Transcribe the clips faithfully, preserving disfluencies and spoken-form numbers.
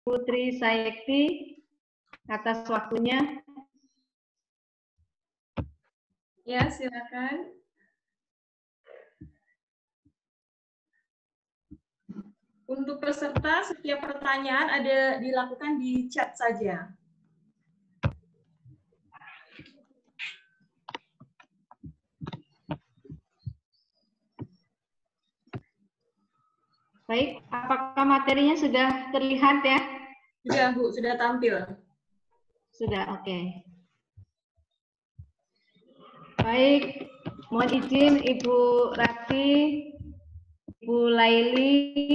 Putri Sayekti atas waktunya. Ya, silakan. Untuk peserta, setiap pertanyaan ada dilakukan di chat saja. Baik, apakah materinya sudah terlihat ya? Sudah, Bu, sudah tampil. Sudah, oke. Okay. Baik, mohon izin Ibu Rati, Ibu Laili,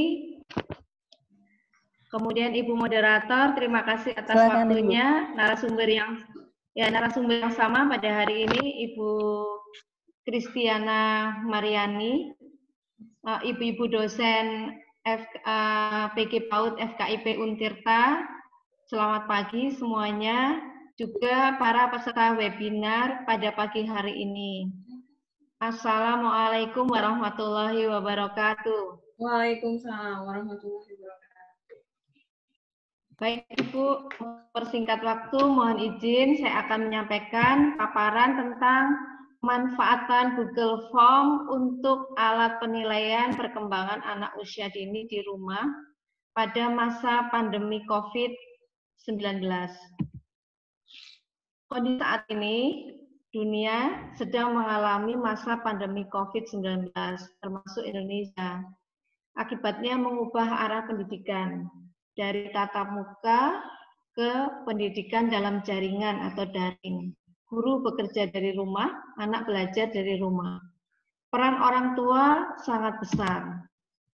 kemudian Ibu Moderator, terima kasih atas Silakan, waktunya. Ibu. Narasumber yang ya narasumber yang sama pada hari ini Ibu Kristiana Mariani, Ibu-ibu dosen F, uh, P G PAUD F K I P Untirta. Selamat pagi semuanya, juga para peserta webinar pada pagi hari ini. Assalamualaikum warahmatullahi wabarakatuh. Waalaikumsalam warahmatullahi wabarakatuh. Baik Ibu, persingkat waktu mohon izin saya akan menyampaikan paparan tentang pemanfaatan Google Form untuk alat penilaian perkembangan anak usia dini di rumah pada masa pandemi COVID sembilan belas. Kondisi saat ini, dunia sedang mengalami masa pandemi COVID sembilan belas, termasuk Indonesia. Akibatnya mengubah arah pendidikan dari tatap muka ke pendidikan dalam jaringan atau daring. Guru bekerja dari rumah, anak belajar dari rumah. Peran orang tua sangat besar.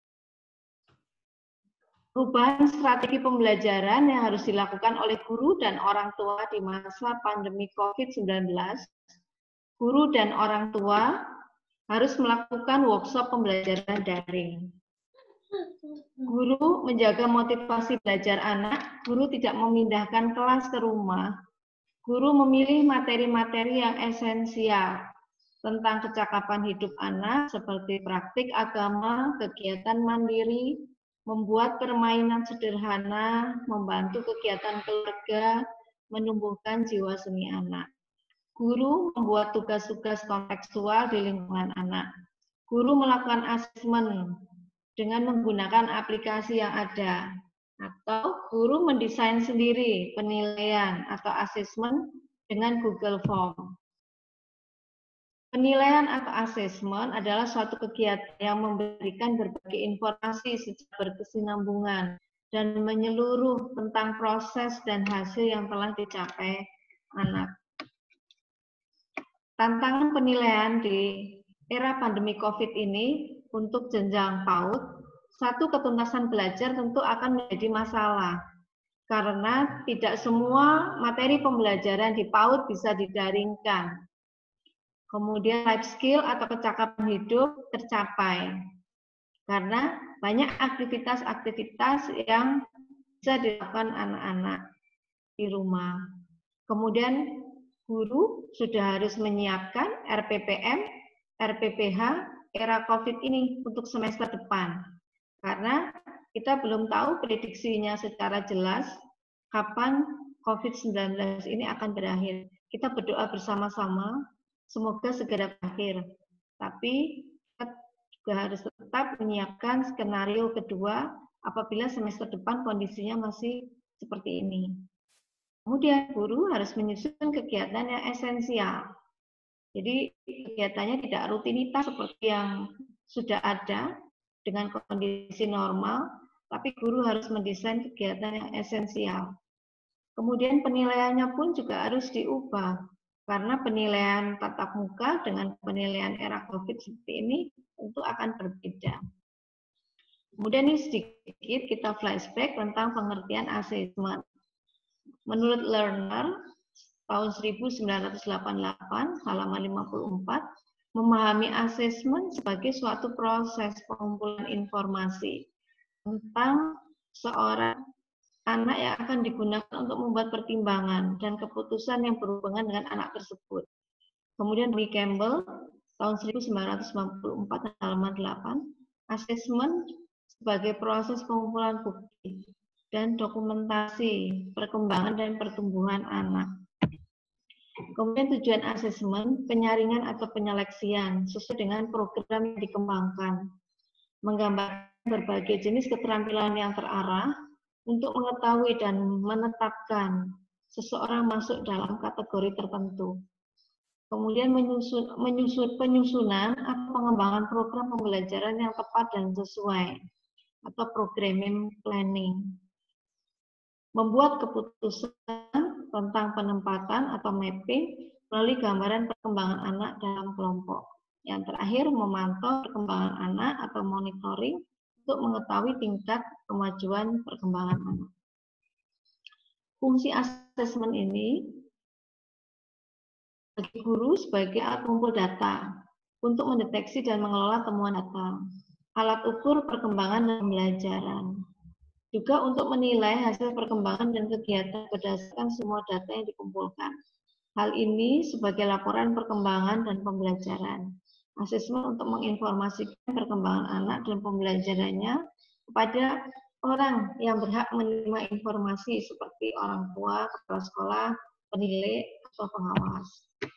Perubahan strategi pembelajaran yang harus dilakukan oleh guru dan orang tua di masa pandemi COVID sembilan belas. Guru dan orang tua harus melakukan workshop pembelajaran daring. Guru menjaga motivasi belajar anak, guru tidak memindahkan kelas ke rumah. Guru memilih materi-materi yang esensial tentang kecakapan hidup anak seperti praktik agama, kegiatan mandiri, membuat permainan sederhana, membantu kegiatan keluarga, menumbuhkan jiwa seni anak. Guru membuat tugas-tugas kontekstual di lingkungan anak. Guru melakukan asesmen dengan menggunakan aplikasi yang ada. Atau guru mendesain sendiri penilaian atau asesmen dengan Google Form. Penilaian atau asesmen adalah suatu kegiatan yang memberikan berbagai informasi secara berkesinambungan dan menyeluruh tentang proses dan hasil yang telah dicapai anak. Tantangan penilaian di era pandemi COVID ini untuk jenjang PAUD, satu ketuntasan belajar tentu akan menjadi masalah karena tidak semua materi pembelajaran di PAUD bisa didaringkan. Kemudian life skill atau kecakapan hidup tercapai karena banyak aktivitas-aktivitas yang bisa dilakukan anak-anak di rumah. Kemudian guru sudah harus menyiapkan R P P M, R P P H era COVID ini untuk semester depan karena kita belum tahu prediksinya secara jelas kapan COVID sembilan belas ini akan berakhir. Kita berdoa bersama-sama semoga segera berakhir. Tapi kita juga harus tetap menyiapkan skenario kedua apabila semester depan kondisinya masih seperti ini. Kemudian guru harus menyusun kegiatan yang esensial. Jadi kegiatannya tidak rutinitas seperti yang sudah ada dengan kondisi normal, tapi guru harus mendesain kegiatan yang esensial. Kemudian penilaiannya pun juga harus diubah. Karena penilaian tatap muka dengan penilaian era COVID seperti ini tentu akan berbeda. Kemudian ini sedikit kita flashback tentang pengertian asesmen. Menurut Lerner, tahun seribu sembilan ratus delapan puluh delapan, halaman lima puluh empat, memahami asesmen sebagai suatu proses pengumpulan informasi tentang seorang anak yang akan digunakan untuk membuat pertimbangan dan keputusan yang berhubungan dengan anak tersebut. Kemudian di Campbell, tahun seribu sembilan ratus sembilan puluh empat, halaman delapan, asesmen sebagai proses pengumpulan bukti. dan dokumentasi perkembangan dan pertumbuhan anak. Kemudian tujuan asesmen, penyaringan atau penyeleksian sesuai dengan program yang dikembangkan. Menggambarkan berbagai jenis keterampilan yang terarah untuk mengetahui dan menetapkan seseorang masuk dalam kategori tertentu. Kemudian menyusun, menyusun penyusunan atau pengembangan program pembelajaran yang tepat dan sesuai atau programming planning. Membuat keputusan tentang penempatan atau mapping melalui gambaran perkembangan anak dalam kelompok. Yang terakhir, memantau perkembangan anak atau monitoring untuk mengetahui tingkat kemajuan perkembangan anak. Fungsi asesmen ini bagi guru sebagai alat pengumpul data untuk mendeteksi dan mengelola temuan data, alat ukur perkembangan dan pembelajaran. Juga untuk menilai hasil perkembangan dan kegiatan berdasarkan semua data yang dikumpulkan. Hal ini sebagai laporan perkembangan dan pembelajaran. Asesmen untuk menginformasikan perkembangan anak dan pembelajarannya kepada orang yang berhak menerima informasi seperti orang tua, kepala sekolah, penilai, atau pengawas.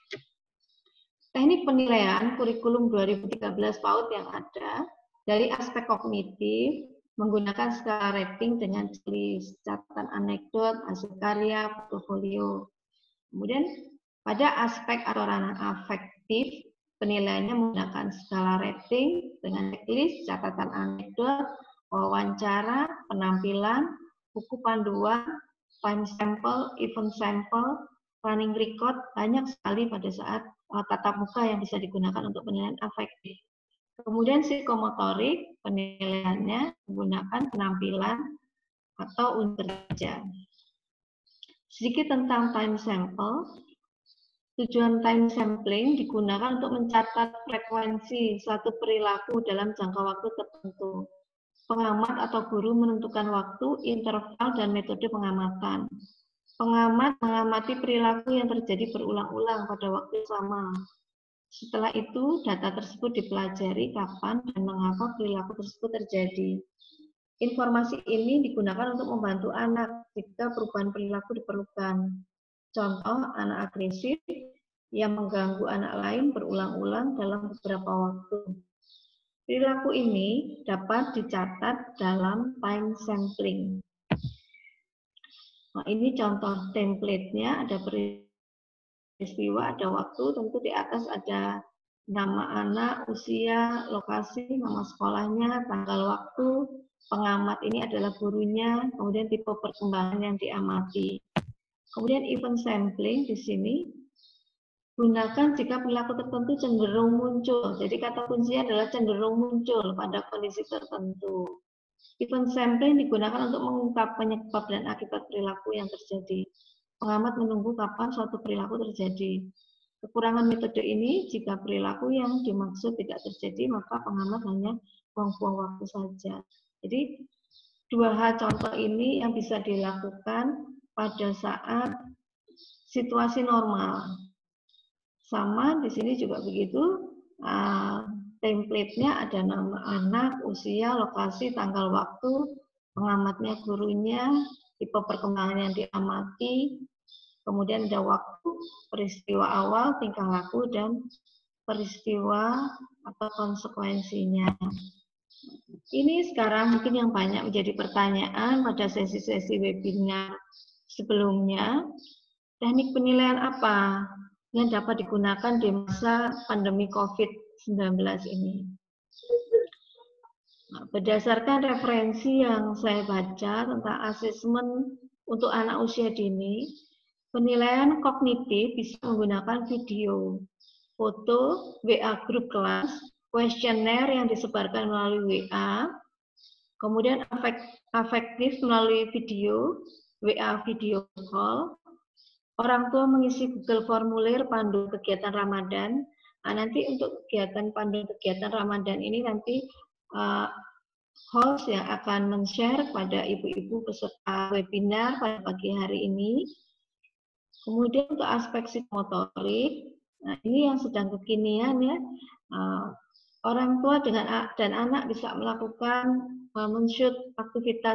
Teknik penilaian kurikulum dua ribu tiga belas PAUD yang ada dari aspek kognitif, menggunakan skala rating dengan checklist, catatan anekdot, hasil karya, portofolio. Kemudian pada aspek atau ranah afektif, penilaiannya menggunakan skala rating dengan checklist, catatan anekdot, wawancara, penampilan, buku panduan, time sample, event sample, running record, banyak sekali pada saat uh, tatap muka yang bisa digunakan untuk penilaian afektif. Kemudian psikomotorik, penilaiannya menggunakan penampilan atau unsur kerja. Sedikit tentang time sample. Tujuan time sampling digunakan untuk mencatat frekuensi suatu perilaku dalam jangka waktu tertentu. Pengamat atau guru menentukan waktu, interval, dan metode pengamatan. Pengamat mengamati perilaku yang terjadi berulang-ulang pada waktu sama. Setelah itu, data tersebut dipelajari kapan dan mengapa perilaku tersebut terjadi. Informasi ini digunakan untuk membantu anak jika perubahan perilaku diperlukan. Contoh, anak agresif yang mengganggu anak lain berulang-ulang dalam beberapa waktu. Perilaku ini dapat dicatat dalam time sampling. Nah, ini contoh template-nya, ada perilaku, peristiwa, ada waktu, tentu di atas ada nama anak, usia, lokasi, nama sekolahnya, tanggal waktu, pengamat ini adalah gurunya, kemudian tipe perkembangan yang diamati. Kemudian event sampling di sini gunakan jika perilaku tertentu cenderung muncul. Jadi kata kuncinya adalah cenderung muncul pada kondisi tertentu. Event sampling digunakan untuk mengungkap penyebab dan akibat perilaku yang terjadi. Pengamat menunggu kapan suatu perilaku terjadi. Kekurangan metode ini, jika perilaku yang dimaksud tidak terjadi, maka pengamat hanya buang-buang waktu saja. Jadi, dua hal contoh ini yang bisa dilakukan pada saat situasi normal. Sama di sini juga begitu, uh, template-nya ada nama anak, usia, lokasi, tanggal waktu, pengamatnya gurunya, tipe perkembangan yang diamati, kemudian ada waktu, peristiwa awal, tingkah laku, dan peristiwa atau konsekuensinya. Ini sekarang mungkin yang banyak menjadi pertanyaan pada sesi-sesi webinar sebelumnya. Teknik penilaian apa yang dapat digunakan di masa pandemi COVID sembilan belas ini? Nah, berdasarkan referensi yang saya baca tentang asesmen untuk anak usia dini, penilaian kognitif bisa menggunakan video, foto, W A grup kelas, kuesioner yang disebarkan melalui W A, kemudian afektif melalui video, W A video call, orang tua mengisi Google formulir pandu kegiatan Ramadan. Nah, nanti untuk kegiatan pandu kegiatan Ramadan ini nanti uh, host yang akan men-share pada ibu-ibu peserta webinar pada pagi hari ini. Kemudian untuk aspek psikomotorik, nah ini yang sedang kekinian ya, uh, orang tua dengan dan anak bisa melakukan uh, men-shoot aktivitas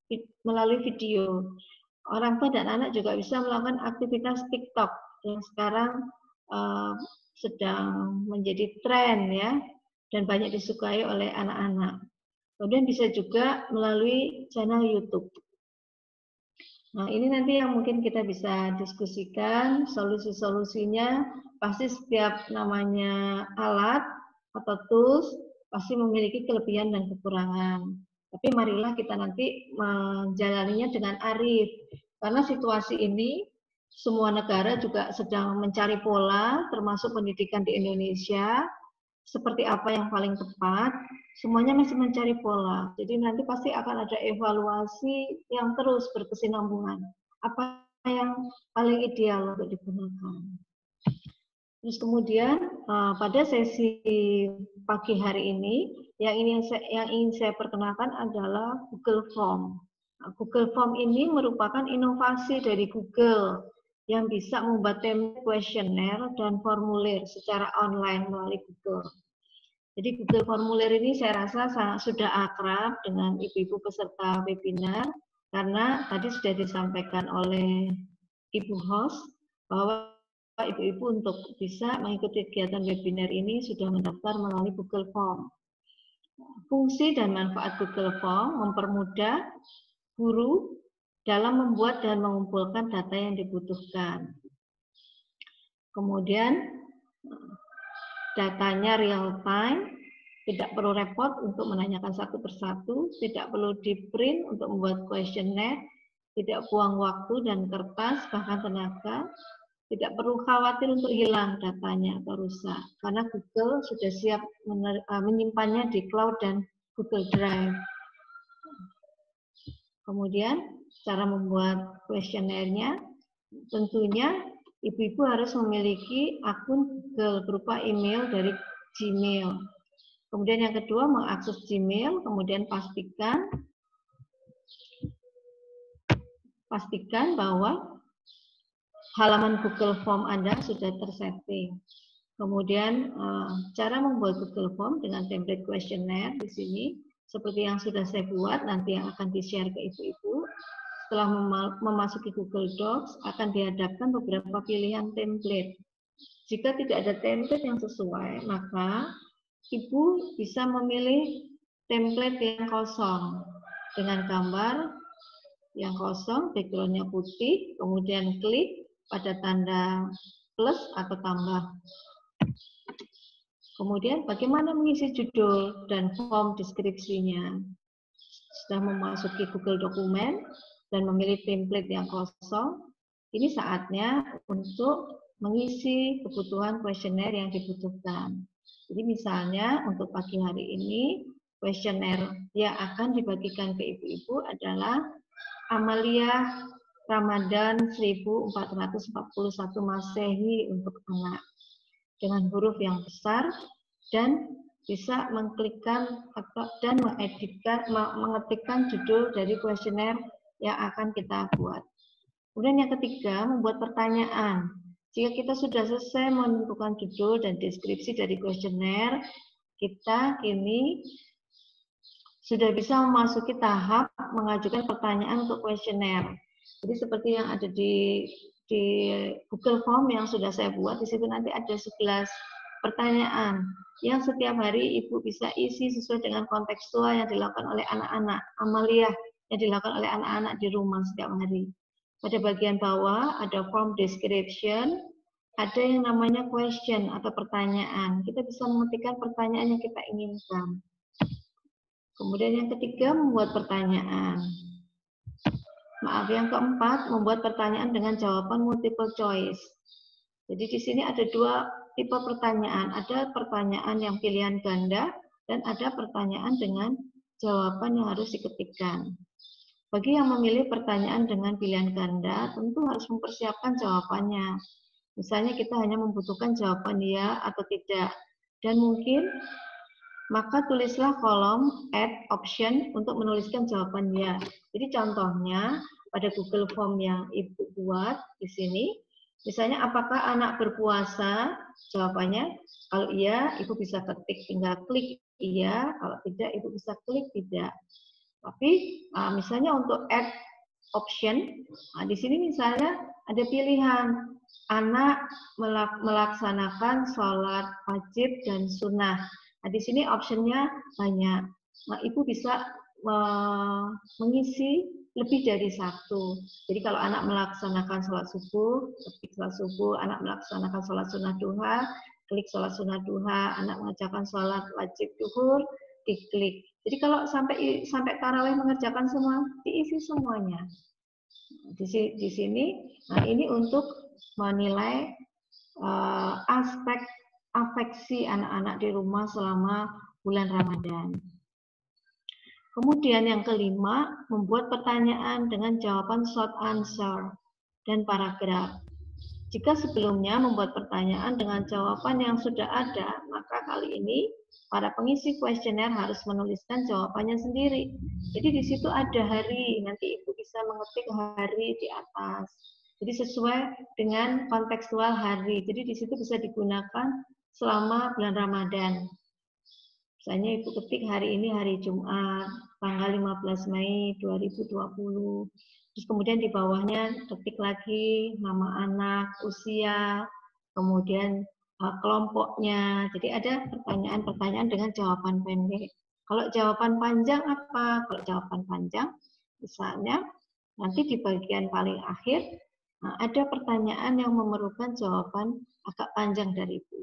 melalui video. Orang tua dan anak juga bisa melakukan aktivitas TikTok yang sekarang uh, sedang menjadi tren ya, dan banyak disukai oleh anak-anak. Kemudian bisa juga melalui channel YouTube. Nah, ini nanti yang mungkin kita bisa diskusikan solusi-solusinya. Pasti setiap namanya alat atau tools pasti memiliki kelebihan dan kekurangan. Tapi marilah kita nanti menjalaninya dengan arif. Karena situasi ini semua negara juga sedang mencari pola, termasuk pendidikan di Indonesia, seperti apa yang paling tepat, semuanya masih mencari pola. Jadi nanti pasti akan ada evaluasi yang terus berkesinambungan. Apa yang paling ideal untuk digunakan. Terus kemudian pada sesi pagi hari ini yang ingin saya, yang ingin saya perkenalkan adalah Google Form. Nah, Google Form ini merupakan inovasi dari Google yang bisa membuat template kuesioner dan formulir secara online melalui Google. Jadi Google Formulir ini saya rasa sangat sudah akrab dengan ibu-ibu peserta webinar karena tadi sudah disampaikan oleh Ibu host bahwa ibu-ibu untuk bisa mengikuti kegiatan webinar ini sudah mendaftar melalui Google Form. Fungsi dan manfaat Google Form mempermudah guru dalam membuat dan mengumpulkan data yang dibutuhkan. Kemudian datanya real time, tidak perlu repot untuk menanyakan satu persatu, tidak perlu di-print untuk membuat kuesioner, tidak buang waktu dan kertas, bahkan tenaga, tidak perlu khawatir untuk hilang datanya atau rusak, karena Google sudah siap menyimpannya di cloud dan Google Drive. Kemudian, cara membuat kuesionernya, tentunya ibu-ibu harus memiliki akun Google berupa email dari Gmail. Kemudian yang kedua, mengakses Gmail, kemudian pastikan pastikan bahwa halaman Google Form Anda sudah tersetting. Kemudian cara membuat Google Form dengan template kuesioner di sini seperti yang sudah saya buat, nanti yang akan di-share ke ibu-ibu. Setelah memasuki Google Docs akan dihadapkan beberapa pilihan template. Jika tidak ada template yang sesuai, maka ibu bisa memilih template yang kosong dengan gambar yang kosong, background-nya putih, kemudian klik pada tanda plus atau tambah. Kemudian bagaimana mengisi judul dan form deskripsinya. Sudah memasuki Google Dokumen dan memilih template yang kosong, ini saatnya untuk mengisi kebutuhan kuesioner yang dibutuhkan. Jadi misalnya untuk pagi hari ini, kuesioner yang akan dibagikan ke ibu-ibu adalah Amalia Ramadan seribu empat ratus empat puluh satu Masehi untuk anak. Dengan huruf yang besar dan bisa mengklikkan atau dan mengeditkan, mengetikkan judul dari kuesioner yang akan kita buat. Kemudian yang ketiga, membuat pertanyaan. Jika kita sudah selesai menentukan judul dan deskripsi dari kuesioner, kita kini sudah bisa memasuki tahap mengajukan pertanyaan untuk kuesioner. Jadi seperti yang ada di di Google Form yang sudah saya buat, di situ nanti ada sebelas pertanyaan yang setiap hari ibu bisa isi sesuai dengan kontekstual yang dilakukan oleh anak-anak, amaliyah yang dilakukan oleh anak-anak di rumah setiap hari. Pada bagian bawah ada form description, ada yang namanya question atau pertanyaan. Kita bisa mengetikkan pertanyaan yang kita inginkan. Kemudian yang ketiga, membuat pertanyaan. Maaf, yang keempat, membuat pertanyaan dengan jawaban multiple choice. Jadi di sini ada dua tipe pertanyaan. Ada pertanyaan yang pilihan ganda dan ada pertanyaan dengan jawaban yang harus diketikkan. Bagi yang memilih pertanyaan dengan pilihan ganda, tentu harus mempersiapkan jawabannya. Misalnya kita hanya membutuhkan jawaban ya atau tidak. Dan mungkin maka tulislah kolom add option untuk menuliskan jawaban ya. Jadi contohnya pada Google Form yang ibu buat di sini, misalnya apakah anak berpuasa? Jawabannya kalau iya, ibu bisa ketik tinggal klik iya, kalau tidak ibu bisa klik tidak. Tapi uh, misalnya untuk add option, nah di sini misalnya ada pilihan anak melaksanakan sholat wajib dan sunnah. Nah di sini optionnya banyak. Nah ibu bisa uh, mengisi lebih dari satu. Jadi kalau anak melaksanakan sholat subuh, klik sholat subuh, anak melaksanakan sholat sunnah duha, klik sholat sunnah duha, anak mengerjakan sholat wajib duhur, diklik. Jadi kalau sampai sampai tarawih mengerjakan semua, diisi semuanya. Di, di sini, nah ini untuk menilai uh, aspek afeksi anak-anak di rumah selama bulan Ramadan. Kemudian yang kelima, membuat pertanyaan dengan jawaban short answer dan paragraf. Jika sebelumnya membuat pertanyaan dengan jawaban yang sudah ada, maka kali ini para pengisi kuesioner harus menuliskan jawabannya sendiri. Jadi di situ ada hari, nanti Ibu bisa mengetik hari di atas. Jadi sesuai dengan kontekstual hari. Jadi di situ bisa digunakan selama bulan Ramadan. Misalnya Ibu ketik hari ini hari Jumat, tanggal lima belas Mei dua ribu dua puluh. Terus kemudian di bawahnya ketik lagi nama anak, usia, kemudian uh, kelompoknya. Jadi ada pertanyaan-pertanyaan dengan jawaban pendek. Kalau jawaban panjang apa? Kalau jawaban panjang, misalnya nanti di bagian paling akhir nah, ada pertanyaan yang memerlukan jawaban agak panjang dari Ibu.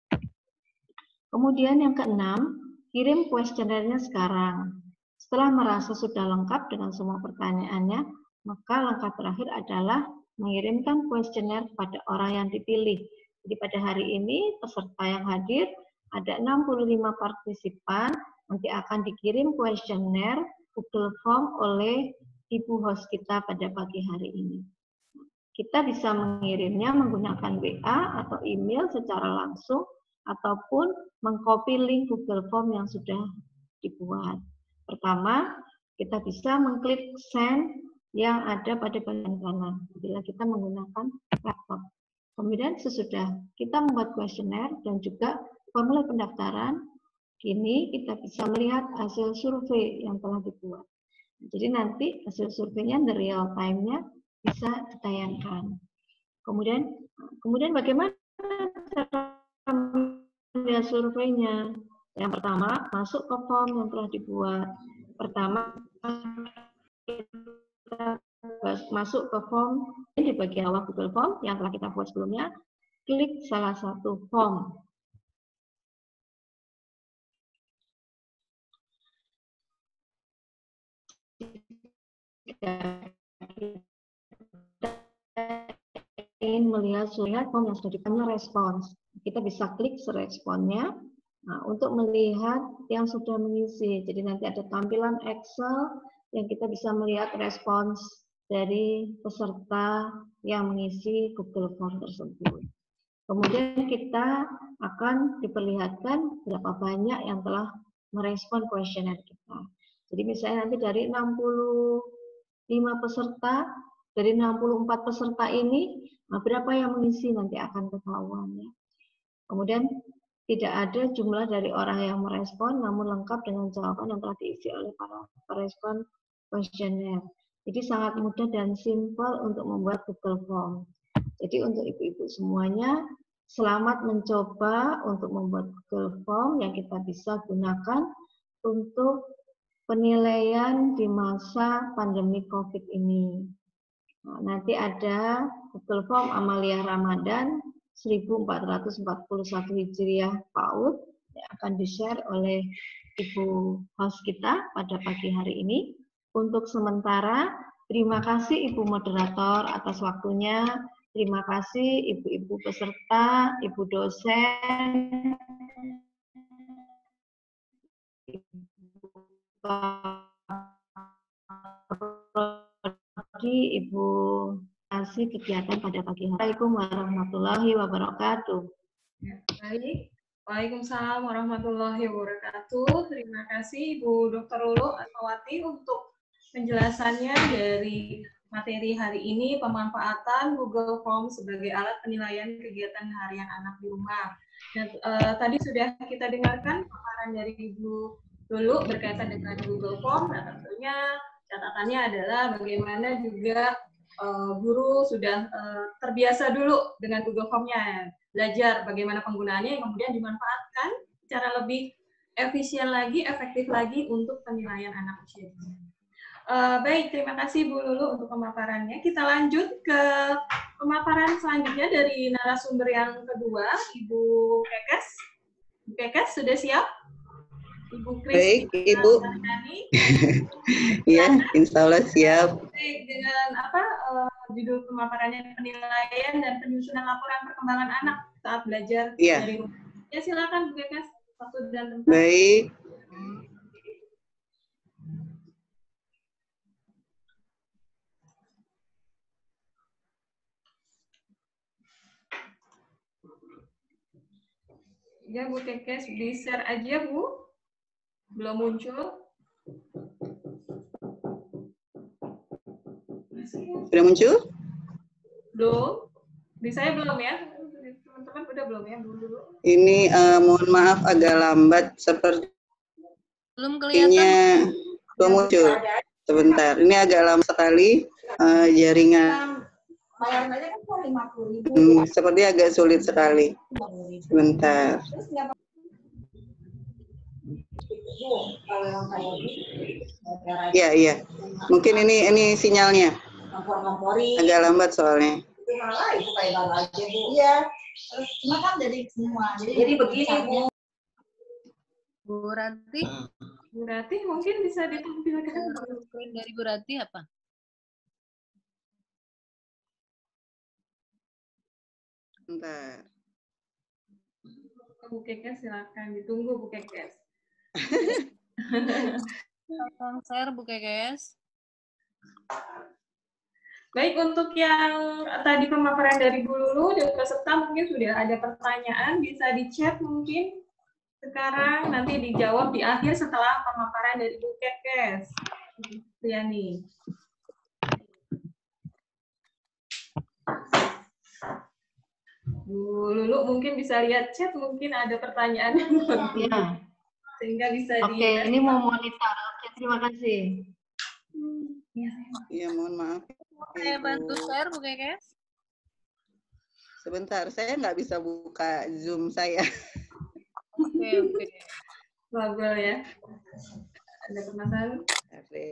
Kemudian yang keenam, kirim kuesionernya sekarang. Setelah merasa sudah lengkap dengan semua pertanyaannya, maka langkah terakhir adalah mengirimkan kuesioner kepada orang yang dipilih. Jadi pada hari ini peserta yang hadir ada enam puluh lima partisipan, nanti akan dikirim kuesioner Google Form oleh ibu host kita pada pagi hari ini. Kita bisa mengirimnya menggunakan W A atau email secara langsung ataupun mengcopy link Google Form yang sudah dibuat. Pertama, kita bisa mengklik send yang ada pada bagian kanan bila kita menggunakan laptop. Kemudian sesudah kita membuat kuesioner dan juga formulir pendaftaran, kini kita bisa melihat hasil survei yang telah dibuat. Jadi nanti hasil surveinya the real time-nya bisa ditayangkan. Kemudian, kemudian bagaimana cara melihat surveinya? Yang pertama, masuk ke form yang telah dibuat. Pertama, kita masuk ke form di bagian bawah Google Form yang telah kita buat sebelumnya. Klik salah satu form. Ingin melihat surat form yang sudah dipenuhi respons, kita bisa klik responnya nah, untuk melihat yang sudah mengisi. Jadi nanti ada tampilan Excel yang kita bisa melihat respons dari peserta yang mengisi Google Form tersebut. Kemudian kita akan diperlihatkan berapa banyak yang telah merespon kuesioner kita. Jadi misalnya nanti dari enam puluh lima peserta, dari enam puluh empat peserta ini, nah berapa yang mengisi nanti akan ketahuan ya. Kemudian tidak ada jumlah dari orang yang merespon, namun lengkap dengan jawaban yang telah diisi oleh para perespon kuesioner. Jadi sangat mudah dan simpel untuk membuat Google Form. Jadi untuk ibu-ibu semuanya, selamat mencoba untuk membuat Google Form yang kita bisa gunakan untuk penilaian di masa pandemi COVID ini. Nah, nanti ada Google Form Amalia Ramadan seribu empat ratus empat puluh satu Hijriah PAUD yang akan di-share oleh Ibu host kita pada pagi hari ini. Untuk sementara, terima kasih Ibu moderator atas waktunya. Terima kasih ibu-ibu peserta, ibu dosen, Ibu kasih kegiatan pada pagi hari. Assalamualaikum warahmatullahi wabarakatuh. Ya, baik. Waalaikumsalam warahmatullahi wabarakatuh. Terima kasih Ibu Doktor Lulu Asmawati untuk penjelasannya dari materi hari ini, pemanfaatan Google Form sebagai alat penilaian kegiatan harian anak di rumah. Dan uh, tadi sudah kita dengarkan paparan dari Ibu Lulu berkaitan dengan Google Form. Nah, tentunya catatannya adalah bagaimana juga uh, guru sudah uh, terbiasa dulu dengan Google Form-nya, belajar bagaimana penggunaannya yang kemudian dimanfaatkan secara lebih efisien lagi, efektif lagi untuk penilaian anak usia dini. Uh, baik, terima kasih Bu Lulu untuk pemaparannya. Kita lanjut ke pemaparan selanjutnya dari narasumber yang kedua, Ibu Kekes. Ibu Kekes sudah siap? Ibu Kris. Baik, Ibu. Ya, insya Allah siap. Baik, dengan apa uh, judul pemaparannya penilaian dan penyusunan laporan perkembangan anak saat belajar ya. dari rumah. Ya, silakan Bu Kekes. Waktu dan tempat. Baik. Ya, Bu Kekes, di-share aja, Bu. Belum muncul. Sudah muncul? Belum. Di saya belum ya? Teman-teman udah belum ya? Belum dulu. Ini uh, mohon maaf agak lambat sepertinya. Belum kelihatan. Belum muncul. Sebentar. Ini agak lama sekali uh, jaringan. Hmm, seperti agak sulit sekali. Sebentar. Ya, iya. Mungkin ini ini sinyalnya. Agak lambat soalnya. Iya. Cuma kan dari semua. Jadi, Jadi begini, Bu. Bu Ranti. Bu Ranti mungkin bisa ditampilkan. Screen dari Bu Ranti apa? Bentar. Bu Kekes silakan ditunggu Bu Kekes. Tolong share Bu Kekes. Baik, untuk yang tadi pemaparan dari Bu Lulu dan peserta mungkin sudah ada pertanyaan, bisa di chat mungkin sekarang, nanti dijawab di akhir setelah pemaparan dari Bu Kekes. Yani. Bu Lulu mungkin bisa lihat chat, mungkin ada pertanyaan yang ya. Sehingga bisa Oke, di... ini mau monitor. Oke, terima kasih. Iya, mohon maaf. Saya bantu share, Bu Kekes. Sebentar, saya nggak bisa buka Zoom saya. Oke, oke. Trouble ya. Ada permasalahan? Oke.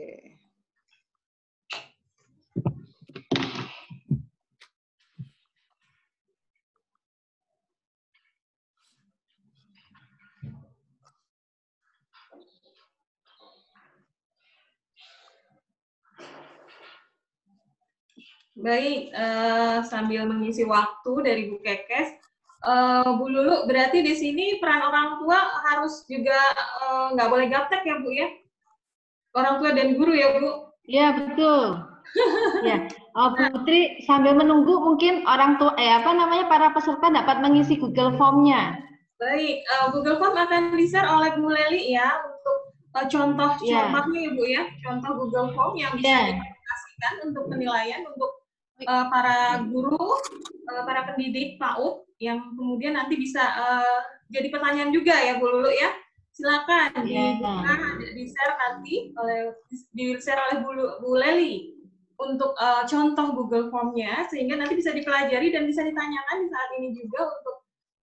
Baik, uh, sambil mengisi waktu dari Bu Kekes, uh, Bu Lulu, berarti di sini peran orang tua harus juga nggak uh, boleh gaptek ya Bu ya? Orang tua dan guru ya Bu? Iya, betul. Ya, oh, Bu Putri sambil menunggu mungkin orang tua, eh apa namanya para peserta dapat mengisi Google Form-nya. Baik, uh, Google Form akan di-share oleh Bu Leli ya untuk uh, contoh ya. contohnya ya Bu ya, contoh Google Form yang bisa ya. diaplikasikan untuk penilaian untuk Uh, para guru, uh, para pendidik PAUD yang kemudian nanti bisa uh, jadi pertanyaan juga ya Bu Lulu ya. Silakan yeah. di share nanti oleh di share oleh Bu, Bu Leli untuk uh, contoh Google Form-nya sehingga nanti bisa dipelajari dan bisa ditanyakan di saat ini juga untuk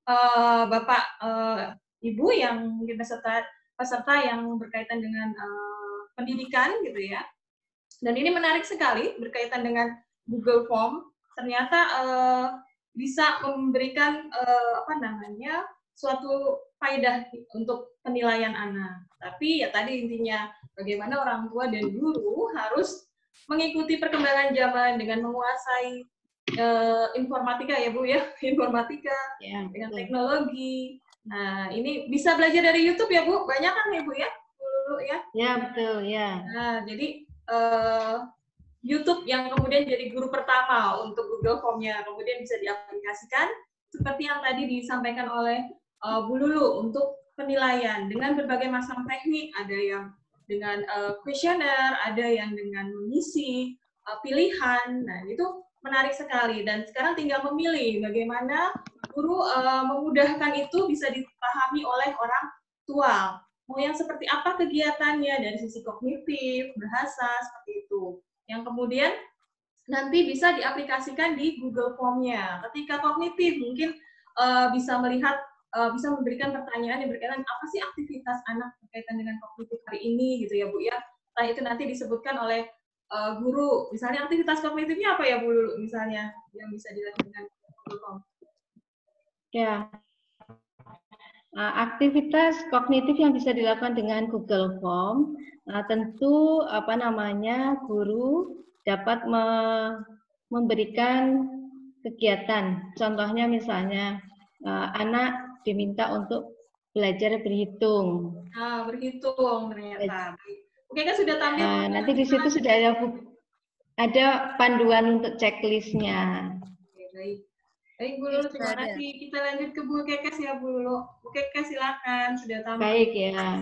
uh, Bapak uh, Ibu yang mungkin peserta peserta yang berkaitan dengan uh, pendidikan gitu ya. Dan ini menarik sekali berkaitan dengan Google Form, ternyata uh, bisa memberikan uh, apa namanya suatu faedah untuk penilaian anak. Tapi ya tadi intinya bagaimana orang tua dan guru harus mengikuti perkembangan zaman dengan menguasai uh, informatika ya Bu ya, informatika ya, dengan betul. teknologi. Nah ini bisa belajar dari YouTube ya Bu, banyak kan ya Bu ya, Bu ya? Ya betul ya. Nah jadi uh, YouTube yang kemudian jadi guru pertama untuk Google Form-nya, kemudian bisa diaplikasikan seperti yang tadi disampaikan oleh uh, Bu Lulu untuk penilaian dengan berbagai macam teknik, ada yang dengan kuesioner, uh, ada yang dengan mengisi uh, pilihan. Nah, itu menarik sekali dan sekarang tinggal memilih bagaimana guru uh, memudahkan itu bisa dipahami oleh orang tua. mau yang seperti apa kegiatannya dari sisi kognitif, bahasa, seperti itu. Yang kemudian nanti bisa diaplikasikan di Google Form-nya. Ketika kognitif mungkin uh, bisa melihat, uh, bisa memberikan pertanyaan yang berkaitan apa sih aktivitas anak berkaitan dengan kognitif hari ini gitu ya Bu ya. Setelah itu nanti disebutkan oleh uh, guru, misalnya aktivitas kognitifnya apa ya Bu Lulu misalnya yang bisa dilakukan dengan Google Form. Ya, uh, aktivitas kognitif yang bisa dilakukan dengan Google Form, uh, tentu apa namanya guru dapat me memberikan kegiatan. Contohnya misalnya uh, anak diminta untuk belajar berhitung. Ah, berhitung ternyata. Oke, kan sudah tampil. Uh, nanti di situ sudah ada ada panduan untuk checklistnya. Oke, baik. Baik Bu Lulu, terima kasih. Kita lanjut ke Bu Kekes ya Bu Lulu. Bu Kekes silakan, sudah tampil. Baik ya.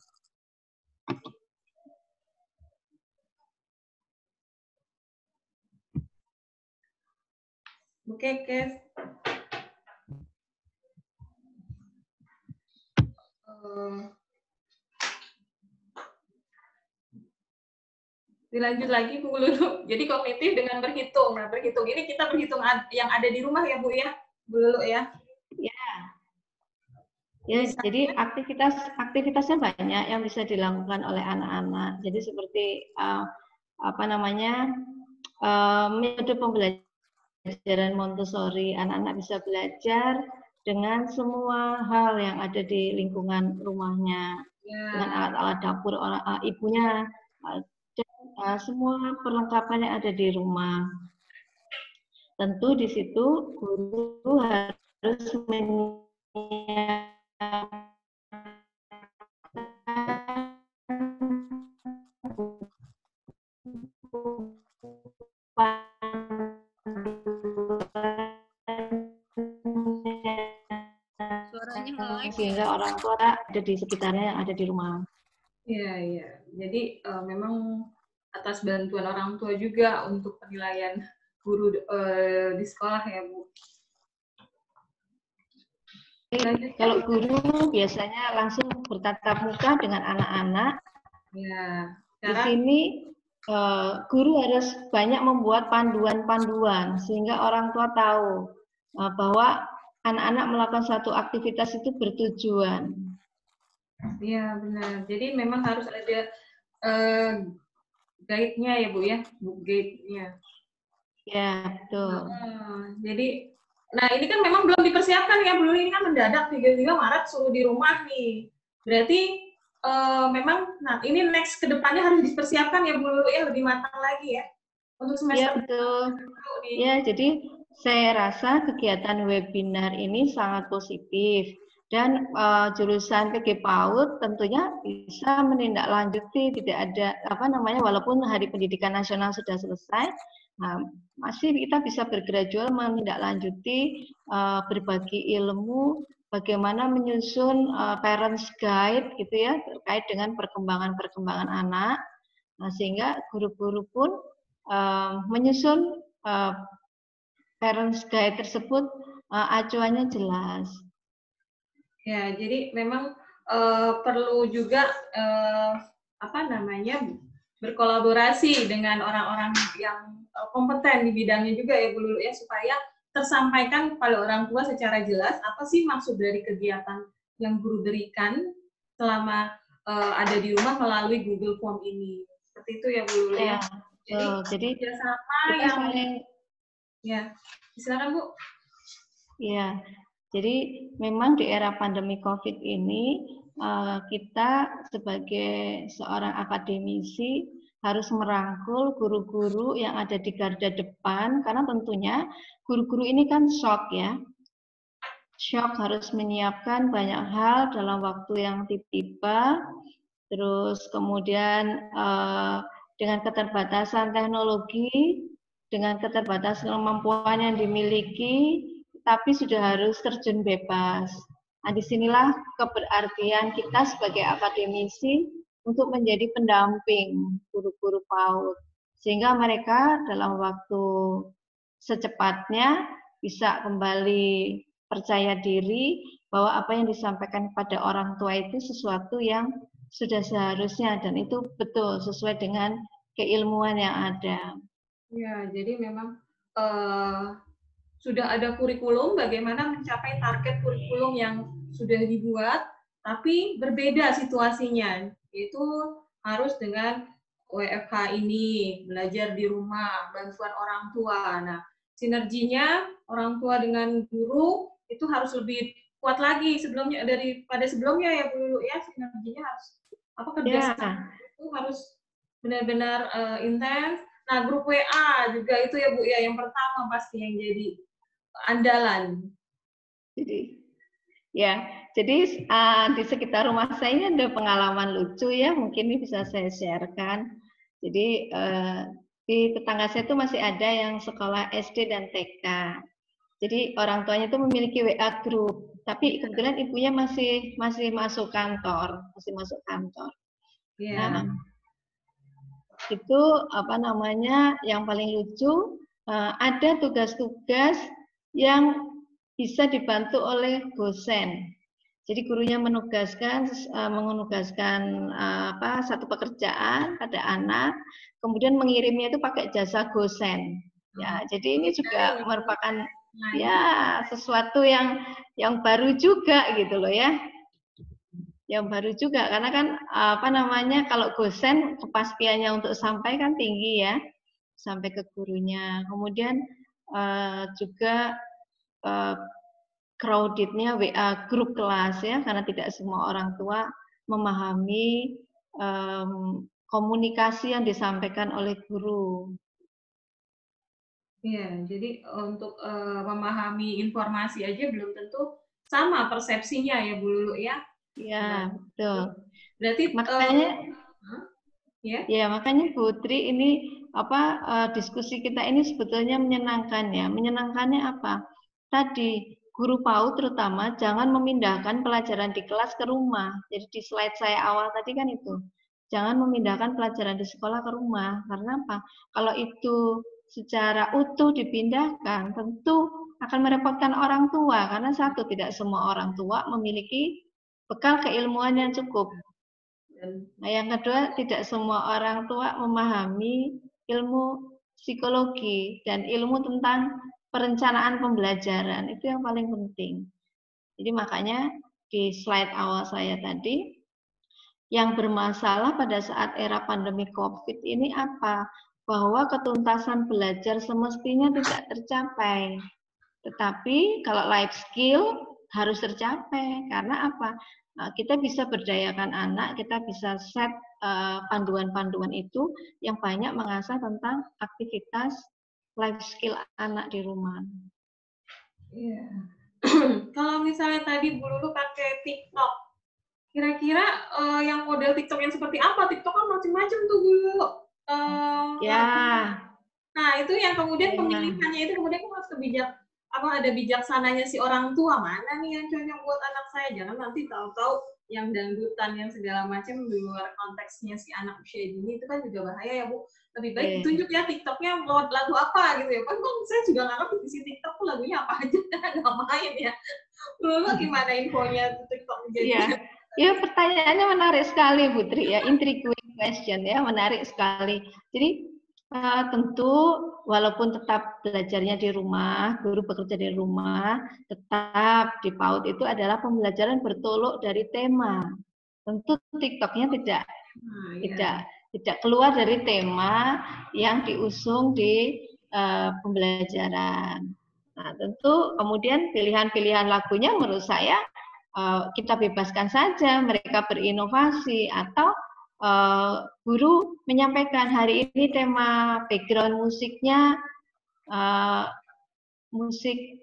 Bu Kekes. Uh, dilanjut lagi Bu Lulu. Jadi kognitif dengan berhitung. Nah, berhitung ini kita berhitung yang ada di rumah ya Bu ya, Bu Lulu ya. Ya. Ya, bisa. Jadi aktivitas aktivitasnya banyak yang bisa dilakukan oleh anak-anak. Jadi seperti uh, apa namanya uh, metode pembelajaran Montessori, anak-anak bisa belajar dengan semua hal yang ada di lingkungan rumahnya, ya. Dengan alat-alat dapur orang uh, ibunya. Uh, Uh, semua perlengkapan yang ada di rumah. Tentu di situ guru harus menyiapkan suaranya nggak sehingga ya. Orang tua ada di sekitarnya yang ada di rumah. Iya, iya. Jadi uh, memang atas bantuan orang tua juga untuk penilaian guru uh, di sekolah ya Bu. Jadi, kalau guru biasanya langsung bertatap muka dengan anak-anak. Ya. Di sini uh, guru harus banyak membuat panduan-panduan sehingga orang tua tahu uh, bahwa anak-anak melakukan satu aktivitas itu bertujuan. Iya benar. Jadi memang harus ada uh, guide-nya ya Bu ya, book guide-nya. Ya, betul. Nah, jadi, nah ini kan memang belum dipersiapkan ya Bu, ini kan mendadak tiga-tiga Maret suruh di rumah nih. Berarti uh, memang, nah ini next ke depannya harus dipersiapkan ya Bu ya, lebih matang lagi ya. Untuk semester. Ya, betul. Ya, jadi saya rasa kegiatan webinar ini sangat positif. Dan uh, jurusan P G PAUD tentunya bisa menindaklanjuti, tidak ada apa namanya, walaupun Hari Pendidikan Nasional sudah selesai, nah, masih kita bisa bergradual menindaklanjuti uh, berbagi ilmu, bagaimana menyusun uh, parents guide gitu ya terkait dengan perkembangan-perkembangan anak, nah, sehingga guru-guru pun uh, menyusun uh, parents guide tersebut uh, acuannya jelas. Ya, jadi memang uh, perlu juga uh, apa namanya berkolaborasi dengan orang-orang yang uh, kompeten di bidangnya juga ya Bu Lulu ya, supaya tersampaikan kepada orang tua secara jelas apa sih maksud dari kegiatan yang guru berikan selama uh, ada di rumah melalui Google Form ini. Seperti itu ya Bu Lulu ya. ya. Jadi, oh, jadi kerjasama yang saling... ya, silakan Bu. Ya. Jadi memang di era pandemi COVID ini kita sebagai seorang akademisi harus merangkul guru-guru yang ada di garda depan, karena tentunya guru-guru ini kan shock ya. Shock harus menyiapkan banyak hal dalam waktu yang tiba-tiba, terus kemudian dengan keterbatasan teknologi, dengan keterbatasan kemampuan yang dimiliki, tapi sudah harus terjun bebas. Nah, disinilah keberartian kita sebagai akademisi untuk menjadi pendamping guru-guru PAUD, sehingga mereka dalam waktu secepatnya bisa kembali percaya diri bahwa apa yang disampaikan kepada orang tua itu sesuatu yang sudah seharusnya dan itu betul sesuai dengan keilmuan yang ada. Ya, jadi memang uh, sudah ada kurikulum bagaimana mencapai target kurikulum yang sudah dibuat, tapi berbeda situasinya, yaitu harus dengan W F H ini, belajar di rumah, bantuan orang tua. Nah, sinerginya orang tua dengan guru itu harus lebih kuat lagi sebelumnya daripada sebelumnya ya Bu ya, sinerginya harus apa kerjasama yeah. itu harus benar-benar uh, intens. Nah, grup W A juga itu ya Bu ya yang pertama pasti yang jadi andalan. Jadi ya, jadi uh, di sekitar rumah saya ini ada pengalaman lucu ya, mungkin ini bisa saya sharekan. Jadi uh, di tetangga saya itu masih ada yang sekolah S D dan T K. Jadi orang tuanya itu memiliki W A group, tapi kebetulan ibunya masih masih masuk kantor, masih masuk kantor. Yeah. Nah, itu apa namanya yang paling lucu uh, ada tugas-tugas yang bisa dibantu oleh dosen. Jadi gurunya menugaskan uh, menugaskan uh, apa satu pekerjaan pada anak, kemudian mengirimnya itu pakai jasa dosen. Ya, jadi ini juga merupakan ya sesuatu yang yang baru juga gitu loh ya. Yang baru juga karena kan apa namanya kalau dosen kepastiannya untuk sampai kan tinggi ya, sampai ke gurunya. Kemudian uh, juga uh, crowdednya W A grup kelas ya, karena tidak semua orang tua memahami um, komunikasi yang disampaikan oleh guru. Iya, jadi untuk uh, memahami informasi aja belum tentu sama persepsinya ya Bu Lulu ya. Ya, betul. Berarti makanya uh, ya. Ya, makanya Putri ini apa uh, diskusi kita ini sebetulnya menyenangkan ya. Menyenangkannya apa? Tadi guru PAUD terutama jangan memindahkan pelajaran di kelas ke rumah. Jadi di slide saya awal tadi kan itu. Jangan memindahkan pelajaran di sekolah ke rumah. Karena apa? Kalau itu secara utuh dipindahkan, tentu akan merepotkan orang tua. Karena satu, tidak semua orang tua memiliki bekal keilmuan yang cukup. Nah, yang kedua, tidak semua orang tua memahami ilmu psikologi dan ilmu tentang perencanaan pembelajaran. Itu yang paling penting. Jadi makanya di slide awal saya tadi, yang bermasalah pada saat era pandemi COVID ini apa? Bahwa ketuntasan belajar semestinya tidak tercapai. Tetapi kalau life skill harus tercapai. Karena apa? Kita bisa berdayakan anak, kita bisa set panduan-panduan uh, itu yang banyak mengasah tentang aktivitas life skill anak di rumah. Iya. Kalau misalnya tadi Bu Lulu pakai TikTok, kira-kira uh, yang model TikTok yang seperti apa? TikTok kan macam-macam tuh Bu Lulu. Uh, ya. Nah itu yang kemudian pemilihannya itu kemudian harus kebijak apa ada bijaksananya si orang tua, mana nih yang cocok buat anak saya, jangan nanti tahu-tahu yang dangdutan yang segala macam di luar konteksnya si anak usia dini, itu kan juga bahaya ya Bu. Lebih baik yeah. tunjuk ya TikToknya lagu apa gitu ya, kan kan saya juga nggak ngerti di TikTok tuh lagunya apa aja, nggak main ya. Lalu gimana infonya TikTok jadi? Yeah. Ya pertanyaannya menarik sekali Putri ya, intriguing question ya, menarik sekali. Jadi Uh, tentu walaupun tetap belajarnya di rumah, guru bekerja di rumah, tetap di PAUD itu adalah pembelajaran bertolak dari tema. Tentu TikToknya tidak hmm, tidak yeah. tidak keluar dari tema yang diusung di uh, pembelajaran. Nah, tentu kemudian pilihan-pilihan lagunya menurut saya uh, kita bebaskan saja, mereka berinovasi atau Uh, guru menyampaikan hari ini tema background musiknya uh, musik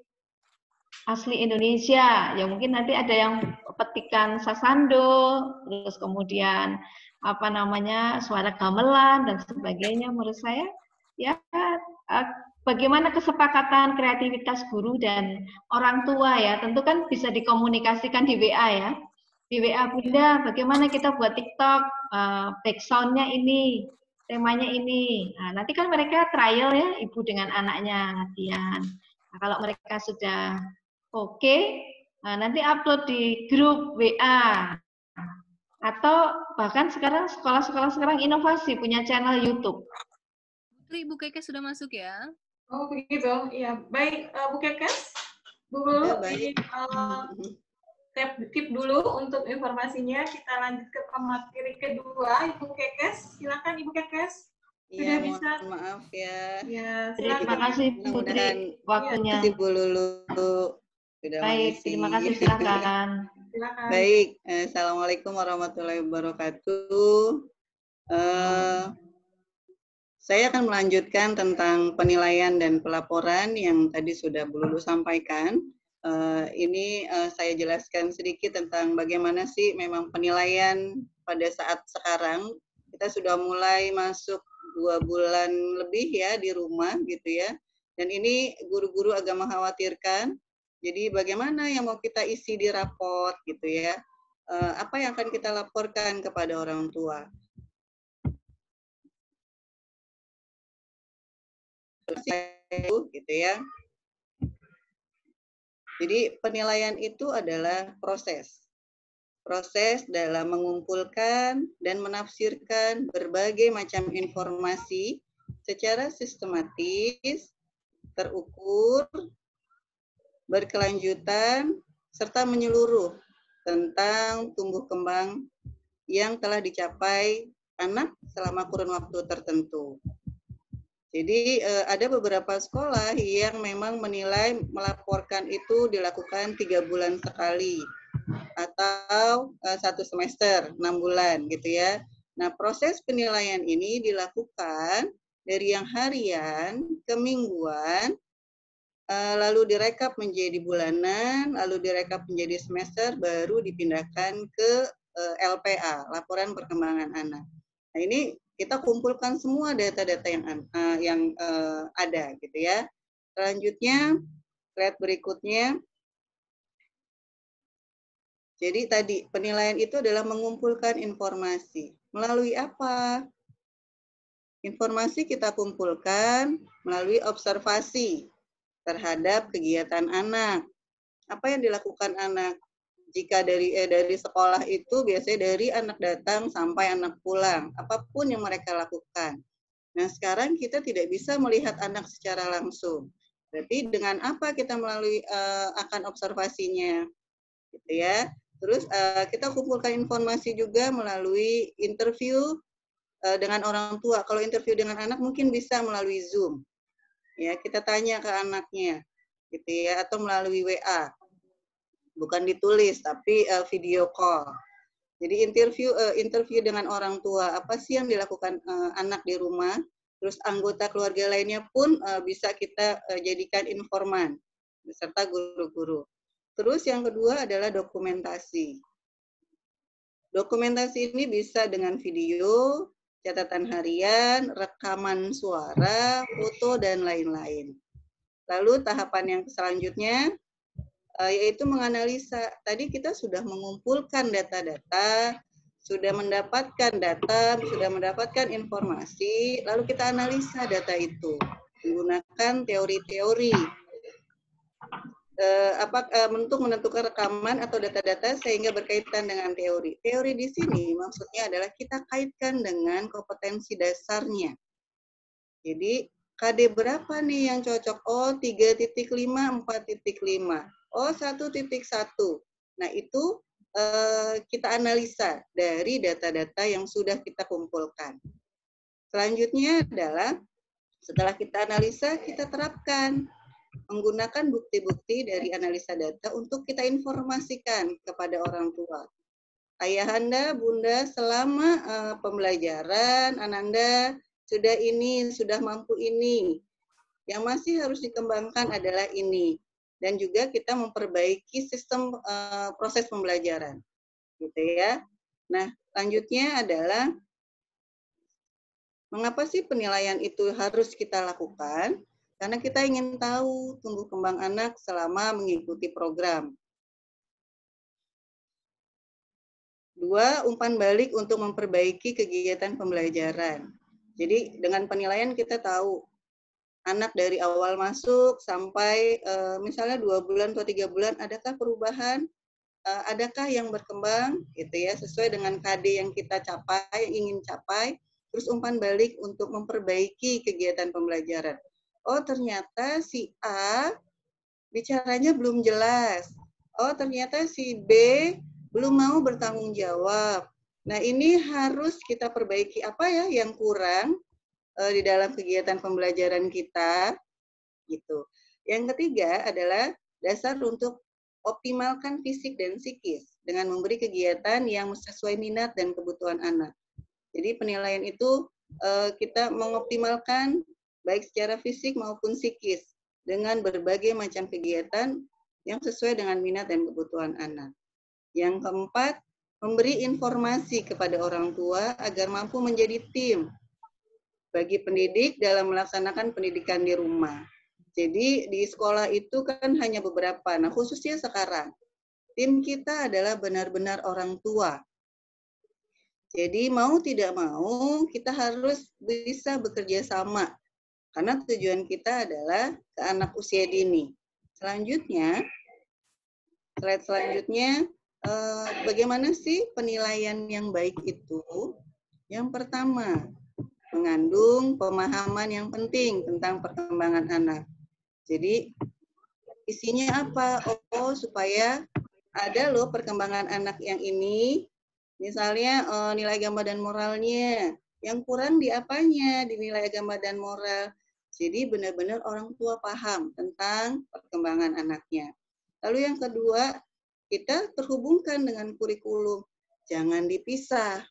asli Indonesia, ya mungkin nanti ada yang petikan sasando, terus kemudian apa namanya suara gamelan dan sebagainya. Menurut saya ya uh, bagaimana kesepakatan kreativitas guru dan orang tua ya, tentu kan bisa dikomunikasikan di W A ya. Di W A Bunda, bagaimana kita buat TikTok, uh, background-nya ini, temanya ini. Nah, nanti kan mereka trial ya, ibu dengan anaknya latihan. Nah, kalau mereka sudah oke, okay, Nah, nanti upload di grup W A. Atau bahkan sekarang sekolah-sekolah sekarang inovasi punya channel YouTube. Putri, Bu Keke sudah masuk ya? Oh begitu, ya baik uh, Bu Kekes, Bu Lulu, Ya, baik. ini uh, tip, tip dulu untuk informasinya. Kita lanjut ke materi kedua, Ibu Kekes. Silakan Ibu Kekes. Sudah Iya, bisa. mohon maaf ya. Ya, Terima silakan. kasih Putri waktunya. Terima kasih Bu Lulu. Sudah Baik, mengisi. terima kasih, silakan. Silakan. Baik, eh, Assalamualaikum warahmatullahi wabarakatuh. Eh, saya akan melanjutkan tentang penilaian dan pelaporan yang tadi sudah Bu Lulu sampaikan. Uh, ini uh, saya jelaskan sedikit tentang bagaimana sih memang penilaian pada saat sekarang. Kita sudah mulai masuk dua bulan lebih ya di rumah gitu ya. Dan ini guru-guru agak mengkhawatirkan. Jadi bagaimana yang mau kita isi di raport gitu ya. Uh, apa yang akan kita laporkan kepada orang tua. Gitu ya. Jadi penilaian itu adalah proses. Proses dalam mengumpulkan dan menafsirkan berbagai macam informasi secara sistematis, terukur, berkelanjutan, serta menyeluruh tentang tumbuh kembang yang telah dicapai anak selama kurun waktu tertentu. Jadi ada beberapa sekolah yang memang menilai melaporkan itu dilakukan tiga bulan sekali atau satu semester enam bulan gitu ya. Nah proses penilaian ini dilakukan dari yang harian ke mingguan, lalu direkap menjadi bulanan, lalu direkap menjadi semester, baru dipindahkan ke L P A, laporan perkembangan anak. Nah ini kita kumpulkan semua data-data yang uh, yang uh, ada gitu ya. Selanjutnya slide berikutnya. Jadi tadi penilaian itu adalah mengumpulkan informasi. Melalui apa? Informasi kita kumpulkan melalui observasi terhadap kegiatan anak. Apa yang dilakukan anak? Jika dari eh, dari sekolah itu biasanya dari anak datang sampai anak pulang, apapun yang mereka lakukan. Nah, sekarang kita tidak bisa melihat anak secara langsung. Berarti dengan apa kita melalui uh, akan observasinya, gitu ya. Terus uh, kita kumpulkan informasi juga melalui interview uh, dengan orang tua. Kalau interview dengan anak mungkin bisa melalui Zoom, ya kita tanya ke anaknya, gitu ya, atau melalui W A. Bukan ditulis tapi uh, video call. Jadi interview uh, interview dengan orang tua, apa sih yang dilakukan uh, anak di rumah, terus anggota keluarga lainnya pun uh, bisa kita uh, jadikan informan beserta guru-guru. Terus yang kedua adalah dokumentasi. Dokumentasi ini bisa dengan video, catatan harian, rekaman suara, foto dan lain-lain. Lalu tahapan yang selanjutnya yaitu menganalisa. Tadi kita sudah mengumpulkan data-data, sudah mendapatkan data, sudah mendapatkan informasi, lalu kita analisa data itu menggunakan teori-teori eh, apa eh, untuk menentukan rekaman atau data-data sehingga berkaitan dengan teori. Teori di sini maksudnya adalah kita kaitkan dengan kompetensi dasarnya. Jadi K D berapa nih yang cocok? Oh, tiga titik lima, empat titik lima. Oh, satu titik satu. Nah, itu eh, kita analisa dari data-data yang sudah kita kumpulkan. Selanjutnya adalah setelah kita analisa, kita terapkan menggunakan bukti-bukti dari analisa data untuk kita informasikan kepada orang tua. Ayahanda, bunda, selama uh, pembelajaran, ananda sudah ini, sudah mampu ini. Yang masih harus dikembangkan adalah ini. Dan juga kita memperbaiki sistem uh, proses pembelajaran. Gitu ya. Nah, selanjutnya adalah mengapa sih penilaian itu harus kita lakukan? Karena kita ingin tahu tumbuh kembang anak selama mengikuti program. Dua, umpan balik untuk memperbaiki kegiatan pembelajaran. Jadi dengan penilaian kita tahu anak dari awal masuk sampai uh, misalnya dua bulan atau tiga bulan, adakah perubahan? Uh, adakah yang berkembang gitu ya sesuai dengan K D yang kita capai, yang ingin capai, terus umpan balik untuk memperbaiki kegiatan pembelajaran. Oh ternyata si A bicaranya belum jelas. Oh ternyata si B belum mau bertanggung jawab. Nah ini harus kita perbaiki apa ya yang kurang uh, di dalam kegiatan pembelajaran kita gitu. Yang ketiga adalah dasar untuk optimalkan fisik dan psikis dengan memberi kegiatan yang sesuai minat dan kebutuhan anak. Jadi penilaian itu uh, kita mengoptimalkan baik secara fisik maupun psikis dengan berbagai macam kegiatan yang sesuai dengan minat dan kebutuhan anak. Yang keempat, memberi informasi kepada orang tua agar mampu menjadi tim bagi pendidik dalam melaksanakan pendidikan di rumah. Jadi di sekolah itu kan hanya beberapa. Nah khususnya sekarang, tim kita adalah benar-benar orang tua. Jadi mau tidak mau kita harus bisa bekerja sama. Karena tujuan kita adalah ke anak usia dini. Selanjutnya, slide selanjutnya, eh, bagaimana sih penilaian yang baik itu? Yang pertama, mengandung pemahaman yang penting tentang perkembangan anak. Jadi isinya apa? Oh, supaya ada loh perkembangan anak yang ini, misalnya eh, nilai agama dan moralnya, yang kurang di apanya, di nilai agama dan moral. Jadi benar-benar orang tua paham tentang perkembangan anaknya. Lalu yang kedua, kita terhubungkan dengan kurikulum. Jangan dipisah.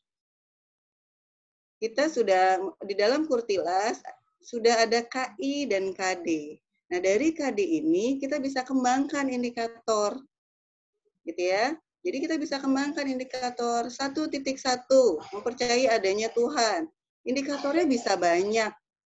Kita sudah di dalam Kurtilas sudah ada K I dan K D. Nah, dari K D ini kita bisa kembangkan indikator. Gitu ya. Jadi kita bisa kembangkan indikator satu titik satu, mempercayai adanya Tuhan. Indikatornya bisa banyak.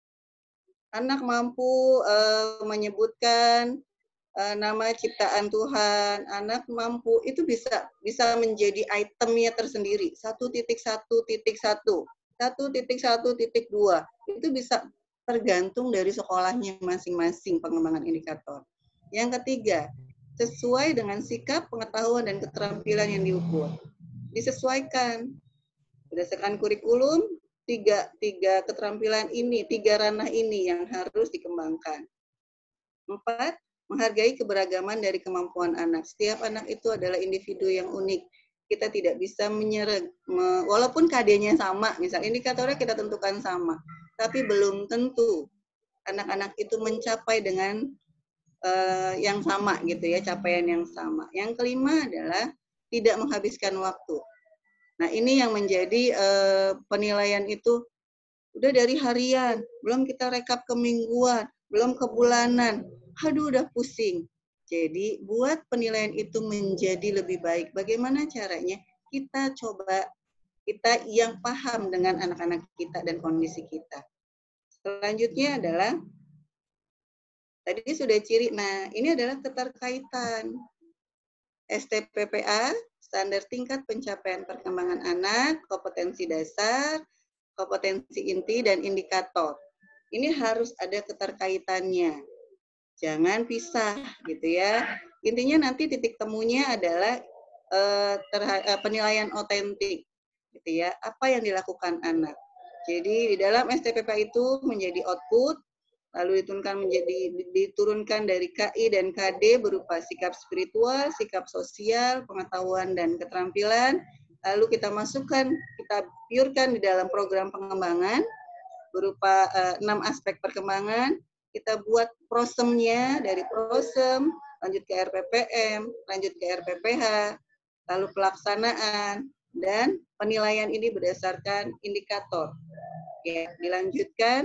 Anak mampu uh, menyebutkan uh, nama ciptaan Tuhan, anak mampu itu bisa bisa menjadi itemnya tersendiri. satu titik satu titik satu, satu titik satu titik dua. Itu bisa tergantung dari sekolahnya masing-masing pengembangan indikator. Yang ketiga, sesuai dengan sikap, pengetahuan, dan keterampilan yang diukur. Disesuaikan berdasarkan kurikulum, tiga, tiga keterampilan ini, tiga ranah ini yang harus dikembangkan. Empat, menghargai keberagaman dari kemampuan anak. Setiap anak itu adalah individu yang unik. Kita tidak bisa menyereg, me, walaupun K D-nya sama, misal indikatornya kita tentukan sama, tapi belum tentu anak-anak itu mencapai dengan uh, yang sama gitu ya, capaian yang sama. Yang kelima adalah tidak menghabiskan waktu. Nah ini yang menjadi uh, penilaian itu udah dari harian, belum kita rekap ke mingguan, belum ke bulanan, aduh udah pusing. Jadi buat penilaian itu menjadi lebih baik. Bagaimana caranya? Kita coba, kita yang paham dengan anak-anak kita dan kondisi kita. Selanjutnya adalah, tadi sudah ciri, nah ini adalah keterkaitan. S T P P A, standar tingkat pencapaian perkembangan anak, kompetensi dasar, kompetensi inti, dan indikator. Ini harus ada keterkaitannya. Jangan pisah gitu ya. Intinya nanti titik temunya adalah uh, terha- penilaian otentik gitu ya. Apa yang dilakukan anak. Jadi di dalam S T P P A itu menjadi output, lalu diturunkan menjadi diturunkan dari K I dan K D berupa sikap spiritual, sikap sosial, pengetahuan dan keterampilan. Lalu kita masukkan, kita piurkan di dalam program pengembangan berupa uh, enam aspek perkembangan. Kita buat prosemnya dari prosem, lanjut ke R P P M, lanjut ke R P P H, lalu pelaksanaan, dan penilaian ini berdasarkan indikator. Ya, dilanjutkan.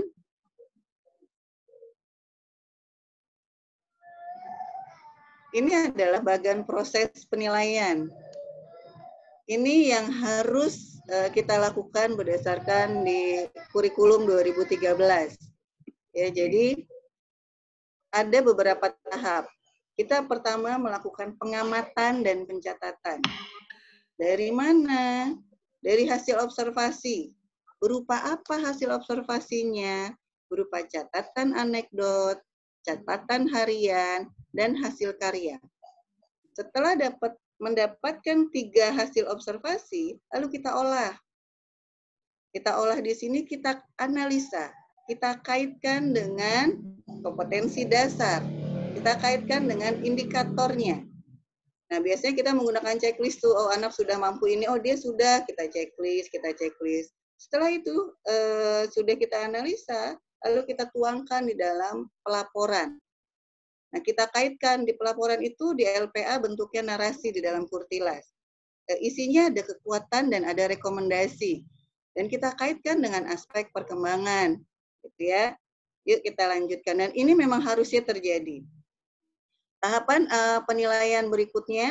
Ini adalah bagian proses penilaian. Ini yang harus uh, kita lakukan berdasarkan di kurikulum dua ribu tiga belas. Ya, jadi ada beberapa tahap. Kita pertama melakukan pengamatan dan pencatatan. Dari mana? Dari hasil observasi. Berupa apa hasil observasinya? berupa catatan anekdot, catatan harian, dan hasil karya. Setelah dapat mendapatkan tiga hasil observasi, lalu kita olah. Kita olah di sini, kita analisa, kita kaitkan dengan kompetensi dasar, kita kaitkan dengan indikatornya. Nah, biasanya kita menggunakan checklist tuh, oh anak sudah mampu ini, oh dia sudah, kita checklist, kita checklist. Setelah itu eh, sudah kita analisa, lalu kita tuangkan di dalam pelaporan. Nah, kita kaitkan di pelaporan itu di L P A bentuknya narasi di dalam Kurtilas. Eh, isinya ada kekuatan dan ada rekomendasi. Dan kita kaitkan dengan aspek perkembangan, gitu ya. Yuk kita lanjutkan. Dan ini memang harusnya terjadi. Tahapan uh, penilaian berikutnya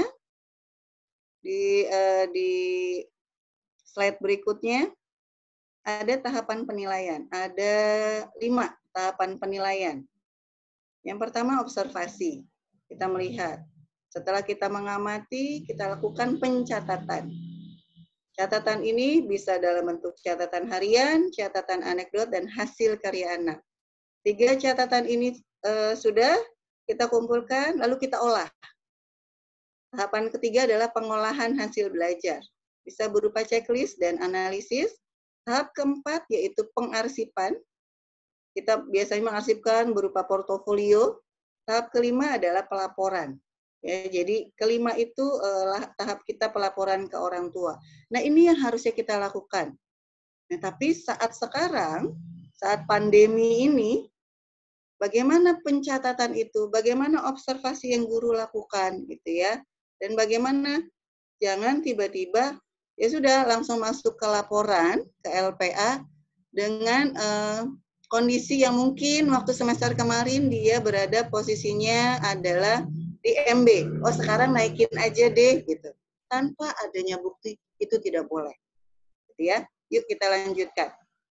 di uh, di slide berikutnya ada tahapan penilaian. Ada lima tahapan penilaian. Yang pertama observasi. Kita melihat. Setelah kita mengamati, kita lakukan pencatatan. Catatan ini bisa dalam bentuk catatan harian, catatan anekdot, dan hasil karya anak. Tiga catatan ini uh, sudah kita kumpulkan, lalu kita olah. Tahapan ketiga adalah pengolahan hasil belajar. Bisa berupa checklist dan analisis. Tahap keempat yaitu pengarsipan. Kita biasanya mengarsipkan berupa portofolio. Tahap kelima adalah pelaporan. Ya, jadi kelima itu uh, tahap kita pelaporan ke orang tua. Nah, ini yang harusnya kita lakukan. Nah, tapi saat sekarang, saat pandemi ini, bagaimana pencatatan itu, bagaimana observasi yang guru lakukan, gitu ya. Dan bagaimana jangan tiba-tiba ya sudah langsung masuk ke laporan ke L P A dengan eh, kondisi yang mungkin waktu semester kemarin dia berada posisinya adalah di M B. Oh sekarang naikin aja deh, gitu. Tanpa adanya bukti itu tidak boleh, gitu ya. Yuk kita lanjutkan.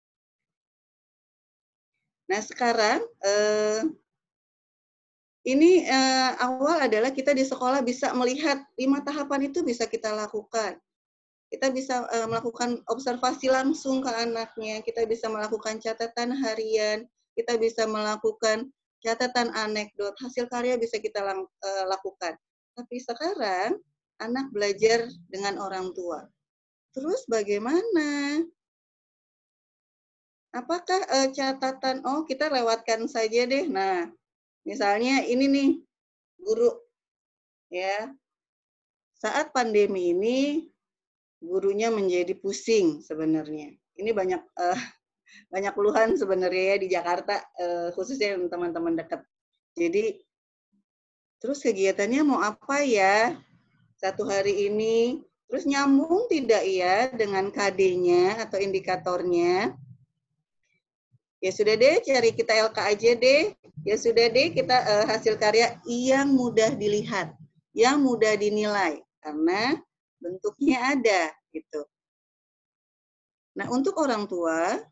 Nah sekarang eh, ini eh, awal adalah kita di sekolah bisa melihat lima tahapan itu bisa kita lakukan. Kita bisa eh, melakukan observasi langsung ke anaknya, kita bisa melakukan catatan harian, kita bisa melakukan catatan anekdot, hasil karya bisa kita lang, eh, lakukan. Tapi sekarang anak belajar dengan orang tua. Terus bagaimana? Apakah uh, catatan, oh kita lewatkan saja deh. Nah, misalnya ini nih, guru, ya. Saat pandemi ini, gurunya menjadi pusing sebenarnya. Ini banyak uh, banyak keluhan sebenarnya ya di Jakarta, uh, khususnya teman-teman dekat. Jadi, terus kegiatannya mau apa ya? Satu hari ini, terus nyambung tidak ya dengan K D-nya atau indikatornya? Ya sudah deh, cari kita L K aja deh. Ya sudah deh, kita uh, hasil karya yang mudah dilihat, yang mudah dinilai, karena bentuknya ada, gitu. Nah, untuk orang tua,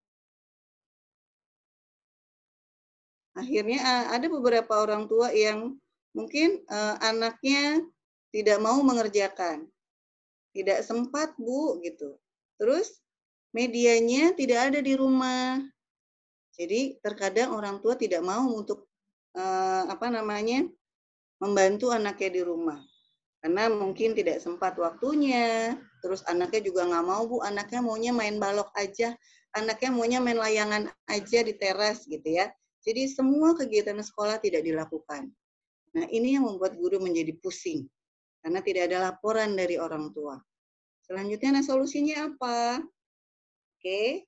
akhirnya uh, ada beberapa orang tua yang mungkin uh, anaknya tidak mau mengerjakan, tidak sempat Bu, gitu. Terus medianya tidak ada di rumah. Jadi terkadang orang tua tidak mau untuk eh, apa namanya membantu anaknya di rumah karena mungkin tidak sempat waktunya. Terus anaknya juga nggak mau Bu, anaknya maunya main balok aja, anaknya maunya main layangan aja di teras gitu ya. Jadi semua kegiatan sekolah tidak dilakukan. Nah ini yang membuat guru menjadi pusing karena tidak ada laporan dari orang tua. Selanjutnya, nah solusinya apa? Oke.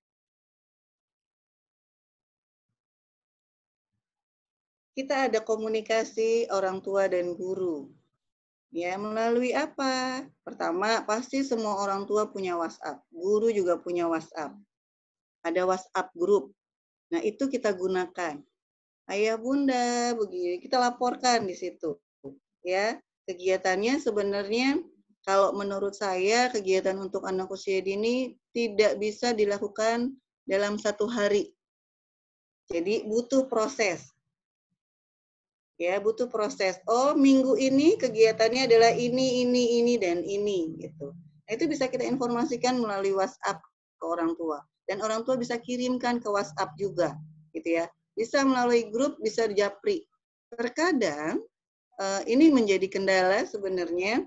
Kita ada komunikasi orang tua dan guru. Ya, melalui apa? Pertama, pasti semua orang tua punya WhatsApp. Guru juga punya WhatsApp. Ada WhatsApp group. Nah, itu kita gunakan. Ayah Bunda, begini, kita laporkan di situ. Ya, kegiatannya sebenarnya kalau menurut saya kegiatan untuk anak usia dini tidak bisa dilakukan dalam satu hari. Jadi butuh proses. Ya, butuh proses. Oh, minggu ini kegiatannya adalah ini, ini, ini, dan ini, gitu. Nah, itu bisa kita informasikan melalui WhatsApp ke orang tua. dan orang tua bisa kirimkan ke WhatsApp juga, gitu ya. Bisa melalui grup, bisa japri. Terkadang uh, ini menjadi kendala sebenarnya.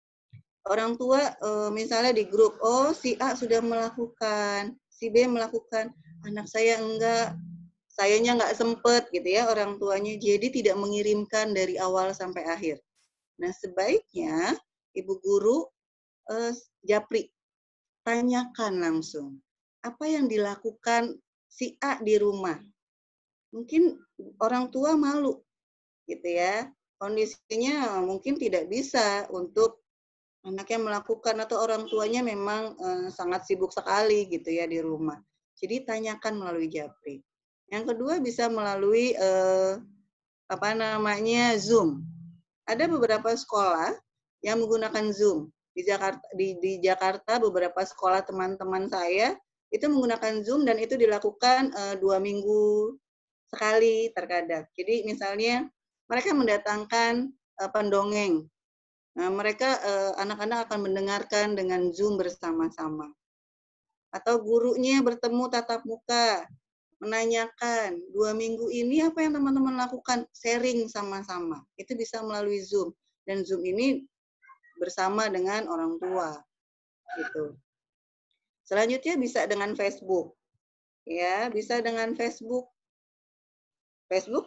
Orang tua uh, misalnya di grup, oh si A sudah melakukan, si B melakukan, anak saya enggak, sayanya enggak sempet gitu ya orang tuanya, jadi tidak mengirimkan dari awal sampai akhir. Nah sebaiknya ibu guru uh, japri, tanyakan langsung apa yang dilakukan si A di rumah. Mungkin orang tua malu gitu ya, kondisinya mungkin tidak bisa untuk anaknya melakukan atau orang tuanya memang eh, sangat sibuk sekali gitu ya di rumah. Jadi tanyakan melalui japri. Yang kedua bisa melalui eh, apa namanya Zoom. Ada beberapa sekolah yang menggunakan Zoom. Di Jakarta, di, di Jakarta beberapa sekolah teman-teman saya itu menggunakan Zoom dan itu dilakukan uh, dua minggu sekali terkadang. Jadi misalnya mereka mendatangkan uh, pendongeng. Nah, mereka uh, anak-anak akan mendengarkan dengan Zoom bersama-sama. Atau gurunya bertemu tatap muka, menanyakan dua minggu ini apa yang teman-teman lakukan, sharing sama-sama. Itu bisa melalui Zoom. Dan Zoom ini bersama dengan orang tua gitu. Selanjutnya bisa dengan Facebook. Ya, bisa dengan Facebook. Facebook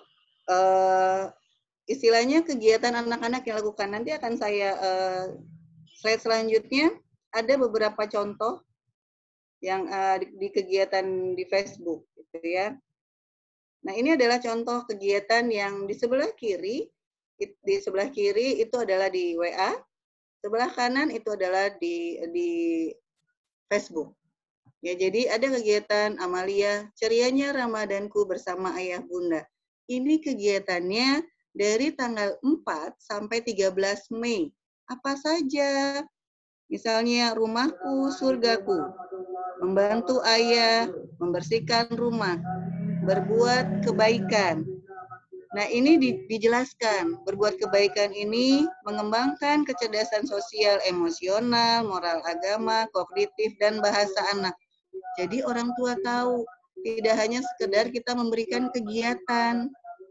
eh, istilahnya kegiatan anak-anak yang lakukan. Nanti akan saya eh, slide selanjutnya ada beberapa contoh yang eh, di, di kegiatan di Facebook gitu ya. Nah, ini adalah contoh kegiatan yang di sebelah kiri, di sebelah kiri itu adalah di W A. Sebelah kanan itu adalah di di Facebook. Ya, jadi ada kegiatan Amalia, cerianya Ramadanku bersama ayah bunda. Ini kegiatannya dari tanggal empat sampai tiga belas Mei. Apa saja? Misalnya rumahku, surgaku. Membantu ayah, membersihkan rumah, berbuat kebaikan. Nah, ini di, dijelaskan. Berbuat kebaikan ini mengembangkan kecerdasan sosial, emosional, moral agama, kognitif, dan bahasa anak. Jadi orang tua tahu, tidak hanya sekedar kita memberikan kegiatan.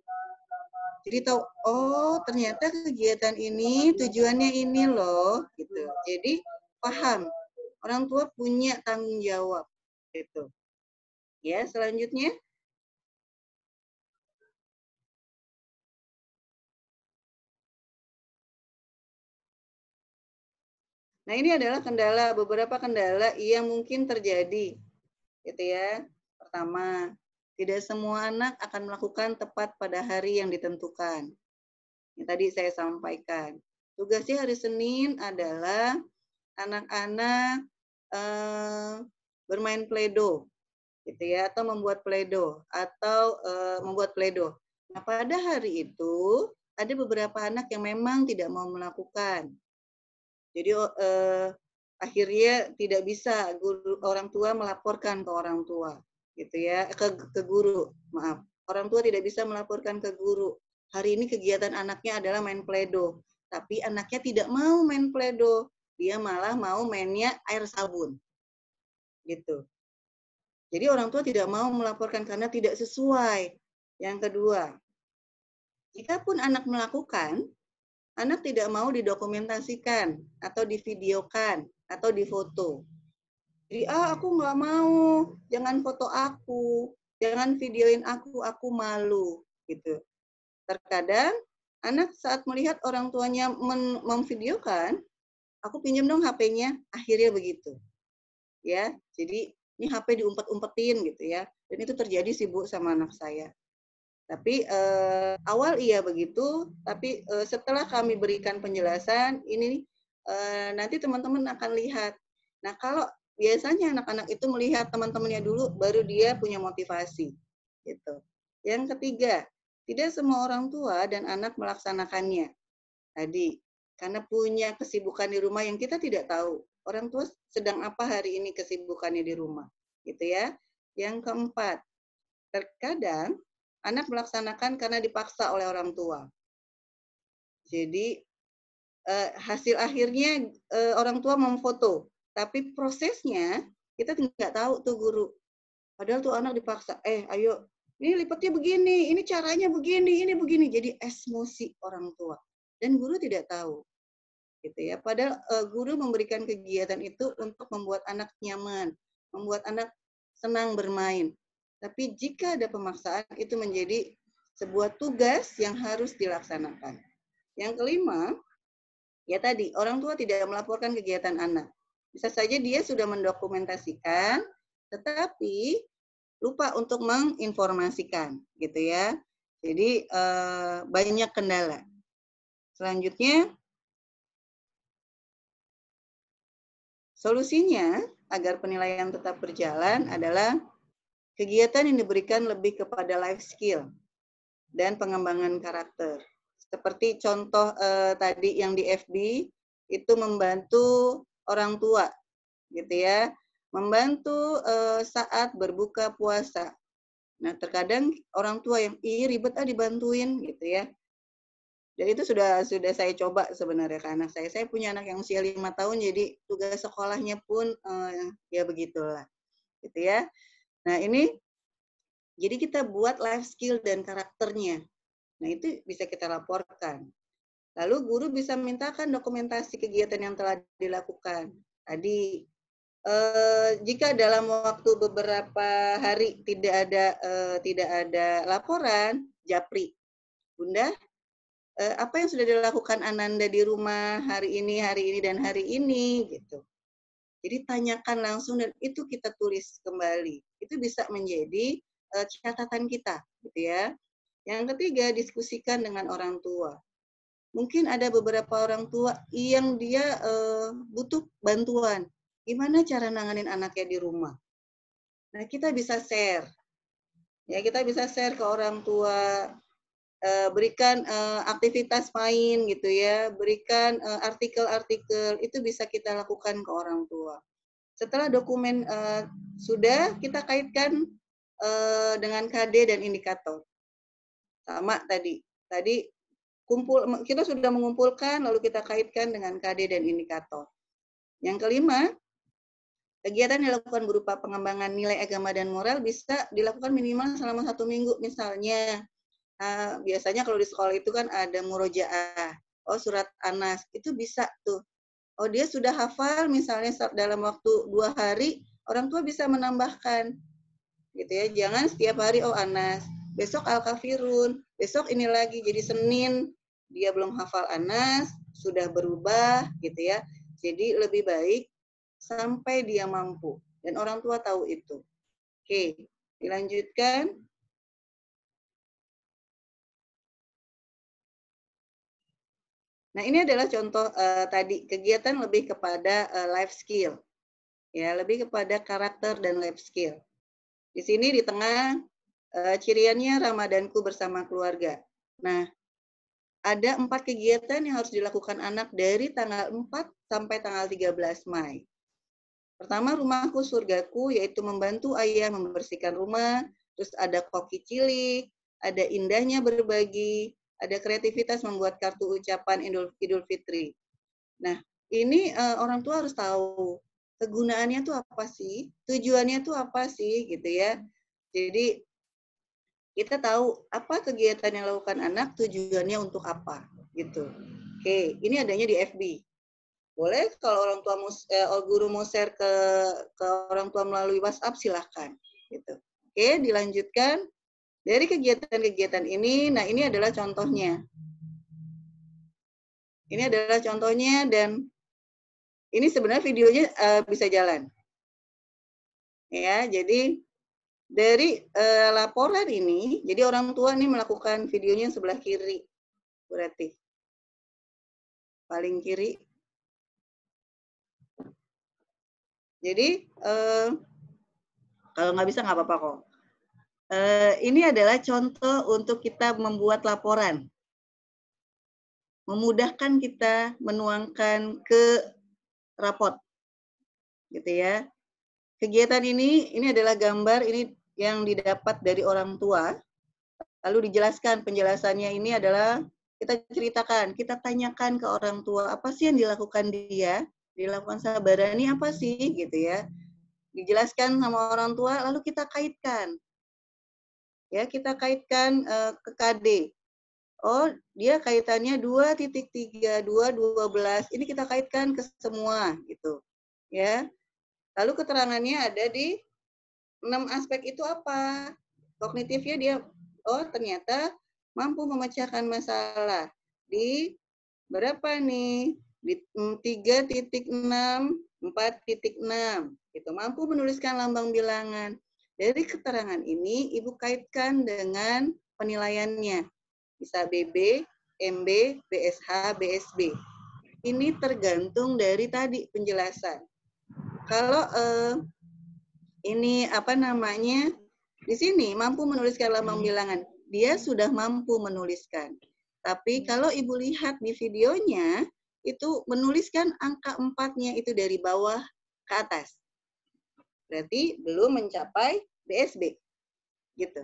Jadi tahu, oh ternyata kegiatan ini tujuannya ini loh, gitu. Jadi paham, orang tua punya tanggung jawab, gitu. Ya, selanjutnya. Nah, ini adalah kendala, beberapa kendala yang mungkin terjadi, gitu ya. Pertama, tidak semua anak akan melakukan tepat pada hari yang ditentukan. Yang tadi saya sampaikan. Tugasnya hari Senin adalah anak-anak eh, bermain Play-Doh, gitu ya, atau membuat Play-Doh, atau eh, membuat Play-Doh. Nah, pada hari itu ada beberapa anak yang memang tidak mau melakukan. Jadi eh, akhirnya tidak bisa guru, orang tua melaporkan ke orang tua, gitu ya, ke, ke guru, maaf. Orang tua tidak bisa melaporkan ke guru. Hari ini kegiatan anaknya adalah main Play-Doh, tapi anaknya tidak mau main Play-Doh, dia malah mau mainnya air sabun, gitu. Jadi orang tua tidak mau melaporkan karena tidak sesuai. Yang kedua, jikapun anak melakukan, anak tidak mau didokumentasikan atau divideokan atau difoto. Jadi, ah aku nggak mau, jangan foto aku, jangan videoin aku, aku malu, gitu. Terkadang anak saat melihat orang tuanya memvideokan, aku pinjam dong H P-nya, akhirnya begitu. Ya, jadi ini H P diumpet-umpetin gitu ya. Dan itu terjadi sih Bu sama anak saya. Tapi eh, awal iya begitu, tapi eh, setelah kami berikan penjelasan, ini eh, nanti teman-teman akan lihat. Nah, kalau biasanya anak-anak itu melihat teman-temannya dulu, baru dia punya motivasi. Gitu. Yang ketiga, tidak semua orang tua dan anak melaksanakannya. Tadi, karena punya kesibukan di rumah yang kita tidak tahu. Orang tua sedang apa hari ini kesibukannya di rumah. Gitu ya. Yang keempat, terkadang anak melaksanakan karena dipaksa oleh orang tua. Jadi eh, hasil akhirnya eh, orang tua memfoto, tapi prosesnya kita tidak tahu tuh guru. Padahal tuh anak dipaksa, eh ayo, ini lipatnya begini, ini caranya begini, ini begini. Jadi emosi orang tua. Dan guru tidak tahu. Gitu ya. Padahal uh, guru memberikan kegiatan itu untuk membuat anak nyaman, membuat anak senang bermain. Tapi jika ada pemaksaan, itu menjadi sebuah tugas yang harus dilaksanakan. Yang kelima, ya tadi, orang tua tidak melaporkan kegiatan anak. Bisa saja dia sudah mendokumentasikan, tetapi lupa untuk menginformasikan, gitu ya. Jadi eh, banyak kendala. Selanjutnya, solusinya agar penilaian tetap berjalan adalah kegiatan yang diberikan lebih kepada life skill dan pengembangan karakter. Seperti contoh eh, tadi yang di F B, itu membantu orang tua, gitu ya. Membantu eh, saat berbuka puasa. Nah, terkadang orang tua yang ih ribet ah dibantuin, gitu ya. Dan itu sudah sudah saya coba sebenarnya ke anak saya. Saya punya anak yang usia lima tahun, jadi tugas sekolahnya pun eh, ya begitulah, gitu ya. Nah ini, jadi kita buat life skill dan karakternya. Nah itu bisa kita laporkan. Lalu guru bisa mintakan dokumentasi kegiatan yang telah dilakukan. Tadi eh, jika dalam waktu beberapa hari tidak ada eh, tidak ada laporan, japri, Bunda, eh, apa yang sudah dilakukan Ananda di rumah hari ini, hari ini dan hari ini, gitu. Jadi tanyakan langsung dan itu kita tulis kembali. Itu bisa menjadi uh, catatan kita, gitu ya. Yang ketiga, diskusikan dengan orang tua. Mungkin ada beberapa orang tua yang dia uh, butuh bantuan. Gimana cara nanganin anaknya di rumah? Nah, kita bisa share. Ya, kita bisa share ke orang tua. Uh, berikan uh, aktivitas main, gitu ya. Berikan uh, artikel-artikel. Itu bisa kita lakukan ke orang tua. Setelah dokumen uh, sudah, kita kaitkan uh, dengan K D dan indikator. Sama tadi. Tadi kumpul kita sudah mengumpulkan, lalu kita kaitkan dengan K D dan indikator. Yang kelima, kegiatan yang dilakukan berupa pengembangan nilai agama dan moral bisa dilakukan minimal selama satu minggu. Misalnya, uh, biasanya kalau di sekolah itu kan ada murojaah, oh surat Anas, itu bisa tuh. Oh dia sudah hafal misalnya dalam waktu dua hari, orang tua bisa menambahkan, gitu ya. Jangan setiap hari oh Anas, besok Al-Kafirun, besok ini lagi. Jadi Senin dia belum hafal Anas, sudah berubah, gitu ya. Jadi lebih baik sampai dia mampu dan orang tua tahu itu. Oke, dilanjutkan. Nah, ini adalah contoh uh, tadi kegiatan lebih kepada uh, life skill. Ya, lebih kepada karakter dan life skill. Di sini di tengah uh, ciriannya Ramadanku bersama keluarga. Nah, ada empat kegiatan yang harus dilakukan anak dari tanggal empat sampai tanggal tiga belas Mei. Pertama, rumahku surgaku, yaitu membantu ayah membersihkan rumah, terus ada koki cilik, ada indahnya berbagi, ada kreativitas membuat kartu ucapan Idul, Idul Fitri. Nah, ini uh, orang tua harus tahu kegunaannya tuh apa sih, tujuannya tuh apa sih, gitu ya. Jadi kita tahu apa kegiatan yang dilakukan anak, tujuannya untuk apa, gitu. Oke, ini adanya di F B. Boleh kalau orang tua eh, guru mau share ke ke orang tua melalui WhatsApp, silahkan, gitu. Oke, dilanjutkan. Dari kegiatan-kegiatan ini, nah ini adalah contohnya. Ini adalah contohnya dan ini sebenarnya videonya uh, bisa jalan. Ya, jadi dari uh, laporan ini, jadi orang tua ini melakukan videonya sebelah kiri, berarti paling kiri. Jadi uh, kalau nggak bisa nggak apa-apa kok. Uh, ini adalah contoh untuk kita membuat laporan. Memudahkan kita menuangkan ke raport. Gitu ya. Kegiatan ini, ini adalah gambar ini yang didapat dari orang tua. Lalu dijelaskan, penjelasannya ini adalah kita ceritakan, kita tanyakan ke orang tua, apa sih yang dilakukan dia? Dilakukan Sabarani apa sih? Gitu ya. dijelaskan sama orang tua, lalu kita kaitkan. Ya, kita kaitkan uh, ke K D. Oh, dia kaitannya dua titik tiga, dua, dua belas. Ini kita kaitkan ke semua gitu. Ya. Lalu keterangannya ada di enam aspek itu apa? Kognitifnya dia, oh ternyata mampu memecahkan masalah di berapa nih? Di tiga titik enam, empat titik enam. Gitu. Mampu menuliskan lambang bilangan. Dari keterangan ini, Ibu kaitkan dengan penilaiannya. Bisa B B, M B, B S H, B S B. Ini tergantung dari tadi penjelasan. Kalau eh, ini apa namanya, di sini mampu menuliskan lambang bilangan. Dia sudah mampu menuliskan. Tapi kalau Ibu lihat di videonya, itu menuliskan angka empatnya itu dari bawah ke atas. Berarti belum mencapai B S B. Gitu.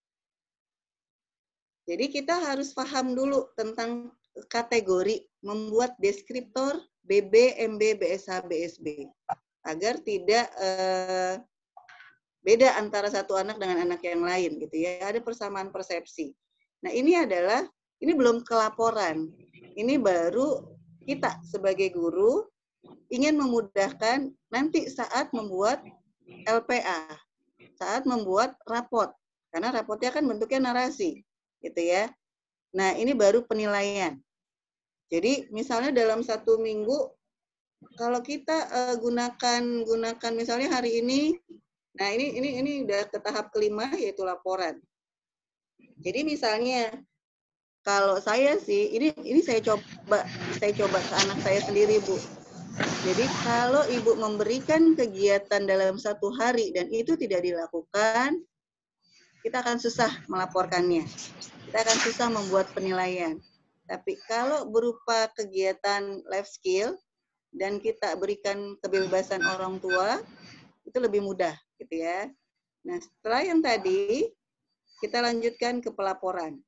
Jadi kita harus paham dulu tentang kategori membuat deskriptor B B, M B, B S H, B S B. Agar tidak eh, beda antara satu anak dengan anak yang lain gitu ya. Ada persamaan persepsi. Nah, ini adalah ini belum kelaporan. Ini baru kita sebagai guru ingin memudahkan nanti saat membuat L P A, saat membuat raport. Karena raportnya kan bentuknya narasi, gitu ya. Nah, ini baru penilaian. Jadi, misalnya dalam satu minggu, kalau kita uh, gunakan gunakan misalnya hari ini, nah ini ini ini udah ke tahap kelima yaitu laporan. Jadi misalnya kalau saya sih ini ini saya coba saya coba ke anak saya sendiri, Bu. Jadi kalau Ibu memberikan kegiatan dalam satu hari dan itu tidak dilakukan, kita akan susah melaporkannya. Kita akan susah membuat penilaian. Tapi kalau berupa kegiatan life skill dan kita berikan kebebasan orang tua, itu lebih mudah, gitu ya. Nah, setelah yang tadi, kita lanjutkan ke pelaporan.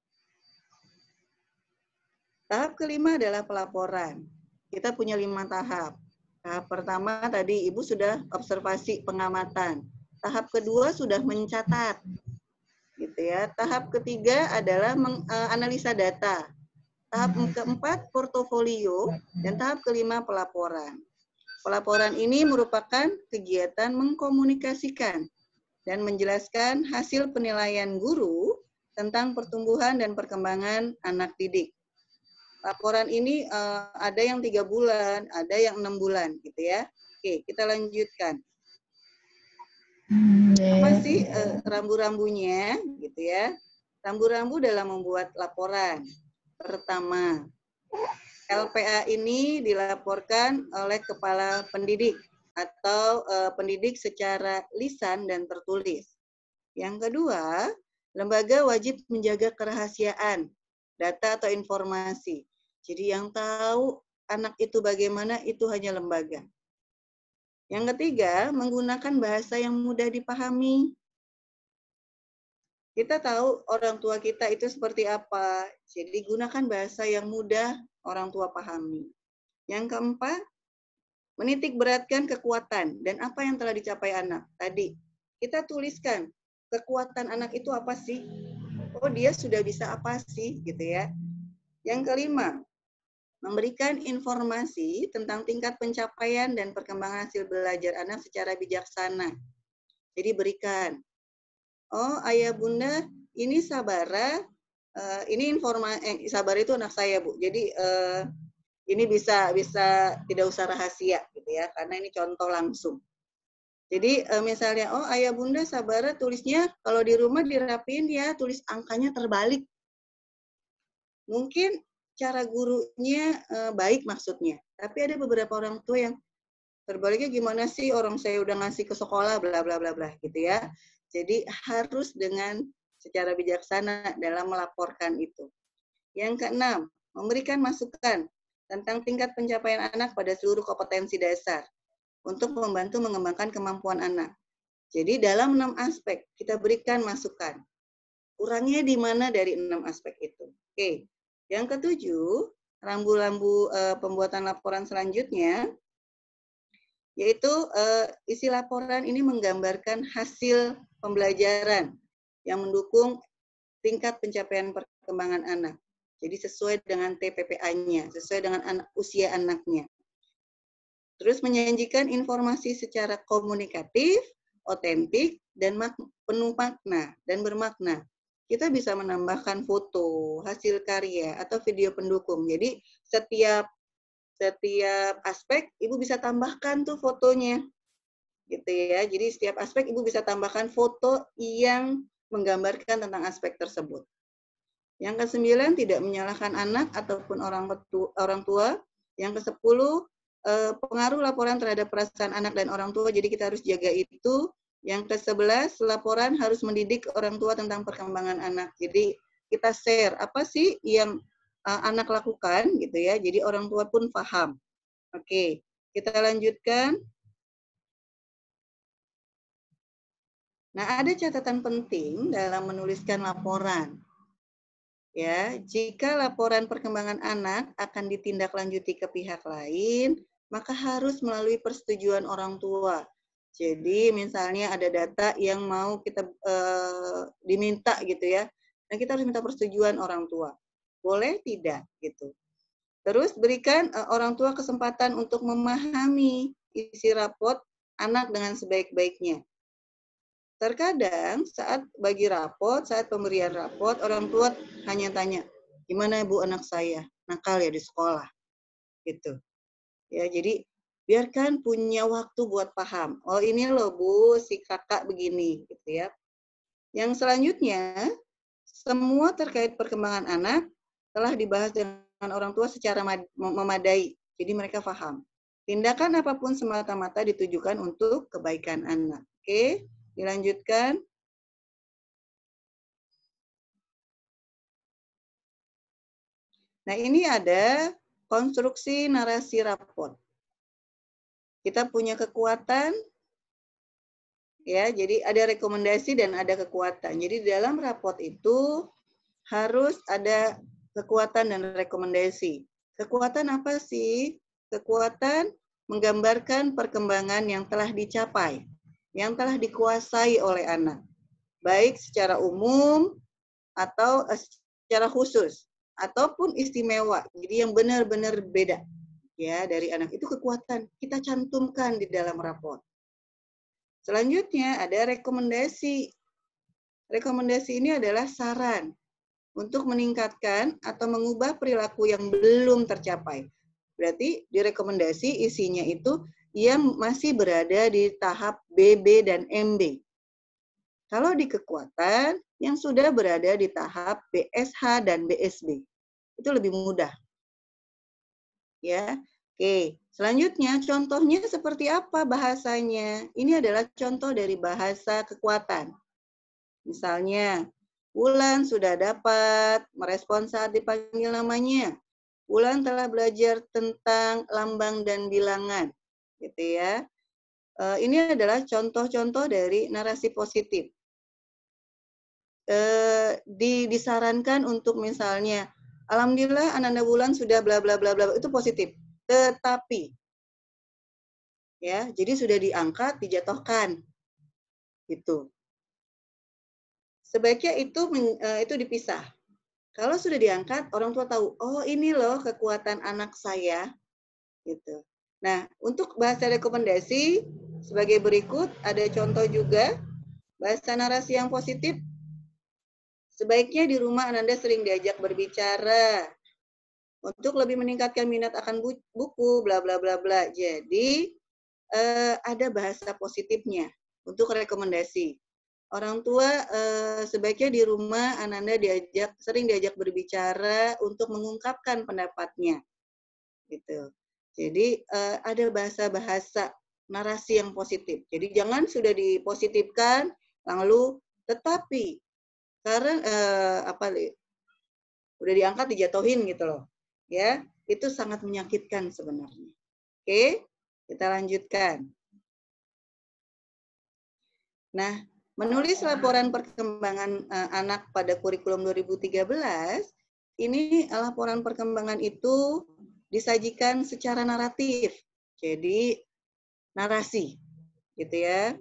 Tahap kelima adalah pelaporan. Kita punya lima tahap. Tahap pertama tadi Ibu sudah observasi pengamatan. Tahap kedua sudah mencatat, gitu ya. Tahap ketiga adalah menganalisa data. Tahap keempat portofolio dan tahap kelima pelaporan. Pelaporan ini merupakan kegiatan mengkomunikasikan dan menjelaskan hasil penilaian guru tentang pertumbuhan dan perkembangan anak didik. Laporan ini uh, ada yang tiga bulan, ada yang enam bulan, gitu ya. Oke, kita lanjutkan. Apa sih uh, rambu-rambunya, gitu ya? Rambu-rambu dalam membuat laporan. Pertama, L P A ini dilaporkan oleh kepala pendidik atau uh, pendidik secara lisan dan tertulis. Yang kedua, lembaga wajib menjaga kerahasiaan data atau informasi. Jadi yang tahu anak itu bagaimana itu hanya lembaga. Yang ketiga, menggunakan bahasa yang mudah dipahami. Kita tahu orang tua kita itu seperti apa. Jadi gunakan bahasa yang mudah orang tua pahami. Yang keempat, menitik beratkan kekuatan dan apa yang telah dicapai anak. Tadi kita tuliskan kekuatan anak itu apa sih? Oh, dia sudah bisa apa sih, gitu ya. Yang kelima, memberikan informasi tentang tingkat pencapaian dan perkembangan hasil belajar anak secara bijaksana. Jadi berikan, oh ayah bunda, ini Sabara, uh, ini informasi, eh, Sabara itu anak saya, Bu. Jadi uh, ini bisa bisa tidak usah rahasia, gitu ya, karena ini contoh langsung. Jadi uh, misalnya, oh ayah bunda Sabara tulisnya kalau di rumah dirapiin ya, tulis angkanya terbalik. Mungkin cara gurunya eh, baik maksudnya, tapi ada beberapa orang tua yang terbaliknya gimana sih, orang saya udah ngasih ke sekolah bla bla bla bla, gitu ya. Jadi harus dengan secara bijaksana dalam melaporkan itu. Yang keenam, memberikan masukan tentang tingkat pencapaian anak pada seluruh kompetensi dasar untuk membantu mengembangkan kemampuan anak. Jadi dalam enam aspek kita berikan masukan. Kurangnya di mana dari enam aspek itu. Oke. Yang ketujuh, rambu-rambu e, pembuatan laporan selanjutnya, yaitu uh, isi laporan ini menggambarkan hasil pembelajaran yang mendukung tingkat pencapaian perkembangan anak. Jadi sesuai dengan T P P A-nya, sesuai dengan anak, usia anaknya. Terus menyajikan informasi secara komunikatif, otentik, dan penuh makna dan bermakna. Kita bisa menambahkan foto, hasil karya, atau video pendukung. Jadi setiap setiap aspek Ibu bisa tambahkan tuh fotonya. Gitu ya. Jadi setiap aspek Ibu bisa tambahkan foto yang menggambarkan tentang aspek tersebut. Yang kesembilan, tidak menyalahkan anak ataupun orang tua, orang tua. Yang kesepuluh, pengaruh laporan terhadap perasaan anak dan orang tua, jadi kita harus jaga itu. Yang kesebelas, laporan harus mendidik orang tua tentang perkembangan anak. Jadi kita share apa sih yang uh, anak lakukan gitu ya. Jadi orang tua pun paham. Oke, kita lanjutkan. Nah, ada catatan penting dalam menuliskan laporan. Ya, jika laporan perkembangan anak akan ditindaklanjuti ke pihak lain, maka harus melalui persetujuan orang tua. Jadi misalnya ada data yang mau kita uh, diminta gitu ya, nah kita harus minta persetujuan orang tua. Boleh tidak gitu. Terus berikan uh, orang tua kesempatan untuk memahami isi raport anak dengan sebaik-baiknya. Terkadang saat bagi raport, saat pemberian raport, orang tua hanya tanya, gimana Bu anak saya? Nakal ya di sekolah. Gitu. Ya, jadi biarkan punya waktu buat paham. Oh ini loh Bu, si kakak begini, gitu ya. Yang selanjutnya, semua terkait perkembangan anak telah dibahas dengan orang tua secara memadai. Jadi mereka paham. Tindakan apapun semata-mata ditujukan untuk kebaikan anak. Oke, dilanjutkan. Nah ini ada konstruksi narasi raport. Kita punya kekuatan, ya, jadi ada rekomendasi dan ada kekuatan. Jadi dalam raport itu harus ada kekuatan dan rekomendasi. Kekuatan apa sih? Kekuatan menggambarkan perkembangan yang telah dicapai, yang telah dikuasai oleh anak, baik secara umum atau secara khusus, ataupun istimewa. Jadi yang benar-benar beda. Ya, dari anak itu kekuatan kita cantumkan di dalam raport. Selanjutnya ada rekomendasi. Rekomendasi ini adalah saran untuk meningkatkan atau mengubah perilaku yang belum tercapai. Berarti di rekomendasi isinya itu yang masih berada di tahap B B dan M B. Kalau di kekuatan yang sudah berada di tahap B S H dan B S B. Itu lebih mudah. Ya, oke. Selanjutnya, contohnya seperti apa bahasanya? Ini adalah contoh dari bahasa kekuatan. Misalnya, Wulan sudah dapat merespon saat dipanggil namanya. Wulan telah belajar tentang lambang dan bilangan, gitu ya. Ini adalah contoh-contoh dari narasi positif. Disarankan untuk misalnya, alhamdulillah Ananda Wulan sudah bla bla bla bla, itu positif. Tetapi, ya, jadi sudah diangkat, dijatuhkan, gitu. Sebaiknya itu itu dipisah. Kalau sudah diangkat, orang tua tahu, oh ini loh kekuatan anak saya, gitu. Nah, untuk bahasa rekomendasi sebagai berikut ada contoh juga bahasa narasi yang positif. Sebaiknya di rumah Ananda sering diajak berbicara. Untuk lebih meningkatkan minat akan buku, bla bla bla bla. Jadi eh, ada bahasa positifnya untuk rekomendasi. Orang tua eh, sebaiknya di rumah Ananda diajak sering diajak berbicara untuk mengungkapkan pendapatnya, gitu. Jadi eh, ada bahasa-bahasa narasi yang positif. Jadi jangan sudah dipositifkan lalu tetapi karena eh, apa udah diangkat dijatuhin gitu loh. Ya, itu sangat menyakitkan sebenarnya. Oke, kita lanjutkan. Nah, menulis laporan perkembangan uh, anak pada kurikulum dua ribu tiga belas, ini laporan perkembangan itu disajikan secara naratif. Jadi, narasi, gitu ya.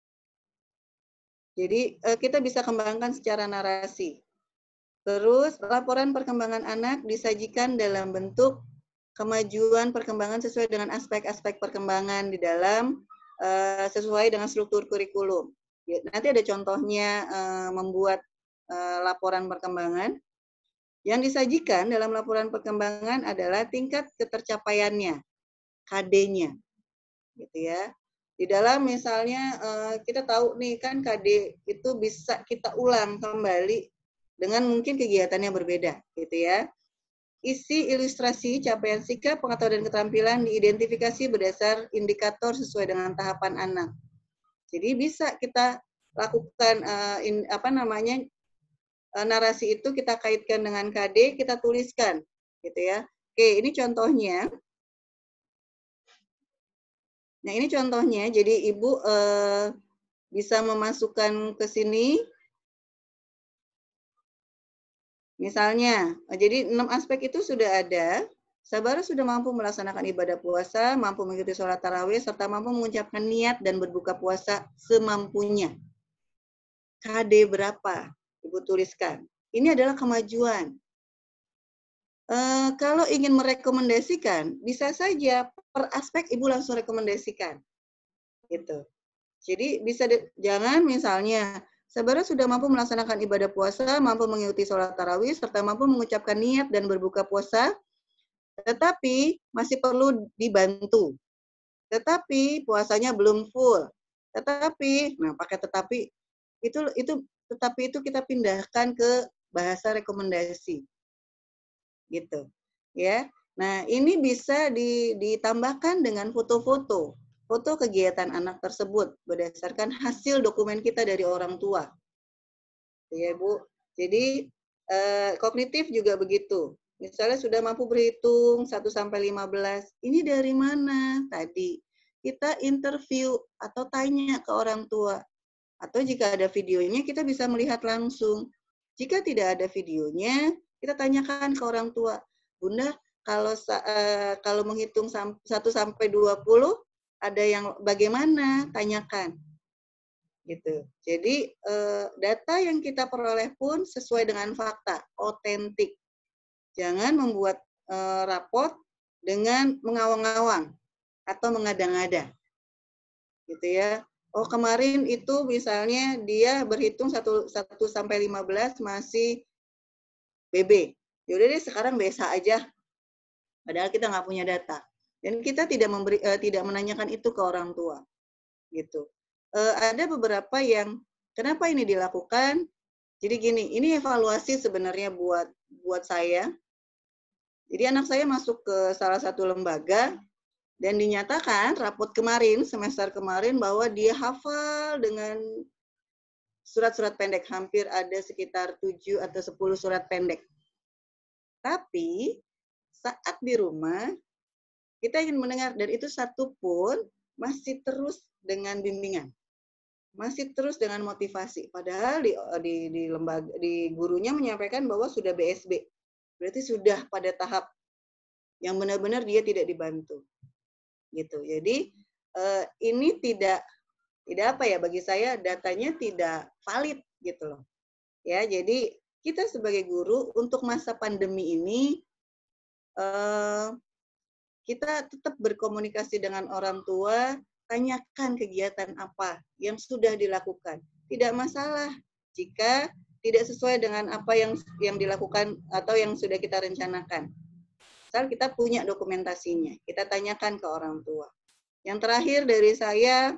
Jadi kita bisa kembangkan secara narasi. Terus laporan perkembangan anak disajikan dalam bentuk kemajuan perkembangan sesuai dengan aspek-aspek perkembangan di dalam uh, sesuai dengan struktur kurikulum. Nanti ada contohnya uh, membuat uh, laporan perkembangan. Yang disajikan dalam laporan perkembangan adalah tingkat ketercapaiannya, K D-nya, gitu ya. Di dalam misalnya uh, kita tahu nih kan K D itu bisa kita ulang kembali dengan mungkin kegiatannya berbeda, gitu ya. Isi ilustrasi capaian sikap, pengetahuan dan keterampilan diidentifikasi berdasar indikator sesuai dengan tahapan anak. Jadi bisa kita lakukan uh, in, apa namanya uh, narasi itu kita kaitkan dengan K D, kita tuliskan, gitu ya. Oke, ini contohnya. Nah ini contohnya. Jadi ibu uh, bisa memasukkan ke sini. Misalnya, jadi enam aspek itu sudah ada. Sabara sudah mampu melaksanakan ibadah puasa, mampu mengikuti sholat tarawih, serta mampu mengucapkan niat dan berbuka puasa semampunya. K D berapa? Ibu tuliskan. Ini adalah kemajuan. E, kalau ingin merekomendasikan, bisa saja per aspek ibu langsung rekomendasikan. Gitu. Jadi bisa di, jangan misalnya Sabara sudah mampu melaksanakan ibadah puasa, mampu mengikuti sholat tarawih, serta mampu mengucapkan niat dan berbuka puasa, tetapi masih perlu dibantu. Tetapi puasanya belum full. Tetapi, nah pakai tetapi, itu itu tetapi itu kita pindahkan ke bahasa rekomendasi. Gitu. Ya. Nah, ini bisa ditambahkan dengan foto-foto. Foto kegiatan anak tersebut berdasarkan hasil dokumen kita dari orang tua. Ya, Bu. Jadi eh, kognitif juga begitu. Misalnya sudah mampu berhitung satu sampai lima belas. Ini dari mana? Tadi kita interview atau tanya ke orang tua. Atau jika ada videonya kita bisa melihat langsung. Jika tidak ada videonya, kita tanyakan ke orang tua. Bunda, kalau uh, kalau menghitung satu sampai dua puluh ada yang bagaimana? Tanyakan. Gitu. Jadi eh, data yang kita peroleh pun sesuai dengan fakta, otentik. Jangan membuat eh, raport dengan mengawang-awang atau mengada-ngada. Gitu ya. Oh, kemarin itu misalnya dia berhitung satu sampai lima belas masih B B. Yaudah deh sekarang B S H aja. Padahal kita nggak punya data. Dan kita tidak memberi eh, tidak menanyakan itu ke orang tua. Gitu. Uh, ada beberapa yang kenapa ini dilakukan. Jadi gini, ini evaluasi sebenarnya buat buat saya. Jadi anak saya masuk ke salah satu lembaga dan dinyatakan rapot kemarin, semester kemarin bahwa dia hafal dengan surat-surat pendek, hampir ada sekitar tujuh atau sepuluh surat pendek. Tapi saat di rumah kita ingin mendengar, dan itu satu pun masih terus dengan bimbingan. Masih terus dengan motivasi. Padahal di, di, di lembaga, di gurunya menyampaikan bahwa sudah B S B. Berarti sudah pada tahap yang benar-benar dia tidak dibantu. Gitu. Jadi eh, ini tidak tidak apa ya, bagi saya datanya tidak valid gitu loh. Ya, jadi kita sebagai guru untuk masa pandemi ini eh, kita tetap berkomunikasi dengan orang tua. Tanyakan kegiatan apa yang sudah dilakukan. Tidak masalah jika tidak sesuai dengan apa yang yang dilakukan atau yang sudah kita rencanakan. Asal kita punya dokumentasinya, kita tanyakan ke orang tua. Yang terakhir dari saya,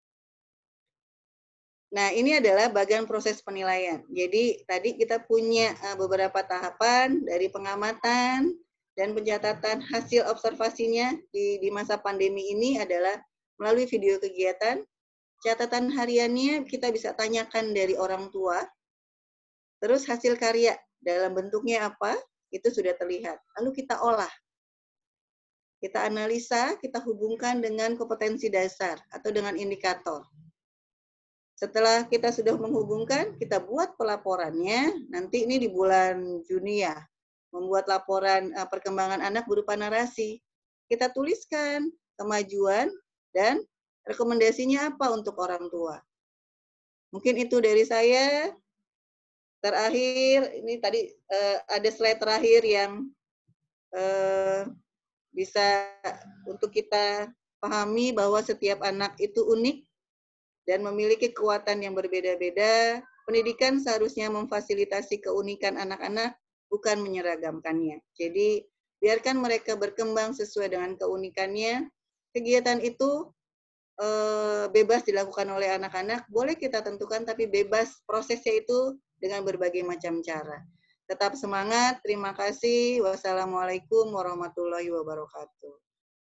nah ini adalah bagian proses penilaian. Jadi tadi kita punya beberapa tahapan dari pengamatan dan pencatatan hasil observasinya di, di masa pandemi ini adalah melalui video kegiatan, catatan hariannya kita bisa tanyakan dari orang tua, terus hasil karya dalam bentuknya apa, itu sudah terlihat. Lalu kita olah, kita analisa, kita hubungkan dengan kompetensi dasar atau dengan indikator. Setelah kita sudah menghubungkan, kita buat pelaporannya, nanti ini di bulan Juni ya, membuat laporan uh, perkembangan anak berupa narasi. Kita tuliskan kemajuan dan Rekomendasinya apa untuk orang tua? Mungkin itu dari saya. Terakhir, ini tadi uh, ada slide terakhir yang uh, bisa untuk kita pahami bahwa setiap anak itu unik dan memiliki kekuatan yang berbeda-beda. Pendidikan seharusnya memfasilitasi keunikan anak-anak, bukan menyeragamkannya. Jadi, biarkan mereka berkembang sesuai dengan keunikannya. Kegiatan itu eh, bebas dilakukan oleh anak-anak, boleh kita tentukan, tapi bebas prosesnya itu dengan berbagai macam cara. Tetap semangat, terima kasih. Wassalamualaikum warahmatullahi wabarakatuh.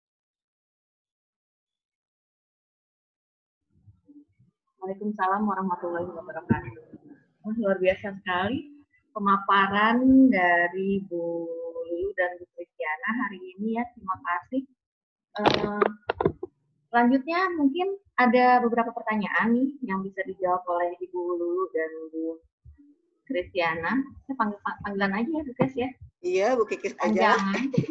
Waalaikumsalam warahmatullahi wabarakatuh. Oh, luar biasa sekali pemaparan dari Bu Lulu dan Bu Kristiana hari ini ya. Terima kasih. Uh, selanjutnya mungkin ada beberapa pertanyaan nih yang bisa dijawab oleh Ibu Lulu dan Bu Kristiana. Saya panggil panggilan aja ya, Bu Kris ya. Iya, Bu Kikis aja. Oke,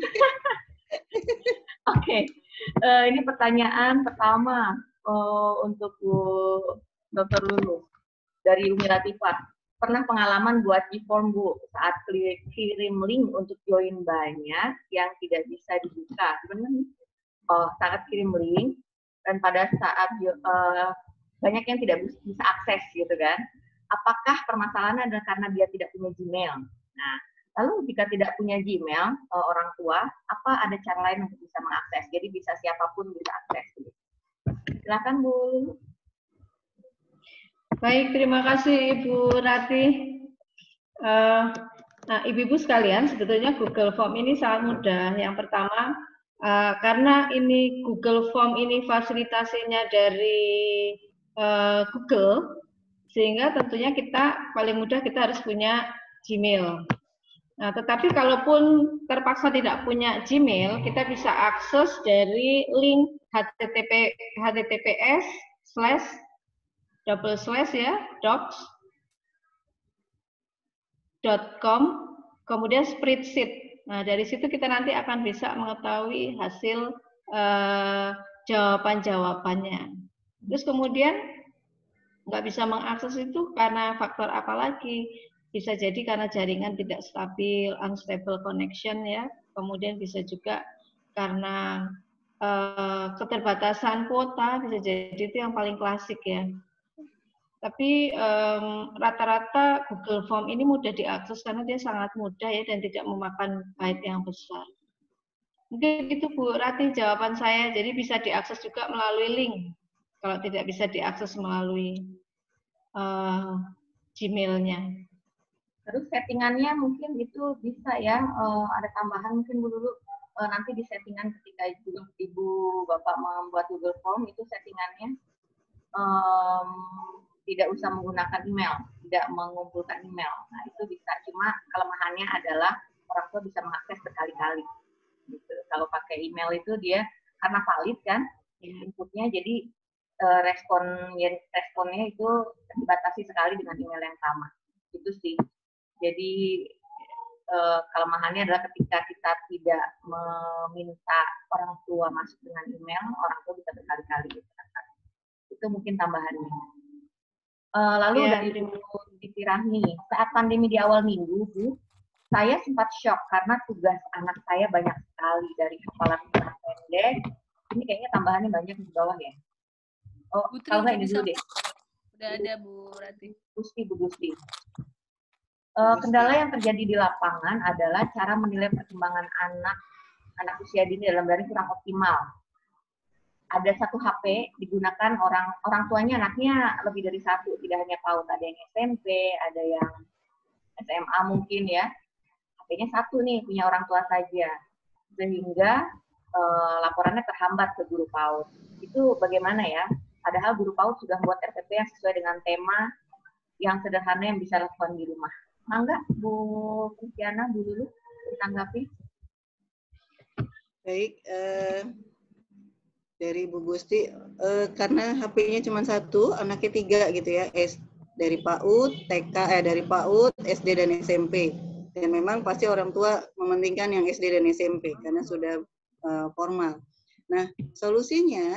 okay. uh, ini pertanyaan pertama uh, untuk Bu Dokter Lulu dari Umi Latifah. Pernah pengalaman buat e-form Bu saat kirim link untuk join banyak yang tidak bisa dibuka. Gimana? Oh, saat kirim link dan pada saat uh, banyak yang tidak bisa akses gitu kan. Apakah permasalahannya adalah karena dia tidak punya Gmail? Nah, lalu jika tidak punya Gmail, uh, orang tua, apa ada cara lain untuk bisa mengakses? Jadi bisa siapapun bisa akses. Gitu. Silakan Bu. Baik, terima kasih Ibu Rati. Uh, nah, Ibu-ibu sekalian, sebetulnya Google Form ini sangat mudah. Yang pertama, uh, karena ini Google Form ini fasilitasinya dari uh, Google, sehingga tentunya kita paling mudah kita harus punya Gmail. Nah, tetapi kalaupun terpaksa tidak punya Gmail, kita bisa akses dari link http https slash double slash ya docs dot com kemudian spreadsheet. Nah, dari situ kita nanti akan bisa mengetahui hasil eh, jawaban-jawabannya. Terus kemudian nggak bisa mengakses itu karena faktor apa lagi? Bisa jadi karena jaringan tidak stabil, unstable connection ya. Kemudian bisa juga karena uh, keterbatasan kuota, bisa jadi itu yang paling klasik ya. Tapi rata-rata um, Google Form ini mudah diakses karena dia sangat mudah ya dan tidak memakan byte yang besar. Mungkin itu Bu Rati jawaban saya. Jadi bisa diakses juga melalui link. Kalau tidak bisa diakses melalui uh, Gmail-nya. Terus settingannya mungkin itu bisa ya, uh, ada tambahan mungkin Bu dulu uh, nanti di settingan ketika ibu, ibu bapak membuat Google Form itu settingannya um, tidak usah menggunakan email, tidak mengumpulkan email. Nah itu bisa, cuma kelemahannya adalah orang tua bisa mengakses berkali-kali. Gitu. Kalau pakai email itu dia karena valid kan inputnya, jadi uh, respon responnya itu dibatasi sekali dengan email yang sama. Itu sih. Jadi eh, kelemahannya adalah ketika kita tidak meminta orang tua masuk dengan email, orang tua bisa berkali-kali gitu. Itu mungkin tambahannya. Eh, lalu ya, dari Bu Siti Rahmi, saat pandemi di awal minggu, Bu, saya sempat shock karena tugas anak saya banyak sekali dari hafalan pesan pendek. Ini kayaknya tambahannya banyak di bawah ya. Oh, Putri, kalau nggak ini dulu deh. Udah ada Bu Rati. Gusti, Bu Gusti. Uh, kendala yang terjadi di lapangan adalah cara menilai perkembangan anak anak usia dini dalam daring kurang optimal. Ada satu H P digunakan orang orang tuanya anaknya lebih dari satu, tidak hanya PAUD, ada yang S M P, ada yang S M A mungkin ya. H P-nya satu nih punya orang tua saja, sehingga uh, laporannya terhambat ke guru PAUD. Itu bagaimana ya? Padahal guru PAUD sudah membuat R P P yang sesuai dengan tema yang sederhana yang bisa lakukan di rumah. Mangga, Bu Kristiana, Bu Lulu, ditanggapi. Baik, eh, dari Bu Gusti, eh, karena H P-nya cuma satu, anaknya tiga gitu ya, S dari PAUD, T K, eh dari PAUD, S D dan S M P. Dan memang pasti orang tua mementingkan yang S D dan S M P karena sudah eh, formal. Nah, solusinya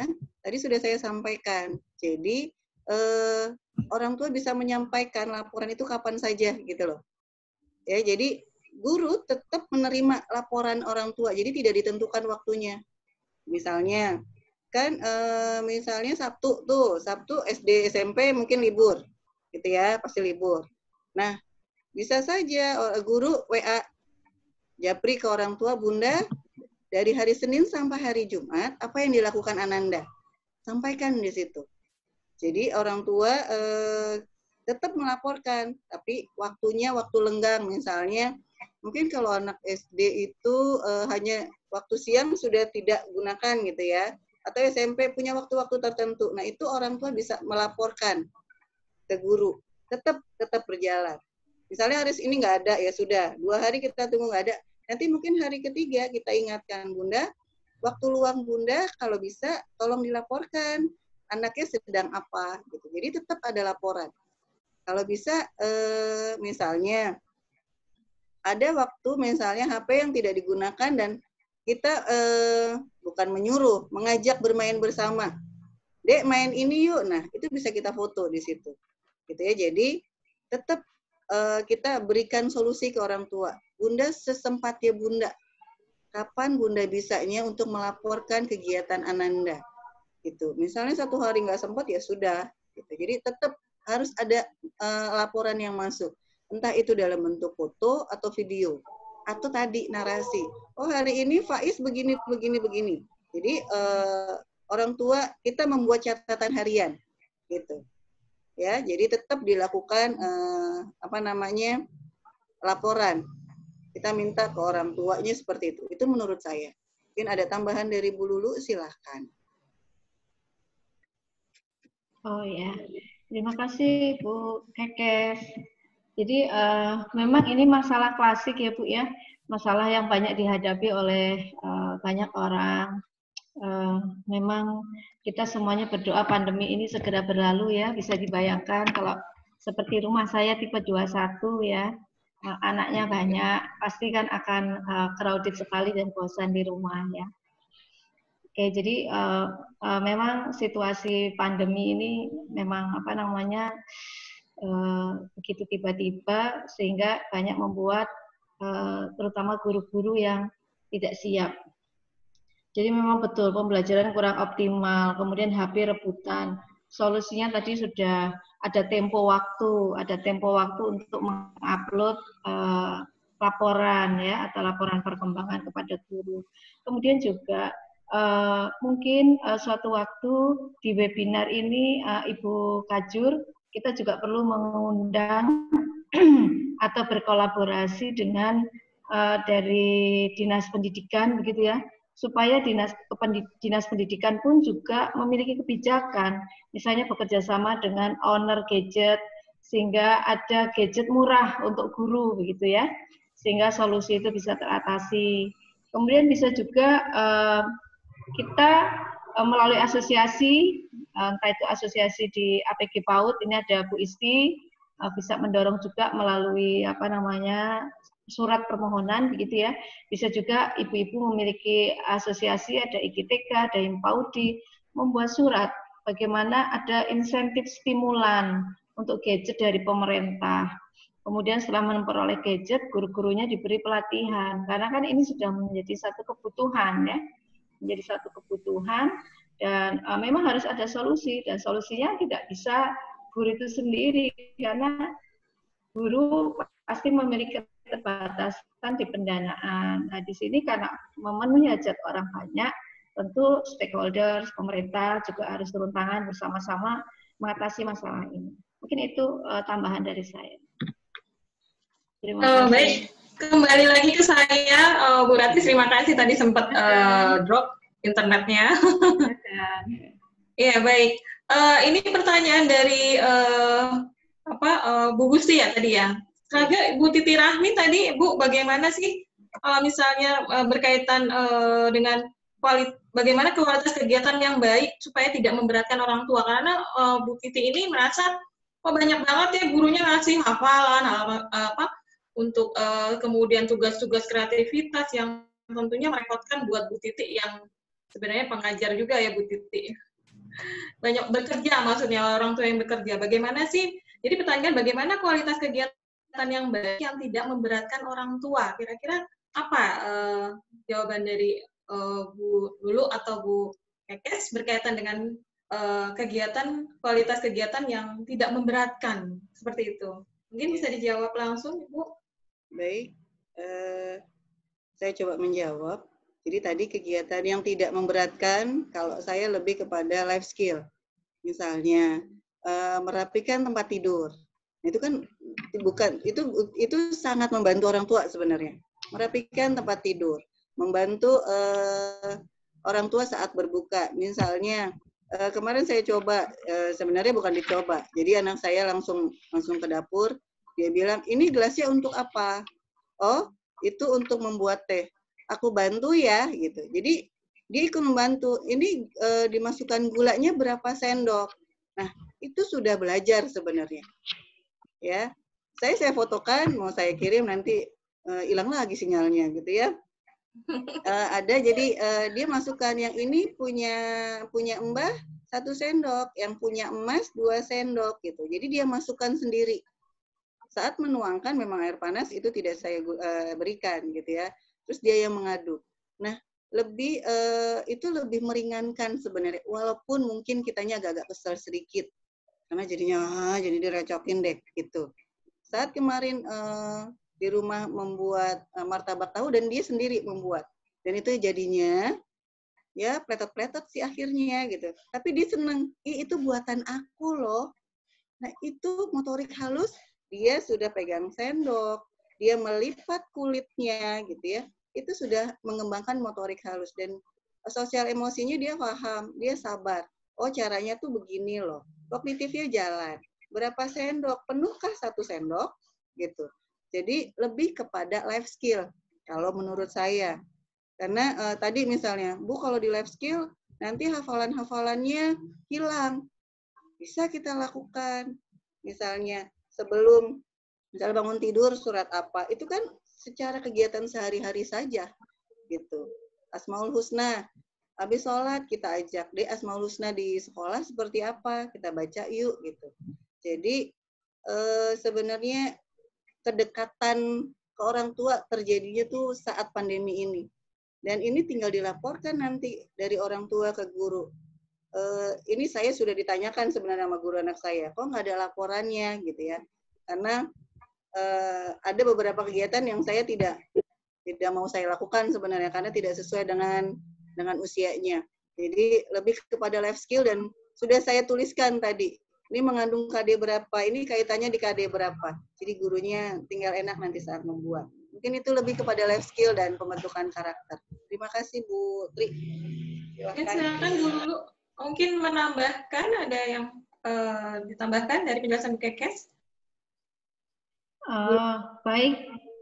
tadi sudah saya sampaikan. Jadi eh, orang tua bisa menyampaikan laporan itu kapan saja gitu loh. Ya, jadi guru tetap menerima laporan orang tua. Jadi tidak ditentukan waktunya. Misalnya kan eh, misalnya Sabtu tuh, Sabtu S D S M P mungkin libur. Gitu ya, pasti libur. Nah, bisa saja guru W A japri ke orang tua, Bunda, dari hari Senin sampai hari Jumat, apa yang dilakukan Ananda? Sampaikan di situ. Jadi orang tua eh, tetap melaporkan, tapi waktunya waktu lenggang. Misalnya, mungkin kalau anak S D itu eh, hanya waktu siang sudah tidak gunakan gitu ya, atau S M P punya waktu-waktu tertentu. Nah itu orang tua bisa melaporkan ke guru, tetap tetap berjalan. Misalnya hari ini nggak ada, ya sudah, dua hari kita tunggu nggak ada. Nanti mungkin hari ketiga kita ingatkan, Bunda, waktu luang Bunda kalau bisa tolong dilaporkan anaknya sedang apa. Gitu. Jadi tetap ada laporan. Kalau bisa, eh, misalnya ada waktu misalnya H P yang tidak digunakan dan kita eh, bukan menyuruh, mengajak bermain bersama. Dek main ini yuk, nah itu bisa kita foto di situ. Gitu ya, jadi tetap uh, kita berikan solusi ke orang tua. Bunda sesempatnya Bunda, kapan Bunda bisanya untuk melaporkan kegiatan Ananda? Gitu. Misalnya satu hari nggak sempat ya sudah. Gitu. Jadi tetap harus ada uh, laporan yang masuk. Entah itu dalam bentuk foto atau video. Atau tadi narasi. Oh hari ini Faiz begini, begini, begini. Jadi uh, orang tua kita membuat catatan harian. Gitu. Ya, jadi tetap dilakukan eh, apa namanya laporan. Kita minta ke orang tuanya seperti itu. Itu menurut saya. Mungkin ada tambahan dari Bu Lulu, silahkan. Oh ya, terima kasih Bu Kekes. Jadi uh, memang ini masalah klasik ya Bu ya, masalah yang banyak dihadapi oleh uh, banyak orang. Uh, memang kita semuanya berdoa pandemi ini segera berlalu ya. Bisa dibayangkan kalau seperti rumah saya tipe dua puluh satu ya, uh, anaknya banyak, pasti kan akan uh, crowded sekali dan bosan di rumah ya. Oke, jadi uh, uh, memang situasi pandemi ini memang apa namanya uh, begitu tiba-tiba sehingga banyak membuat uh, terutama guru-guru yang tidak siap. Jadi memang betul pembelajaran kurang optimal, kemudian H P rebutan. Solusinya tadi sudah ada tempo waktu, ada tempo waktu untuk mengupload uh, laporan ya atau laporan perkembangan kepada guru. Kemudian juga uh, mungkin uh, suatu waktu di webinar ini uh, Ibu Kajur kita juga perlu mengundang atau berkolaborasi dengan uh, dari Dinas Pendidikan begitu ya, supaya dinas, dinas pendidikan pun juga memiliki kebijakan, misalnya bekerja sama dengan owner gadget, sehingga ada gadget murah untuk guru, begitu ya, sehingga solusi itu bisa teratasi. Kemudian bisa juga uh, kita uh, melalui asosiasi, uh, entah itu asosiasi di A P G PAUD, ini ada Bu Isti, uh, bisa mendorong juga melalui apa namanya surat permohonan begitu ya. Bisa juga ibu-ibu memiliki asosiasi, ada I G T K, ada Himpaudi, membuat surat bagaimana ada insentif stimulan untuk gadget dari pemerintah. Kemudian setelah memperoleh gadget, guru-gurunya diberi pelatihan. Karena kan ini sudah menjadi satu kebutuhan ya. Menjadi satu kebutuhan dan uh, memang harus ada solusi, dan solusinya tidak bisa guru itu sendiri karena guru pasti memiliki keterbatasan di pendanaan. Nah, di sini karena memenuhi hajat orang banyak, tentu stakeholders, pemerintah juga harus turun tangan bersama-sama mengatasi masalah ini. Mungkin itu uh, tambahan dari saya. Terima kasih. Uh, baik, kembali lagi ke saya, uh, Bu Rati. Terima kasih tadi sempat uh, drop internetnya. Iya, baik. Uh, ini pertanyaan dari uh, apa uh, Bu Gusti ya tadi ya. Selanjutnya Bu Titi Rahmi tadi, Bu, bagaimana sih uh, misalnya uh, berkaitan uh, dengan kualit bagaimana kualitas kegiatan yang baik supaya tidak memberatkan orang tua, karena uh, Bu Titi ini merasa oh banyak banget ya gurunya ngasih hafalan uh, apa untuk uh, kemudian tugas-tugas kreativitas yang tentunya merepotkan buat Bu Titi yang sebenarnya pengajar juga ya Bu Titi. banyak bekerja, maksudnya orang tua yang bekerja. Bagaimana sih? Jadi pertanyaan bagaimana kualitas kegiatan yang baik yang tidak memberatkan orang tua? Kira-kira apa uh, jawaban dari uh, Bu Lulu atau Bu Kekes berkaitan dengan uh, kegiatan kualitas kegiatan yang tidak memberatkan seperti itu? Mungkin bisa dijawab langsung, Ibu. Baik, uh, saya coba menjawab. Jadi tadi kegiatan yang tidak memberatkan, kalau saya lebih kepada life skill. Misalnya uh, merapikan tempat tidur. Itu kan bukan itu itu sangat membantu orang tua sebenarnya. Merapikan tempat tidur, membantu uh, orang tua saat berbuka. Misalnya uh, kemarin saya coba, uh, sebenarnya bukan dicoba. Jadi anak saya langsung langsung ke dapur. Dia bilang, ini gelasnya untuk apa? Oh, itu untuk membuat teh. Aku bantu ya, gitu. Jadi dia ikut membantu. Ini e, dimasukkan gulanya berapa sendok. Nah, itu sudah belajar sebenarnya. Ya, saya saya fotokan, mau saya kirim nanti hilang e, lagi sinyalnya, gitu ya. E, ada jadi e, dia masukkan yang ini punya punya Mbah satu sendok, yang punya Emas dua sendok, gitu. Jadi dia masukkan sendiri. Saat menuangkan memang air panas itu tidak saya uh, berikan gitu ya. Terus dia yang mengaduk. Nah, lebih uh, itu lebih meringankan sebenarnya. Walaupun mungkin kitanya agak-agak kesel sedikit. Karena jadinya ah, jadi direcokin deh gitu. Saat kemarin uh, di rumah membuat uh, martabak tahu dan dia sendiri membuat. Dan itu jadinya ya pletot-pletot sih akhirnya gitu. Tapi dia seneng, ih itu buatan aku loh. Nah, itu motorik halus. Dia sudah pegang sendok, dia melipat kulitnya gitu ya, itu sudah mengembangkan motorik halus dan sosial emosinya dia paham, dia sabar. Oh caranya tuh begini loh, kognitifnya jalan. Berapa sendok? Penuhkah satu sendok? Gitu. Jadi lebih kepada life skill kalau menurut saya. Karena eh, tadi misalnya, Bu kalau di life skill nanti hafalan-hafalannya hilang. Bisa kita lakukan. Misalnya sebelum misalnya bangun tidur surat apa, itu kan secara kegiatan sehari-hari saja gitu. Asmaul Husna, habis sholat kita ajak deh Asmaul Husna di sekolah seperti apa, kita baca yuk gitu. Jadi eh, sebenarnya kedekatan ke orang tua terjadinya tuh saat pandemi ini. Dan ini tinggal dilaporkan nanti dari orang tua ke guru. Uh, ini saya sudah ditanyakan sebenarnya sama guru anak saya, kok nggak ada laporannya gitu ya? Karena uh, ada beberapa kegiatan yang saya tidak tidak mau saya lakukan sebenarnya karena tidak sesuai dengan dengan usianya. Jadi lebih kepada life skill dan sudah saya tuliskan tadi. Ini mengandung K D berapa? Ini kaitannya di K D berapa? Jadi gurunya tinggal enak nanti saat membuat. Mungkin itu lebih kepada life skill dan pembentukan karakter. Terima kasih Bu Tri. Silakan, silakan dulu. Mungkin menambahkan, ada yang uh, ditambahkan dari penjelasan Bu Kekes? Uh, baik.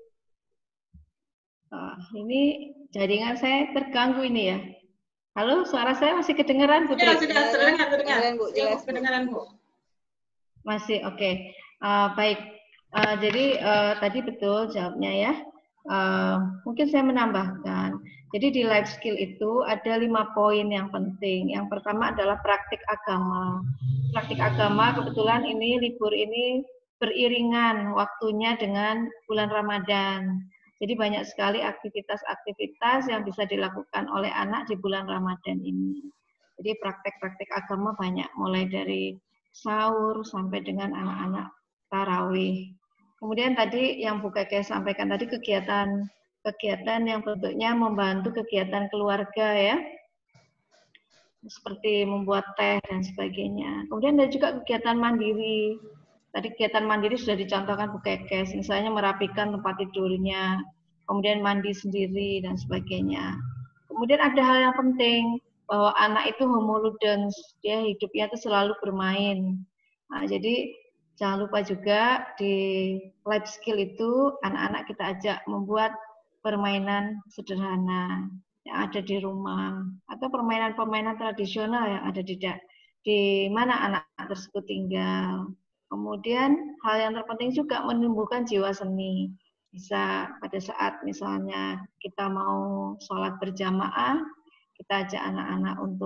Uh, ini jaringan saya terganggu ini ya. Halo, suara saya masih kedengaran, Bu? Ya, sudah terdengar, terdengar. Bu, jelas, Bu. Kedengaran, Bu. Masih, oke. Okay. Uh, baik. Uh, jadi uh, tadi betul jawabnya ya. Uh, mungkin saya menambahkan. Jadi di life skill itu ada lima poin yang penting. Yang pertama adalah praktik agama. Praktik agama kebetulan ini libur ini beriringan waktunya dengan bulan Ramadan. Jadi banyak sekali aktivitas-aktivitas yang bisa dilakukan oleh anak di bulan Ramadan ini. Jadi praktek-praktek agama banyak, mulai dari sahur sampai dengan anak-anak tarawih. Kemudian tadi yang Bu Keke sampaikan tadi kegiatan kegiatan yang bentuknya membantu kegiatan keluarga ya, seperti membuat teh dan sebagainya. Kemudian ada juga kegiatan mandiri. Tadi kegiatan mandiri sudah dicontohkan Bu Kekes, misalnya merapikan tempat tidurnya, kemudian mandi sendiri dan sebagainya. Kemudian ada hal yang penting, bahwa anak itu homo ludens, dia hidupnya itu selalu bermain. Nah, jadi jangan lupa juga di life skill itu anak-anak kita ajak membuat permainan sederhana yang ada di rumah atau permainan-permainan tradisional yang ada di di mana anak tersebut tinggal. Kemudian hal yang terpenting juga menumbuhkan jiwa seni. Bisa pada saat misalnya kita mau sholat berjamaah, kita ajak anak-anak untuk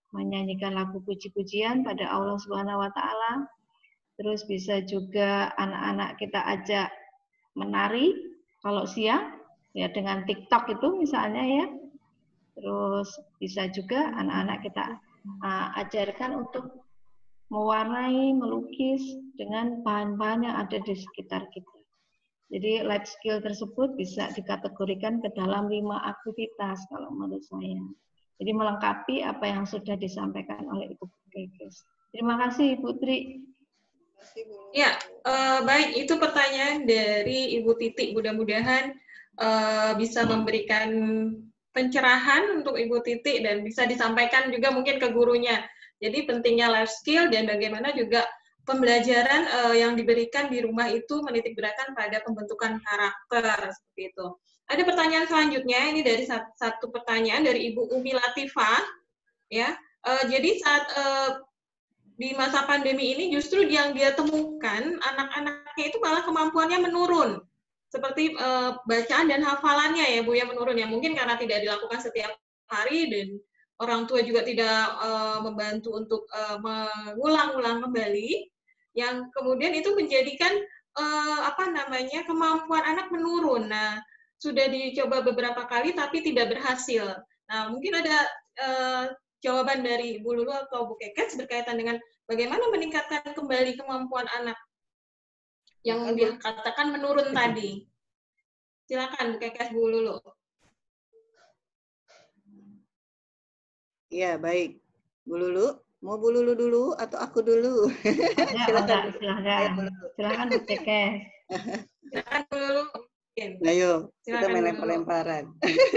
menyanyikan lagu puji-pujian pada Allah Subhanahu wa taala. Terus bisa juga anak-anak kita ajak menari kalau siang ya dengan TikTok itu misalnya ya. Terus bisa juga anak-anak kita uh, ajarkan untuk mewarnai, melukis dengan bahan-bahan yang ada di sekitar kita. Jadi life skill tersebut bisa dikategorikan ke dalam lima aktivitas kalau menurut saya. Jadi melengkapi apa yang sudah disampaikan oleh Ibu Kekes. Terima kasih Ibu Tri. Ya, uh, baik. Itu pertanyaan dari Ibu Titik. Mudah-mudahan uh, bisa memberikan pencerahan untuk Ibu Titik dan bisa disampaikan juga mungkin ke gurunya. Jadi pentingnya life skill dan bagaimana juga pembelajaran uh, yang diberikan di rumah itu menitik beratkan pada pembentukan karakter seperti itu. Ada pertanyaan selanjutnya, ini dari satu pertanyaan dari Ibu Umi Latifah. Ya, uh, jadi saat uh, di masa pandemi ini justru yang dia temukan anak-anaknya itu malah kemampuannya menurun. Seperti uh, bacaan dan hafalannya ya Bu ya menurun ya, mungkin karena tidak dilakukan setiap hari dan orang tua juga tidak uh, membantu untuk uh, mengulang-ulang kembali, yang kemudian itu menjadikan uh, apa namanya kemampuan anak menurun. Nah, sudah dicoba beberapa kali tapi tidak berhasil. Nah, mungkin ada uh, jawaban dari Bu Lulu atau Bu Kekes berkaitan dengan bagaimana meningkatkan kembali kemampuan anak yang dikatakan menurun tadi. Silakan Bu Kekes, Bu Lulu. Ya, baik. Bu Lulu, mau Bu Lulu dulu atau aku dulu? Ya, silakan. Silakan. Silakan Bu Kekes. Silakan Bu Lulu. Ayo, kita main lempar-lemparan.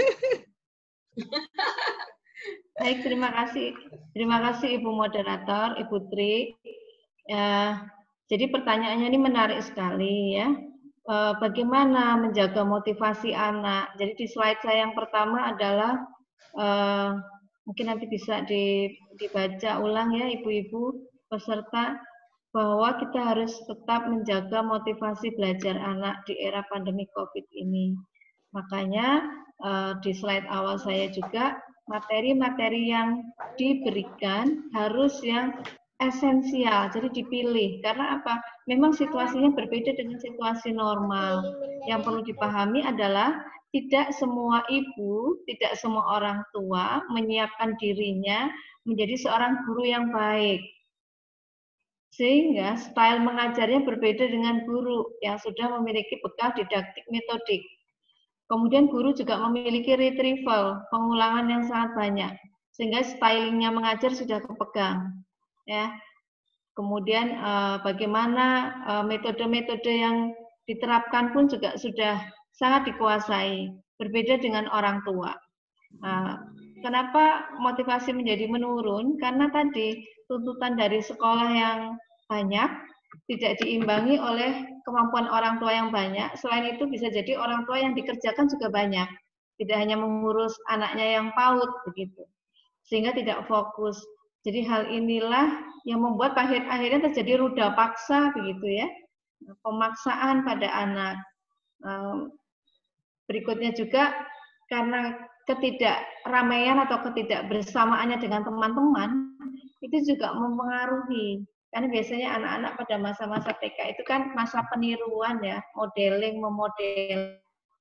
Baik, terima kasih. Terima kasih Ibu Moderator, Ibu Tri. Ya, jadi pertanyaannya ini menarik sekali ya. E, bagaimana menjaga motivasi anak? Jadi di slide saya yang pertama adalah e, mungkin nanti bisa dibaca ulang ya Ibu-ibu peserta, bahwa kita harus tetap menjaga motivasi belajar anak di era pandemi COVID ini. Makanya e, di slide awal saya juga materi-materi yang diberikan harus yang esensial, jadi dipilih. Karena apa? Memang situasinya berbeda dengan situasi normal. Yang perlu dipahami adalah tidak semua ibu, tidak semua orang tua menyiapkan dirinya menjadi seorang guru yang baik. Sehingga style mengajarnya berbeda dengan guru yang sudah memiliki bekal didaktik metodik. Kemudian guru juga memiliki retrieval, pengulangan yang sangat banyak, sehingga stylingnya mengajar sudah kepegang. Ya. Kemudian eh, bagaimana metode-metode eh, yang diterapkan pun juga sudah sangat dikuasai, berbeda dengan orang tua. Eh, kenapa motivasi menjadi menurun? Karena tadi tuntutan dari sekolah yang banyak, tidak diimbangi oleh kemampuan orang tua yang banyak. Selain itu bisa jadi orang tua yang dikerjakan juga banyak. Tidak hanya mengurus anaknya yang PAUD begitu. Sehingga tidak fokus. Jadi hal inilah yang membuat akhir akhirnya terjadi ruda paksa begitu ya. Pemaksaan pada anak. Berikutnya juga karena ketidakramaian atau ketidakbersamaannya dengan teman-teman itu juga mempengaruhi. Karena biasanya anak-anak pada masa-masa T K itu kan masa peniruan ya, modeling, memodeling.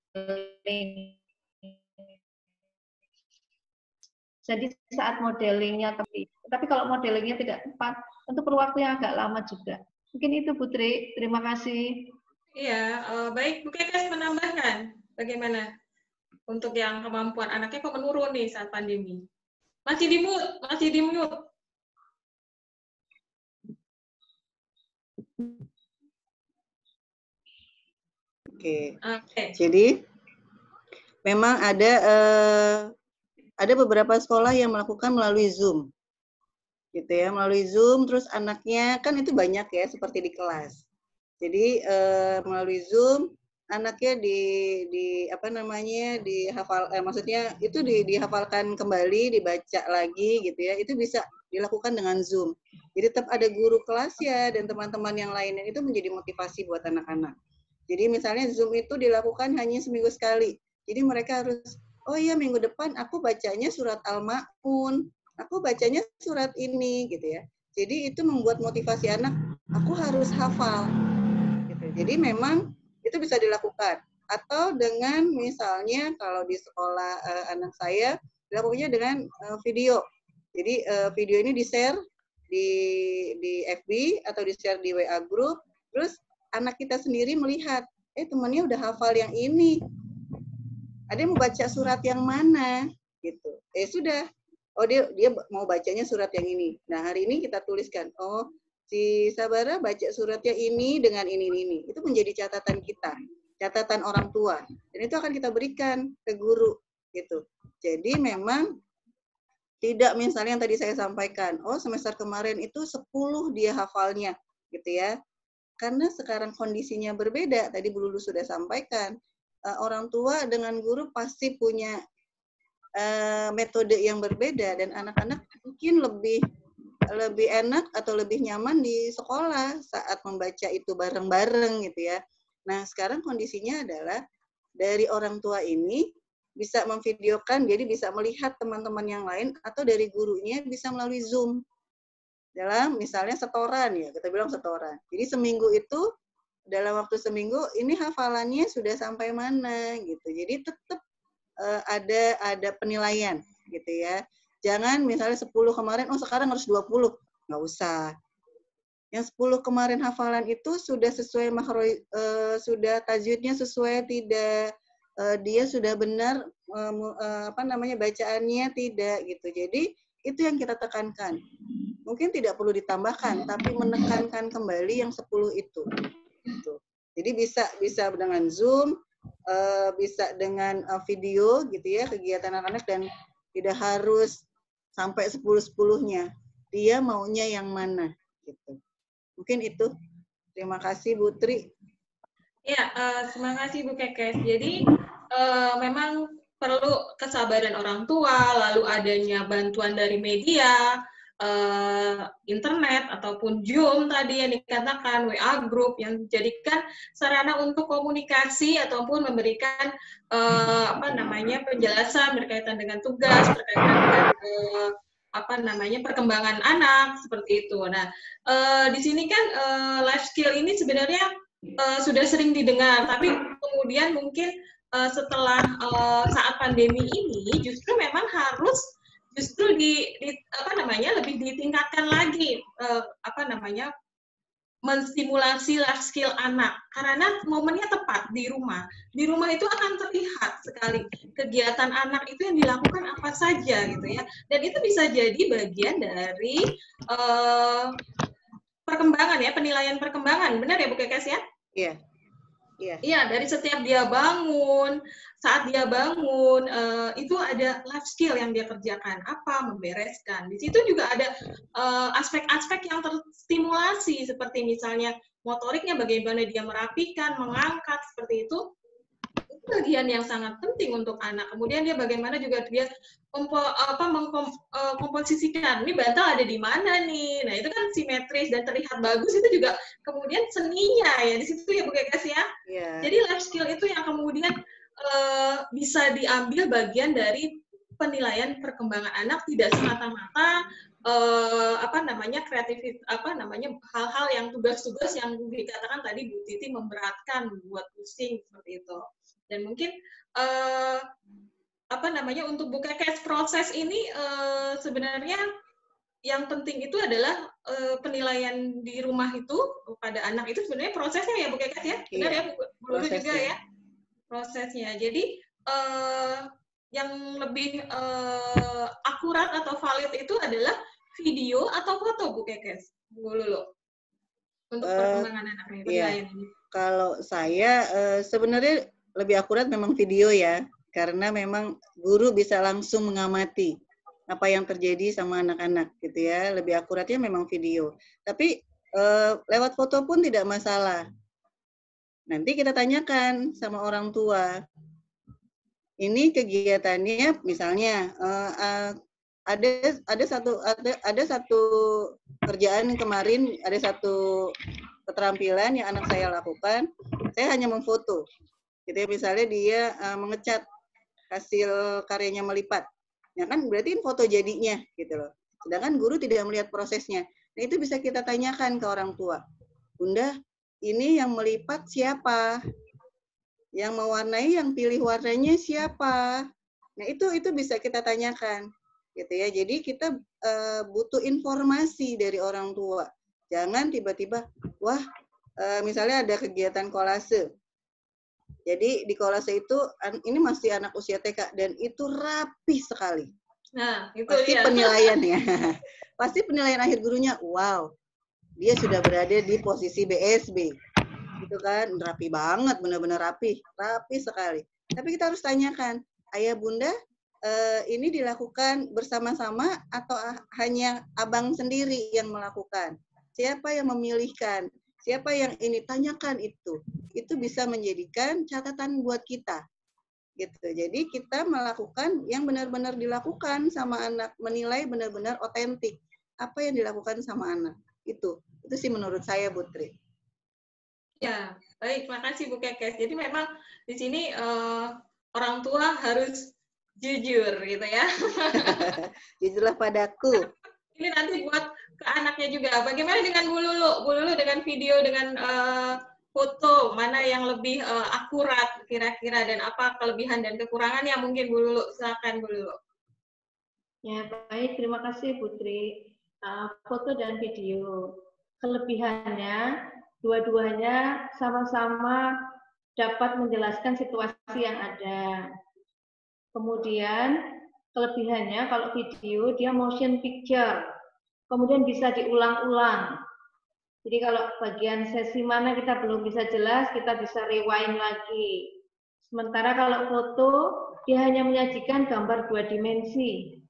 Jadi saat modelingnya tapi, tapi kalau modelingnya tidak tepat, tentu perlu waktu yang agak lama juga. Mungkin itu Putri, terima kasih. Iya, uh, baik Bu Kekes menambahkan bagaimana untuk yang kemampuan anaknya kok menurun nih saat pandemi. Masih di mute, masih di mute. Oke. Oke. Jadi memang ada eh, ada beberapa sekolah yang melakukan melalui Zoom, gitu ya, melalui Zoom. Terus anaknya kan itu banyak ya, seperti di kelas. Jadi eh, melalui Zoom anaknya di di apa namanya dihafal, eh, maksudnya itu di, dihafalkan kembali, dibaca lagi, gitu ya. Itu bisa dilakukan dengan Zoom. Jadi tetap ada guru kelas ya dan teman-teman yang lainnya, itu menjadi motivasi buat anak-anak. Jadi misalnya Zoom itu dilakukan hanya seminggu sekali. Jadi mereka harus, oh iya minggu depan aku bacanya surat Al-Ma'un, aku bacanya surat ini gitu ya. Jadi itu membuat motivasi anak, aku harus hafal. Gitu. Jadi memang itu bisa dilakukan. Atau dengan misalnya kalau di sekolah uh, anak saya dilakukannya dengan uh, video. Jadi uh, video ini di-share di di F B atau di-share di W A group, terus anak kita sendiri melihat, eh temannya udah hafal yang ini. Ada yang mau baca surat yang mana gitu. Eh sudah. Oh dia dia mau bacanya surat yang ini. Nah, hari ini kita tuliskan, oh si Sabara baca suratnya ini dengan ini ini. Itu menjadi catatan kita, catatan orang tua. Dan itu akan kita berikan ke guru gitu. Jadi memang tidak misalnya yang tadi saya sampaikan, oh semester kemarin itu sepuluh dia hafalnya gitu ya. Karena sekarang kondisinya berbeda, tadi Bu Lulu sudah sampaikan, uh, orang tua dengan guru pasti punya uh, metode yang berbeda dan anak-anak mungkin lebih lebih enak atau lebih nyaman di sekolah saat membaca itu bareng-bareng gitu ya. Nah, sekarang kondisinya adalah dari orang tua ini bisa memvideokan, jadi bisa melihat teman-teman yang lain atau dari gurunya bisa melalui Zoom. Dalam misalnya setoran ya, kita bilang setoran. Jadi seminggu itu, dalam waktu seminggu, ini hafalannya sudah sampai mana gitu. Jadi tetap uh, ada ada penilaian gitu ya. Jangan misalnya sepuluh kemarin, oh sekarang harus dua puluh. Nggak usah. Yang sepuluh kemarin hafalan itu sudah sesuai makhroj, uh, sudah tajwidnya sesuai tidak, uh, dia sudah benar uh, uh, apa namanya bacaannya tidak gitu. Jadi itu yang kita tekankan. Mungkin tidak perlu ditambahkan, tapi menekankan kembali yang sepuluh itu. Gitu. Jadi bisa bisa dengan Zoom, uh, bisa dengan uh, video gitu ya kegiatan anak-anak dan tidak harus sampai sepuluh-sepuluhnya. Dia maunya yang mana gitu. Mungkin itu. Terima kasih Bu Tri. Ya, uh, terima kasih Bu Kekes. Jadi uh, memang perlu kesabaran orang tua, lalu adanya bantuan dari media, uh, internet ataupun Zoom tadi yang dikatakan, W A group yang dijadikan sarana untuk komunikasi ataupun memberikan uh, apa namanya penjelasan berkaitan dengan tugas, berkaitan dengan uh, apa namanya perkembangan anak seperti itu. Nah, uh, di sini kan uh, life skill ini sebenarnya uh, sudah sering didengar, tapi kemudian mungkin uh, setelah uh, saat pandemi ini justru memang harus justru di, di apa namanya lebih ditingkatkan lagi uh, apa namanya menstimulasi life skill anak karena momennya tepat di rumah. Di rumah itu akan terlihat sekali kegiatan anak itu yang dilakukan apa saja gitu ya. Dan itu bisa jadi bagian dari uh, perkembangan ya, penilaian perkembangan. Benar ya Bu Kekes ya? Iya. Iya. Iya, dari setiap dia bangun, saat dia bangun, uh, itu ada life skill yang dia kerjakan. Apa? Membereskan. Di situ juga ada aspek-aspek uh, yang terstimulasi, seperti misalnya motoriknya, bagaimana dia merapikan, mengangkat, seperti itu. Itu bagian yang sangat penting untuk anak. Kemudian dia bagaimana juga dia kompo, apa, mengkomposisikan. Ini bantal ada di mana nih? Nah, itu kan simetris dan terlihat bagus. Itu juga kemudian seninya ya di situ ya Bu Kekes ya. Yeah. Jadi life skill itu yang kemudian uh, bisa diambil bagian dari penilaian perkembangan anak, tidak semata-mata uh, apa namanya kreatif apa namanya hal-hal yang tugas-tugas yang dikatakan tadi Bu Titi memberatkan, buat pusing seperti itu. Dan mungkin uh, apa namanya untuk Bu Kekes proses ini uh, sebenarnya yang penting itu adalah uh, penilaian di rumah itu pada anak itu sebenarnya prosesnya ya Bu Kekes ya, benar iya, ya Bu Lulu juga ya prosesnya. Jadi uh, yang lebih uh, akurat atau valid itu adalah video atau foto Bu Kekes, Bu Lulu untuk uh, perkembangan anak ini. Iya. Kalau saya uh, sebenarnya lebih akurat memang video ya, karena memang guru bisa langsung mengamati apa yang terjadi sama anak-anak gitu ya. Lebih akuratnya memang video. Tapi eh, lewat foto pun tidak masalah. Nanti kita tanyakan sama orang tua. Ini kegiatannya misalnya eh, eh, ada ada satu ada ada satu kerjaan kemarin, ada satu keterampilan yang anak saya lakukan. Saya hanya memfoto. Gitu ya, misalnya dia uh, mengecat hasil karyanya melipat. Ya kan berarti foto jadinya gitu loh. Sedangkan guru tidak melihat prosesnya. Nah, itu bisa kita tanyakan ke orang tua. Bunda, ini yang melipat siapa? Yang mewarnai, yang pilih warnanya siapa? Nah, itu itu bisa kita tanyakan. Gitu ya. Jadi kita uh, butuh informasi dari orang tua. Jangan tiba-tiba, wah, uh, misalnya ada kegiatan kolase. Jadi di kolase itu ini masih anak usia T K dan itu rapi sekali. Nah, itu pasti dia. penilaiannya. Pasti penilaian akhir gurunya, wow, dia sudah berada di posisi B S B. Gitu kan, rapi banget, benar-benar rapi, rapi sekali. Tapi kita harus tanyakan, ayah bunda, Uh, ini dilakukan bersama-sama atau hanya abang sendiri yang melakukan? Siapa yang memilihkan? Siapa yang ini? Tanyakan itu. Itu bisa menjadikan catatan buat kita. Gitu. Jadi kita melakukan yang benar-benar dilakukan sama anak, menilai benar-benar otentik. Apa yang dilakukan sama anak? Itu. Itu sih menurut saya, Bu Tri. Ya, baik. Makasih Bu Kekes. Jadi memang di sini uh, orang tua harus jujur gitu ya. Jujurlah padaku. Ini nanti buat ke anaknya juga. Bagaimana dengan Bu Lulu? Bu Lulu dengan video, dengan uh, foto, mana yang lebih uh, akurat kira-kira dan apa kelebihan dan kekurangannya mungkin Bu Lulu? Silakan Bu Lulu. Ya, baik. Terima kasih Putri. Uh, foto dan video. Kelebihannya, dua-duanya sama-sama dapat menjelaskan situasi yang ada. Kemudian kelebihannya kalau video dia motion picture, kemudian bisa diulang-ulang. Jadi kalau bagian sesi mana kita belum bisa jelas, kita bisa rewind lagi. Sementara kalau foto dia hanya menyajikan gambar dua dimensi.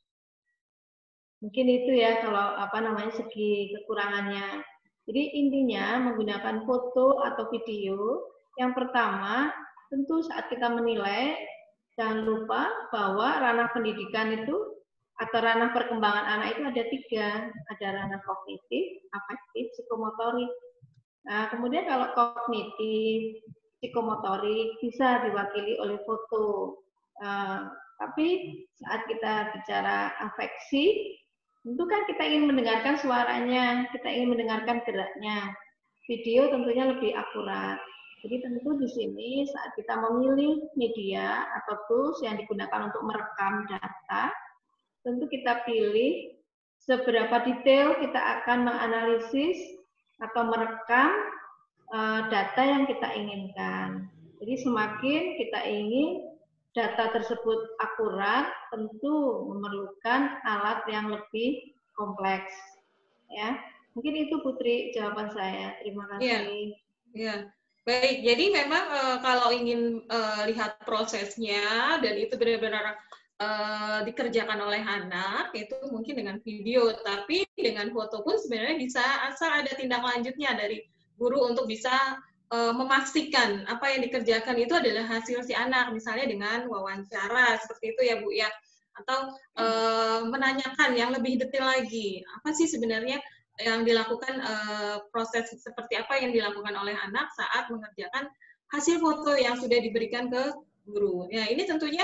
Mungkin itu ya kalau apa namanya segi kekurangannya. Jadi intinya menggunakan foto atau video, yang pertama tentu saat kita menilai, jangan lupa bahwa ranah pendidikan itu atau ranah perkembangan anak itu ada tiga. Ada ranah kognitif, afektif, psikomotorik. Nah, kemudian kalau kognitif, psikomotorik bisa diwakili oleh foto. Uh, tapi saat kita bicara afeksi, tentu kan kita ingin mendengarkan suaranya, kita ingin mendengarkan geraknya. Video tentunya lebih akurat. Jadi tentu di sini saat kita memilih media atau tools yang digunakan untuk merekam data, tentu kita pilih seberapa detail kita akan menganalisis atau merekam uh, data yang kita inginkan. Jadi semakin kita ingin data tersebut akurat, tentu memerlukan alat yang lebih kompleks. Ya, mungkin itu Putri jawaban saya. Terima kasih. Iya. Ya. Baik, jadi memang e, kalau ingin e, lihat prosesnya dan itu benar-benar e, dikerjakan oleh anak, itu mungkin dengan video, tapi dengan foto pun sebenarnya bisa, asal ada tindak lanjutnya dari guru untuk bisa e, memastikan apa yang dikerjakan itu adalah hasil si anak, misalnya dengan wawancara, seperti itu ya Bu ya, atau e, menanyakan yang lebih detail lagi, apa sih sebenarnya yang dilakukan uh, proses seperti apa yang dilakukan oleh anak saat mengerjakan hasil foto yang sudah diberikan ke guru. Ya, ini tentunya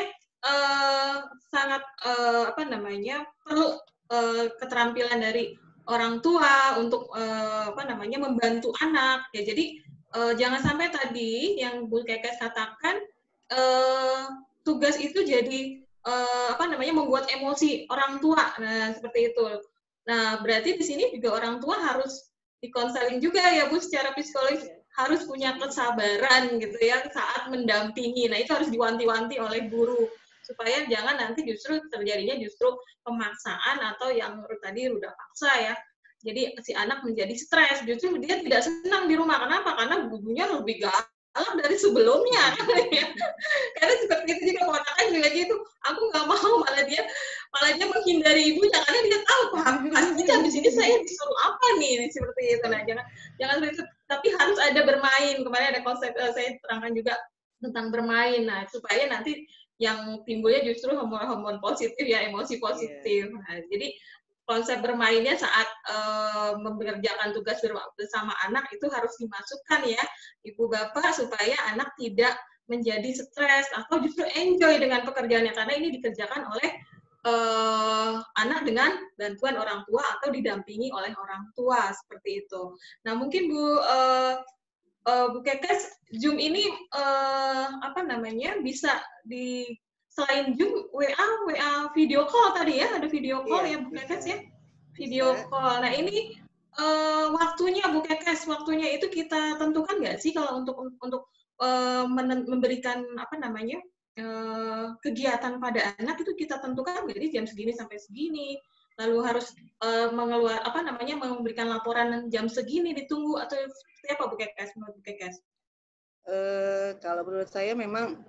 uh, sangat uh, apa namanya perlu uh, keterampilan dari orang tua untuk uh, apa namanya membantu anak. Ya, jadi uh, jangan sampai tadi yang Bu Kekes katakan uh, tugas itu jadi uh, apa namanya membuat emosi orang tua. Nah, seperti itu. Nah, berarti di sini juga orang tua harus dikonseling juga ya Bu secara psikologis, harus punya kesabaran gitu ya saat mendampingi. Nah, itu harus diwanti-wanti oleh guru supaya jangan nanti justru terjadinya justru pemaksaan atau yang tadi udah paksa ya. Jadi si anak menjadi stres, justru dia tidak senang di rumah. Kenapa? Karena gurunya lebih galak dari sebelumnya. Karena seperti itu juga ponakan juga gitu. Aku nggak mau, malah dia malah dia menghindari ibunya karena dia tahu pasti habis ini saya disuruh apa nih seperti itu. Nah, jangan jangan seperti itu, tapi harus ada bermain. Kemarin ada konsep uh, saya terangkan juga tentang bermain. Nah, supaya nanti yang timbulnya justru hormon-hormon positif ya, emosi positif. Nah, jadi konsep bermainnya saat uh, mengerjakan tugas bersama anak itu harus dimasukkan ya ibu bapak supaya anak tidak menjadi stres atau justru enjoy dengan pekerjaannya karena ini dikerjakan oleh eh, anak dengan bantuan orang tua atau didampingi oleh orang tua seperti itu. Nah mungkin Bu eh, eh, Bu Kekes, Zoom ini eh, apa namanya bisa di selain Zoom W A W A video call tadi ya, ada video call Iya, ya Bu Kekes bisa. ya, video Bisa. call. Nah ini eh, waktunya Bu Kekes, waktunya itu kita tentukan nggak sih kalau untuk untuk eh, men- memberikan apa namanya eh, kegiatan pada anak itu kita tentukan jadi jam segini sampai segini, lalu harus eh, mengeluar apa namanya memberikan laporan jam segini ditunggu atau seperti apa Bu Kekes menurut Bu Kekes? Eh, kalau menurut saya memang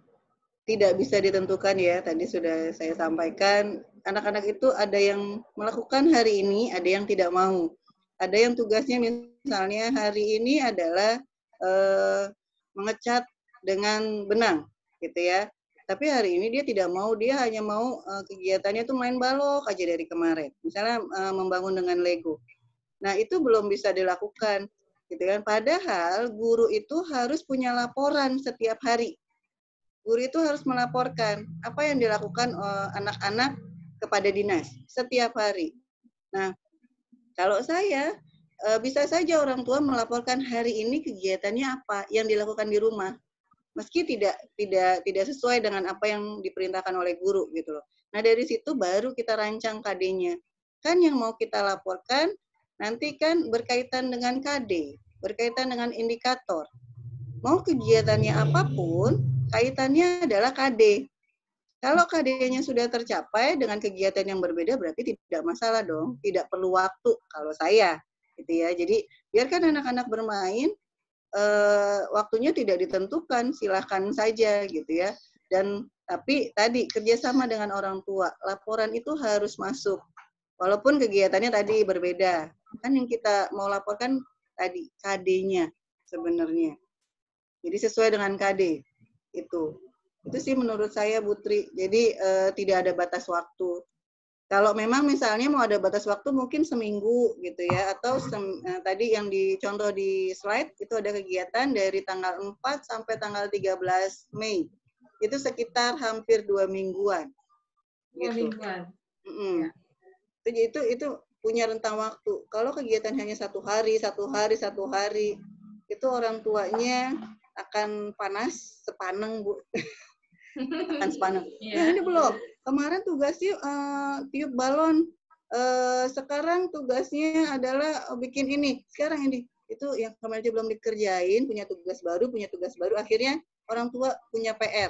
tidak bisa ditentukan ya. Tadi sudah saya sampaikan, anak-anak itu ada yang melakukan hari ini, ada yang tidak mau. Ada yang tugasnya misalnya hari ini adalah eh, mengecat dengan benang, gitu ya. Tapi hari ini dia tidak mau, dia hanya mau eh, kegiatannya itu main balok aja dari kemarin. Misalnya eh, membangun dengan Lego. Nah, itu belum bisa dilakukan, gitu kan. Padahal guru itu harus punya laporan setiap hari. Guru itu harus melaporkan apa yang dilakukan uh, anak-anak kepada dinas setiap hari. Nah, kalau saya uh, bisa saja orang tua melaporkan hari ini kegiatannya apa yang dilakukan di rumah, meski tidak tidak tidak sesuai dengan apa yang diperintahkan oleh guru gitu loh. Nah, dari situ baru kita rancang K D-nya. Kan yang mau kita laporkan nanti kan berkaitan dengan K D, berkaitan dengan indikator. Mau kegiatannya apapun, kaitannya adalah K D. Kalau K D-nya sudah tercapai dengan kegiatan yang berbeda, berarti tidak masalah dong. Tidak perlu waktu kalau saya, gitu ya. Jadi biarkan anak-anak bermain, eh, waktunya tidak ditentukan, silahkan saja, gitu ya. Dan tapi tadi kerjasama dengan orang tua, laporan itu harus masuk. Walaupun kegiatannya tadi berbeda, kan yang kita mau laporkan tadi K D-nya sebenarnya. Jadi sesuai dengan K D itu. Itu sih menurut saya, Putri. Jadi eh, tidak ada batas waktu. Kalau memang misalnya mau ada batas waktu mungkin seminggu gitu ya, atau sem, eh, tadi yang dicontoh di slide itu ada kegiatan dari tanggal empat sampai tanggal tiga belas Mei. Itu sekitar hampir dua mingguan. Dua Gitu. mingguan. Mm -mm. Ya. Itu, itu itu punya rentang waktu. Kalau kegiatan hanya satu hari, satu hari, satu hari, itu orang tuanya akan panas sepaneng, Bu. Akan sepaneng. Yeah. Ya ini belum. Kemarin tugasnya uh, tiup balon. Uh, sekarang tugasnya adalah bikin ini. Sekarang ini. Itu yang kemarin aja belum dikerjain, punya tugas baru, punya tugas baru. Akhirnya orang tua punya P R.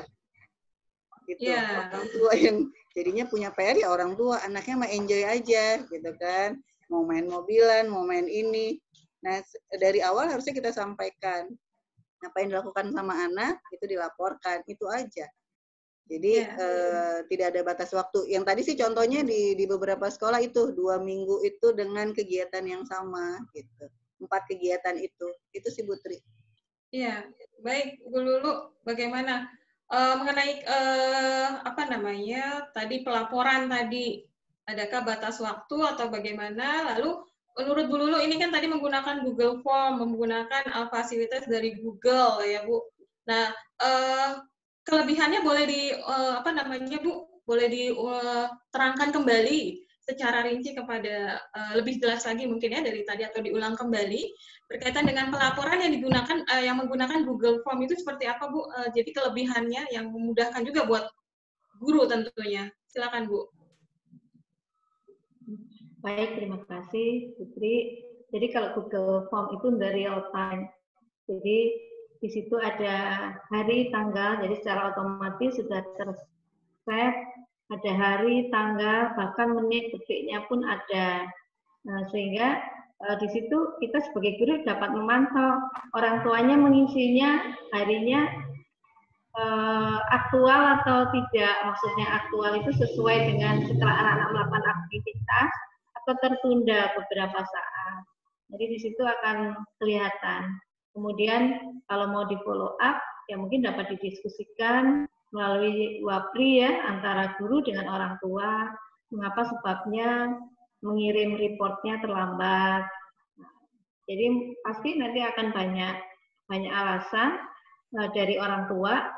Gitu. Yeah. Orang tua yang jadinya punya P R ya orang tua. Anaknya mah enjoy aja gitu kan. Mau main mobilan, mau main ini. Nah, dari awal harusnya kita sampaikan apa yang dilakukan sama anak itu dilaporkan, itu aja. Jadi yeah. eh, tidak ada batas waktu. Yang tadi sih contohnya di di beberapa sekolah itu dua minggu itu dengan kegiatan yang sama gitu, empat kegiatan itu, itu sih Putri. Iya, baik Bu Lulu, bagaimana uh, mengenai uh, apa namanya tadi pelaporan tadi, adakah batas waktu atau bagaimana? Lalu menurut Bu Lulu ini kan tadi menggunakan Google Form, menggunakan uh, fasilitas dari Google ya Bu. Nah, uh, kelebihannya boleh di uh, apa namanya Bu, boleh diterangkan uh, kembali secara rinci kepada uh, lebih jelas lagi mungkin ya dari tadi atau diulang kembali berkaitan dengan pelaporan yang digunakan uh, yang menggunakan Google Form itu seperti apa Bu? Uh, jadi kelebihannya yang memudahkan juga buat guru tentunya. Silakan Bu. Baik, terima kasih Putri. Jadi kalau Google Form itu dari real time. Jadi di situ ada hari, tanggal, jadi secara otomatis sudah ter-save, ada hari, tanggal, bahkan menit, detiknya pun ada. Nah, sehingga uh, di situ kita sebagai guru dapat memantau orang tuanya mengisinya harinya uh, aktual atau tidak. Maksudnya aktual itu sesuai dengan setelah anak-anak melakukan aktivitas atau tertunda beberapa saat. Jadi di situ akan kelihatan. Kemudian kalau mau di follow up, ya mungkin dapat didiskusikan melalui WAPRI ya, antara guru dengan orang tua, mengapa sebabnya mengirim reportnya terlambat. Nah, jadi pasti nanti akan banyak banyak alasan uh, dari orang tua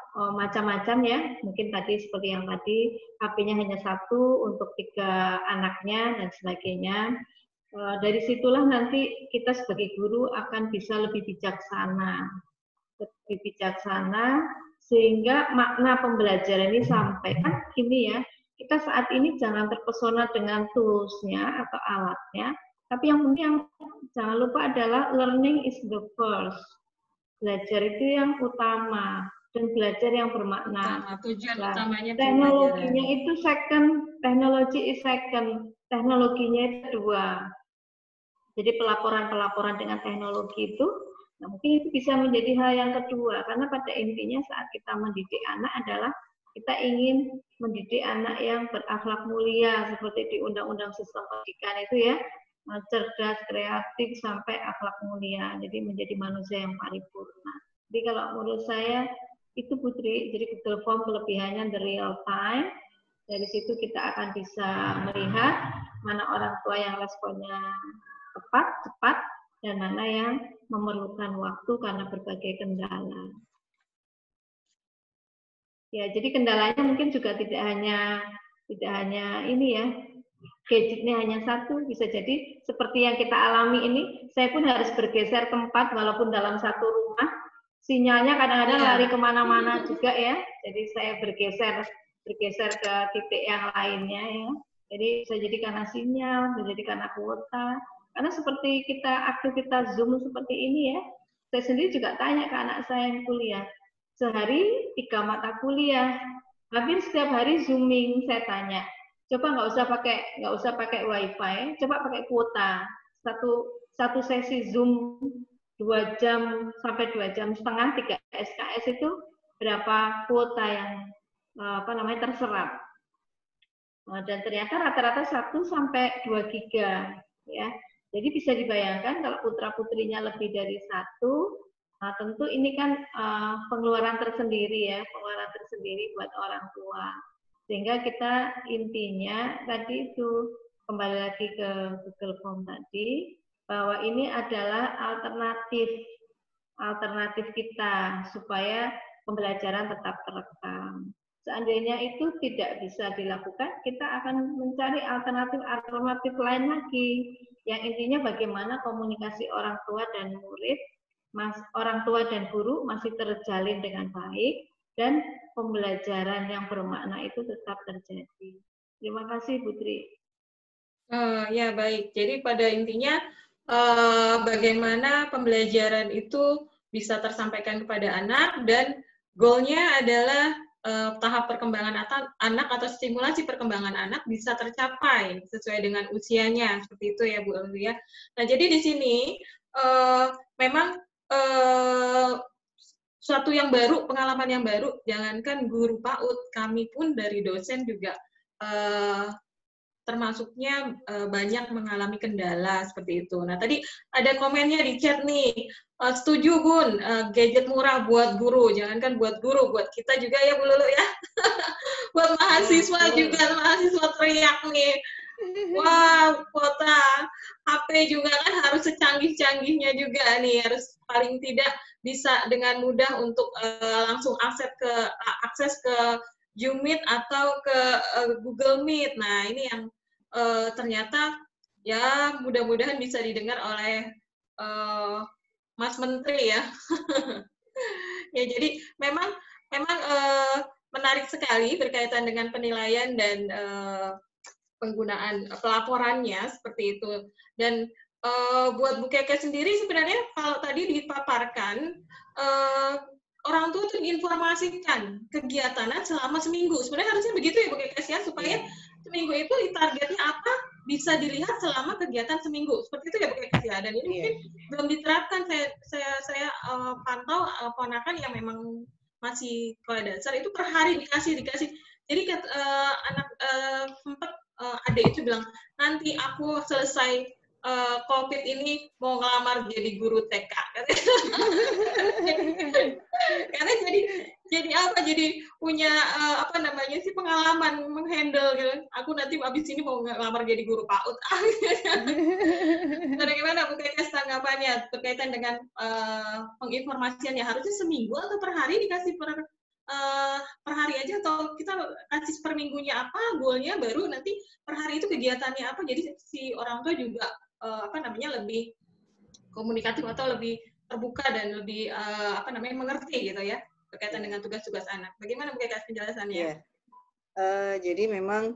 oh, macam-macam ya, mungkin tadi seperti yang tadi H P-nya hanya satu untuk tiga anaknya dan sebagainya. Uh, dari situlah nanti kita sebagai guru akan bisa lebih bijaksana, lebih bijaksana sehingga makna pembelajaran ini sampai kan gini ya. Kita saat ini jangan terpesona dengan tools-nya atau alatnya, tapi yang penting yang jangan lupa adalah learning is the first. Belajar itu yang utama dan belajar yang bermakna. Utama, tujuan nah, utamanya teknologinya itu second, teknologi is second, teknologinya itu kedua. Jadi pelaporan-pelaporan dengan teknologi itu, nah mungkin itu bisa menjadi hal yang kedua, karena pada intinya saat kita mendidik anak adalah kita ingin mendidik anak yang berakhlak mulia, seperti di Undang-Undang Sistem Pendidikan itu ya, cerdas, kreatif, sampai akhlak mulia, jadi menjadi manusia yang paripurna. Jadi kalau menurut saya, itu Putri, jadi Google Form kelebihannya the real time, dari situ kita akan bisa melihat mana orang tua yang responnya tepat, cepat, dan mana yang memerlukan waktu karena berbagai kendala. Ya, jadi kendalanya mungkin juga tidak hanya tidak hanya ini ya, gadgetnya hanya satu, bisa jadi seperti yang kita alami ini, saya pun harus bergeser tempat walaupun dalam satu rumah, sinyalnya kadang-kadang lari kemana-mana juga ya, jadi saya bergeser bergeser ke titik yang lainnya ya, jadi bisa jadi karena sinyal, bisa jadi karena kuota, karena seperti kita aktivitas Zoom seperti ini ya, saya sendiri juga tanya ke anak saya yang kuliah, sehari tiga mata kuliah, hampir setiap hari zooming, saya tanya, coba nggak usah pakai nggak usah pakai wifi, coba pakai kuota, satu satu sesi zoom dua jam sampai dua jam setengah tiga S K S itu berapa kuota yang apa namanya terserap, dan ternyata rata-rata satu sampai dua giga ya, jadi bisa dibayangkan kalau putra putrinya lebih dari satu. Nah, tentu ini kan uh, pengeluaran tersendiri ya, pengeluaran tersendiri buat orang tua. Sehingga kita intinya tadi itu kembali lagi ke Google Form tadi, bahwa ini adalah alternatif alternatif kita supaya pembelajaran tetap terekam. Seandainya itu tidak bisa dilakukan, kita akan mencari alternatif-alternatif lain lagi. Yang intinya bagaimana komunikasi orang tua dan murid, Mas, orang tua dan guru masih terjalin dengan baik dan pembelajaran yang bermakna itu tetap terjadi. Terima kasih, Putri. Uh, ya baik. Jadi pada intinya uh, bagaimana pembelajaran itu bisa tersampaikan kepada anak dan goalnya adalah uh, tahap perkembangan anak atau stimulasi perkembangan anak bisa tercapai sesuai dengan usianya seperti itu ya Bu Aulia. Nah jadi di sini uh, memang Uh, suatu yang baru, pengalaman yang baru, jangankan guru PAUD, kami pun dari dosen juga uh, termasuknya uh, banyak mengalami kendala seperti itu. Nah tadi ada komennya di chat nih, uh, setuju Bun, uh, gadget murah buat guru, jangankan buat guru, buat kita juga ya Bu Lulu ya, buat mahasiswa juga, mahasiswa teriak nih. Wah, kuota H P juga kan harus secanggih-canggihnya juga nih, harus paling tidak bisa dengan mudah untuk uh, langsung akses ke uh, akses ke Zoom Meet atau ke uh, Google Meet. Nah, ini yang uh, ternyata ya mudah-mudahan bisa didengar oleh uh, Mas Menteri ya. Ya, jadi memang memang uh, menarik sekali berkaitan dengan penilaian dan uh, penggunaan pelaporannya seperti itu. Dan uh, buat Bu Keke sendiri sebenarnya kalau tadi dipaparkan uh, orang tua itu diinformasikan kegiatannya selama seminggu. Sebenarnya harusnya begitu ya Bu Keke ya, supaya seminggu itu targetnya apa bisa dilihat selama kegiatan seminggu. Seperti itu ya Bu Keke ya. Dan ini mungkin belum diterapkan. Saya saya saya uh, pantau uh, ponakan yang memang masih sekolah dasar itu per hari dikasih dikasih. Jadi uh, anak uh, sempat Uh, adik itu bilang, nanti aku selesai uh, COVID ini mau ngelamar jadi guru T K. Karena jadi jadi apa? Jadi punya uh, apa namanya sih pengalaman menghandle gitu. Aku nanti abis ini mau ngelamar jadi guru PAUD. Bagaimana Bu Keke tanggapannya berkaitan dengan uh, penginformasiannya? Harusnya seminggu atau per hari dikasih per uh, per hari aja atau kita kasih per minggunya apa, goalnya, baru nanti per hari itu kegiatannya apa, jadi si orang tua juga uh, apa namanya lebih komunikatif atau lebih terbuka dan lebih uh, apa namanya mengerti gitu ya berkaitan dengan tugas-tugas anak. Bagaimana Bu Kekas penjelasannya? Yeah. Uh, jadi memang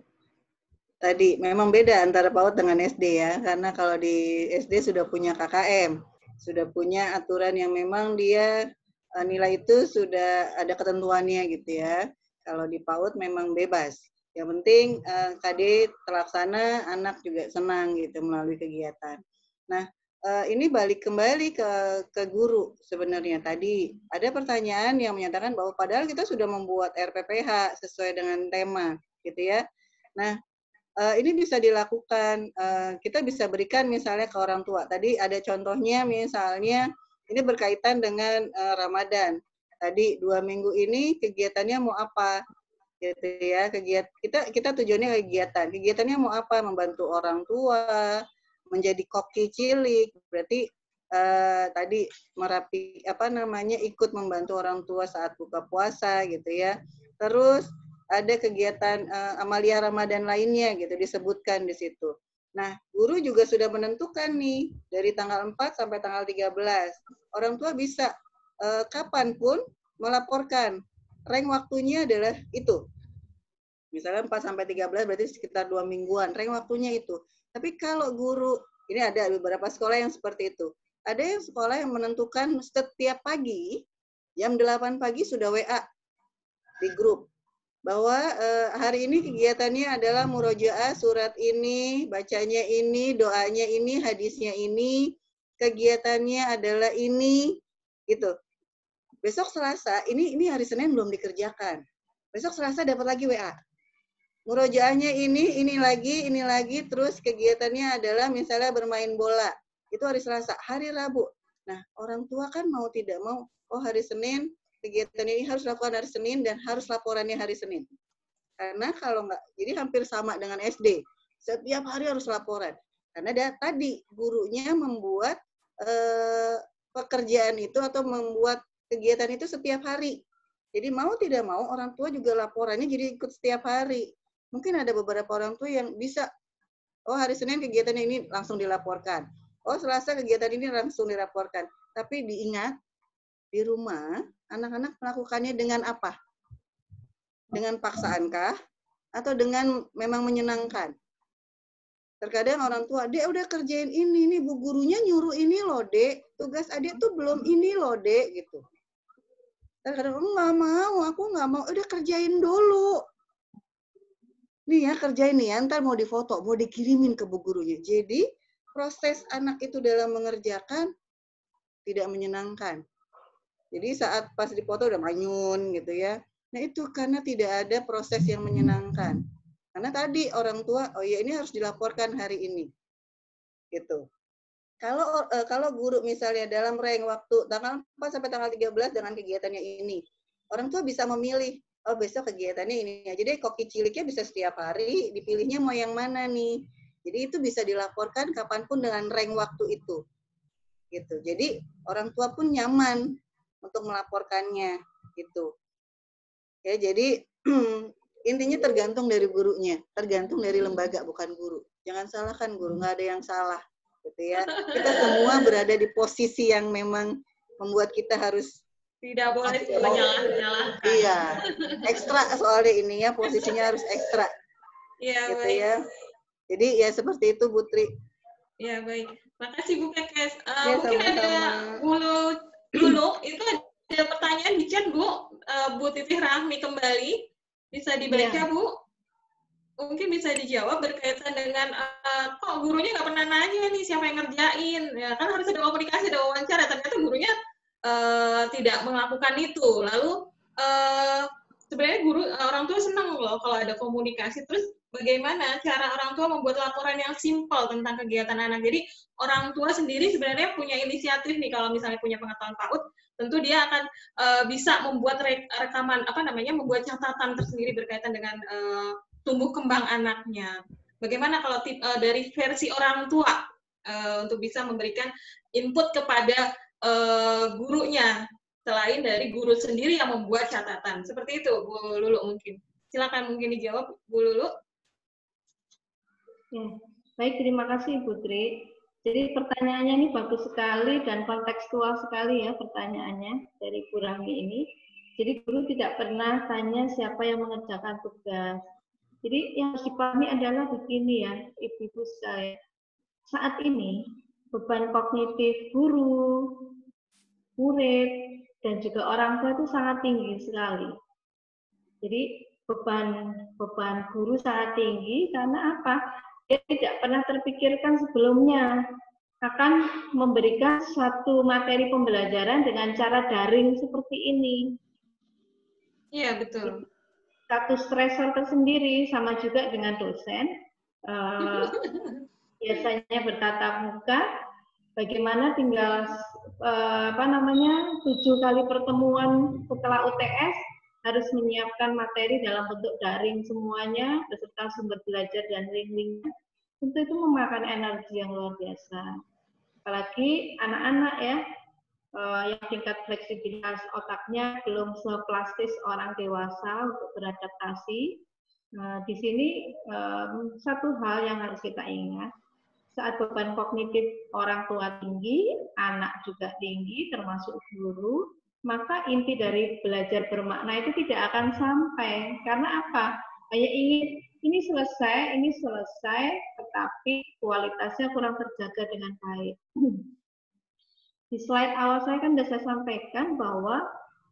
tadi memang beda antara PAUD dengan S D ya, karena kalau di S D sudah punya K K M, sudah punya aturan yang memang dia uh, nilai itu sudah ada ketentuannya gitu ya. Kalau di PAUD memang bebas. Yang penting uh, K D terlaksana, anak juga senang gitu melalui kegiatan. Nah, uh, ini balik kembali ke ke guru sebenarnya. Tadi ada pertanyaan yang menyatakan bahwa padahal kita sudah membuat R P P H sesuai dengan tema gitu ya. Nah, Uh, ini bisa dilakukan, uh, kita bisa berikan misalnya ke orang tua. Tadi ada contohnya misalnya, ini berkaitan dengan uh, Ramadan. Tadi dua minggu ini kegiatannya mau apa? Gitu ya, kegiatan kita kita tujuannya kegiatan. Kegiatannya mau apa? Membantu orang tua, menjadi koki cilik. Berarti uh, tadi merapi apa namanya ikut membantu orang tua saat buka puasa gitu ya. Terus ada kegiatan uh, amalia Ramadan lainnya gitu disebutkan di situ. Nah, guru juga sudah menentukan nih dari tanggal empat sampai tanggal tiga belas. Orang tua bisa uh, kapanpun melaporkan. Rank waktunya adalah itu. Misalnya empat sampai tiga belas berarti sekitar dua mingguan. Rank waktunya itu. Tapi kalau guru, ini ada beberapa sekolah yang seperti itu. Ada yang sekolah yang menentukan setiap pagi, jam delapan pagi sudah W A di grup. Bahwa eh, hari ini kegiatannya adalah murojaah surat ini, bacanya ini, doanya ini, hadisnya ini, kegiatannya adalah ini, gitu. Besok Selasa, ini ini hari Senin belum dikerjakan. Besok Selasa dapat lagi W A. Murojaahnya ini, ini lagi, ini lagi, terus kegiatannya adalah misalnya bermain bola. Itu hari Selasa. Hari Rabu. Nah, orang tua kan mau tidak mau, oh hari Senin, kegiatan ini harus lakukan hari Senin dan harus laporannya hari Senin. Karena kalau nggak, jadi hampir sama dengan S D. Setiap hari harus laporan. Karena ada, tadi gurunya membuat eh, pekerjaan itu atau membuat kegiatan itu setiap hari. Jadi mau tidak mau orang tua juga laporannya jadi ikut setiap hari. Mungkin ada beberapa orang tua yang bisa, oh hari Senin kegiatan ini langsung dilaporkan. Oh Selasa kegiatan ini langsung dilaporkan. Tapi diingat, di rumah, anak-anak melakukannya dengan apa? Dengan paksaankah? Atau dengan memang menyenangkan? Terkadang orang tua, Dek udah kerjain ini, nih bu gurunya nyuruh ini loh Dek, tugas adik tuh belum ini loh Dek, gitu. Terkadang, nggak mau, aku nggak mau, udah kerjain dulu. Nih ya, kerjain nih ya, ntar mau difoto, mau dikirimin ke bu gurunya. Jadi, proses anak itu dalam mengerjakan tidak menyenangkan. Jadi saat pas dipoto udah manyun gitu ya. Nah itu karena tidak ada proses yang menyenangkan. Karena tadi orang tua, oh ya ini harus dilaporkan hari ini. Gitu. Kalau uh, kalau guru misalnya dalam rank waktu tanggal empat sampai tanggal tiga belas dengan kegiatannya ini, orang tua bisa memilih, oh besok kegiatannya ini. Jadi koki ciliknya bisa setiap hari, dipilihnya mau yang mana nih. Jadi itu bisa dilaporkan kapanpun dengan rank waktu itu. Gitu. Jadi orang tua pun nyaman untuk melaporkannya gitu. Ya, jadi intinya tergantung dari gurunya, tergantung dari lembaga bukan guru. Jangan salahkan guru, nggak ada yang salah gitu ya. Kita semua berada di posisi yang memang membuat kita harus tidak boleh menyalah-nyalahkan. Iya. Ekstra soalnya ini ya, posisinya harus ekstra. Iya, gitu baik. ya. Jadi ya seperti itu Bu Tri. Iya, baik. Makasih Bu Kekes. Uh, Ya, mungkin sama-sama. ada dulu dulu itu ada pertanyaan di chat Bu, uh, Bu Titi Rahmi kembali, bisa dibaca ya. Bu, mungkin bisa dijawab berkaitan dengan uh, kok gurunya nggak pernah nanya nih siapa yang ngerjain, ya kan harus ada komunikasi, ada wawancara, ternyata gurunya uh, tidak melakukan itu, lalu uh, sebenarnya guru uh, orang tua senang loh kalau ada komunikasi. Terus bagaimana cara orang tua membuat laporan yang simpel tentang kegiatan anak. Jadi orang tua sendiri sebenarnya punya inisiatif nih, kalau misalnya punya pengetahuan PAUD, tentu dia akan uh, bisa membuat rekaman apa namanya, membuat catatan tersendiri berkaitan dengan uh, tumbuh kembang anaknya. Bagaimana kalau tip, uh, dari versi orang tua uh, untuk bisa memberikan input kepada uh, gurunya selain dari guru sendiri yang membuat catatan. Seperti itu, Bu Lulu mungkin. Silakan mungkin dijawab, Bu Lulu. Ya, baik, terima kasih Putri. Jadi pertanyaannya ini bagus sekali dan kontekstual sekali ya pertanyaannya dari Bu Rahmi ini. Jadi guru tidak pernah tanya siapa yang mengerjakan tugas. Jadi yang harus dipahami adalah begini ya, Ibu-ibu sekalian. Saat ini beban kognitif guru, murid, dan juga orang tua itu sangat tinggi sekali. Jadi beban beban guru sangat tinggi karena apa? Dia tidak pernah terpikirkan sebelumnya akan memberikan suatu materi pembelajaran dengan cara daring seperti ini. Iya, betul. Satu stresor tersendiri, sama juga dengan dosen. Uh, biasanya bertatap muka, bagaimana tinggal uh, apa namanya tujuh kali pertemuan setelah U T S harus menyiapkan materi dalam bentuk daring semuanya beserta sumber belajar dan link-linknya. Tentu itu memakan energi yang luar biasa. Apalagi anak-anak ya, uh, yang tingkat fleksibilitas otaknya belum seplastis orang dewasa untuk beradaptasi. Nah, di sini um, satu hal yang harus kita ingat, saat beban kognitif orang tua tinggi, anak juga tinggi, termasuk guru, maka inti dari belajar bermakna itu tidak akan sampai. Karena apa? Hanya ingin ini selesai, ini selesai, tetapi kualitasnya kurang terjaga dengan baik. Di slide awal saya kan sudah saya sampaikan bahwa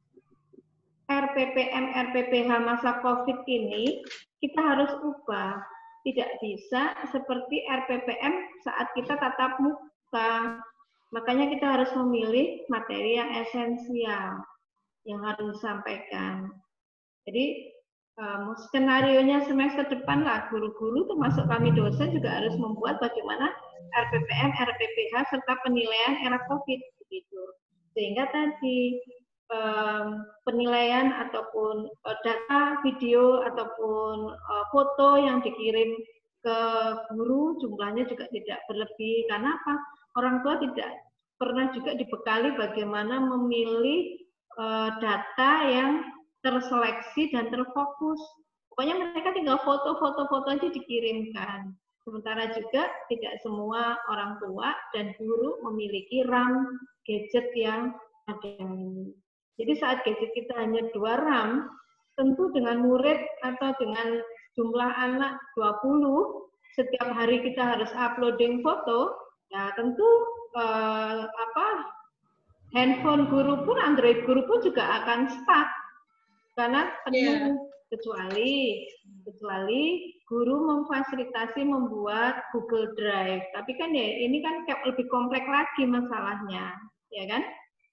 R P P M, R P P H masa COVID ini kita harus ubah. Tidak bisa seperti R P P M saat kita tatap muka. Makanya kita harus memilih materi yang esensial yang harus disampaikan. Jadi um, skenario-nya semester depan lah, guru-guru termasuk kami dosen juga harus membuat bagaimana R P P M, R P P H serta penilaian era COVID begitu. Sehingga tadi um, penilaian ataupun uh, data, video ataupun uh, foto yang dikirim ke guru jumlahnya juga tidak berlebih. Karena apa? Orang tua tidak pernah juga dibekali bagaimana memilih uh, data yang terseleksi dan terfokus. Pokoknya mereka tinggal foto-foto-foto aja dikirimkan. Sementara juga tidak semua orang tua dan guru memiliki RAM gadget yang ada. Jadi saat gadget kita hanya dua RAM, tentu dengan murid atau dengan jumlah anak dua puluh, setiap hari kita harus uploading foto, ya tentu eh, apa handphone guru pun, Android guru pun juga akan stuck karena penuh. Yeah. kecuali kecuali guru memfasilitasi membuat Google Drive. Tapi kan ya ini kan lebih kompleks lagi masalahnya, ya kan?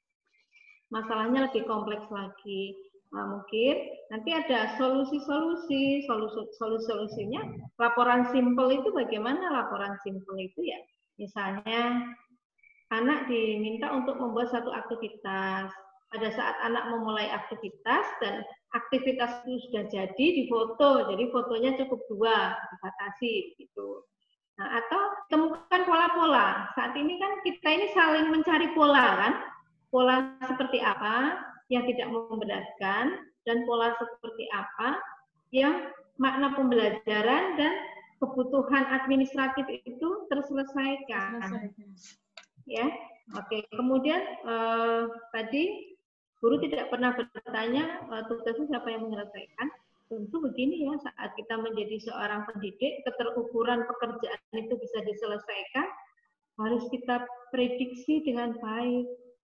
Masalahnya lebih kompleks lagi. Nah, mungkin nanti ada solusi-solusi, solusi-solusinya. Laporan simpel itu bagaimana? Laporan simpel itu ya, misalnya anak diminta untuk membuat satu aktivitas. Pada saat anak memulai aktivitas dan aktivitas itu sudah jadi difoto, jadi fotonya cukup dua, dibatasi gitu. Nah, atau temukan pola-pola. Saat ini kan kita ini saling mencari pola kan, pola seperti apa yang tidak memberatkan dan pola seperti apa yang makna pembelajaran dan kebutuhan administratif itu terselesaikan. Ya, oke. Kemudian eh, tadi guru tidak pernah bertanya uh, tugasnya siapa yang menyelesaikan. Tentu begini ya, saat kita menjadi seorang pendidik, keterukuran pekerjaan itu bisa diselesaikan, harus kita prediksi dengan baik.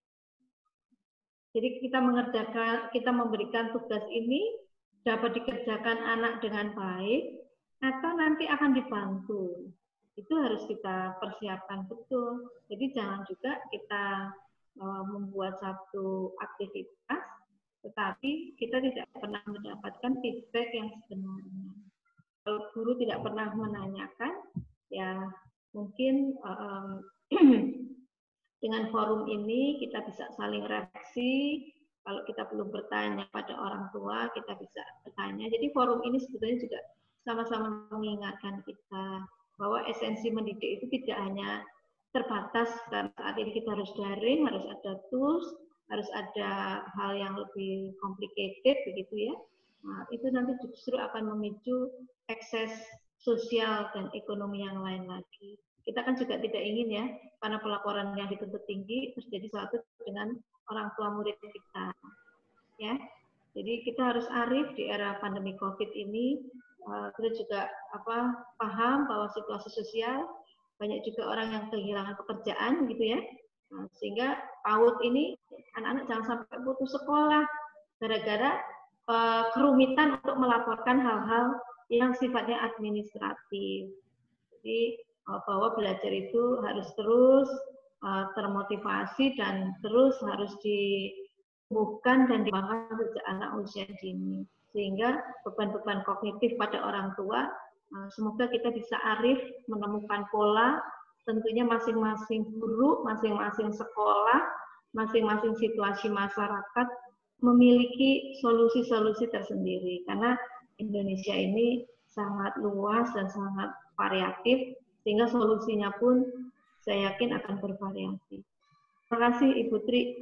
Jadi kita mengerjakan, kita memberikan tugas ini dapat dikerjakan anak dengan baik, atau nanti akan dibantu. Itu harus kita persiapkan betul. Jadi jangan juga kita membuat satu aktivitas, tetapi kita tidak pernah mendapatkan feedback yang sebenarnya. Kalau guru tidak pernah menanyakan, ya mungkin um, dengan forum ini kita bisa saling refleksi. Kalau kita belum bertanya pada orang tua, kita bisa bertanya. Jadi forum ini sebetulnya juga sama-sama mengingatkan kita bahwa esensi mendidik itu tidak hanya terbatas, karena saat ini kita harus daring, harus ada tools, harus ada hal yang lebih complicated begitu ya. Nah, itu nanti justru akan memicu ekses sosial dan ekonomi yang lain lagi. Kita kan juga tidak ingin ya, karena pelaporan yang dituntut tinggi terjadi sesuatu dengan orang tua murid kita. Ya, jadi kita harus arif di era pandemi COVID ini. Kita juga apa paham bahwa situasi sosial banyak juga orang yang kehilangan pekerjaan gitu ya. Nah, sehingga PAUD ini anak-anak jangan sampai putus sekolah gara-gara uh, kerumitan untuk melaporkan hal-hal yang sifatnya administratif. Jadi uh, bahwa belajar itu harus terus uh, termotivasi dan terus harus ditumbuhkan dan dikembangkan sejak anak usia dini. Sehingga beban-beban kognitif pada orang tua, uh, semoga kita bisa arif menemukan pola. Tentunya masing-masing guru, masing-masing sekolah, masing-masing situasi masyarakat memiliki solusi-solusi tersendiri. Karena Indonesia ini sangat luas dan sangat variatif, sehingga solusinya pun saya yakin akan bervariasi. Terima kasih Ibu Tri.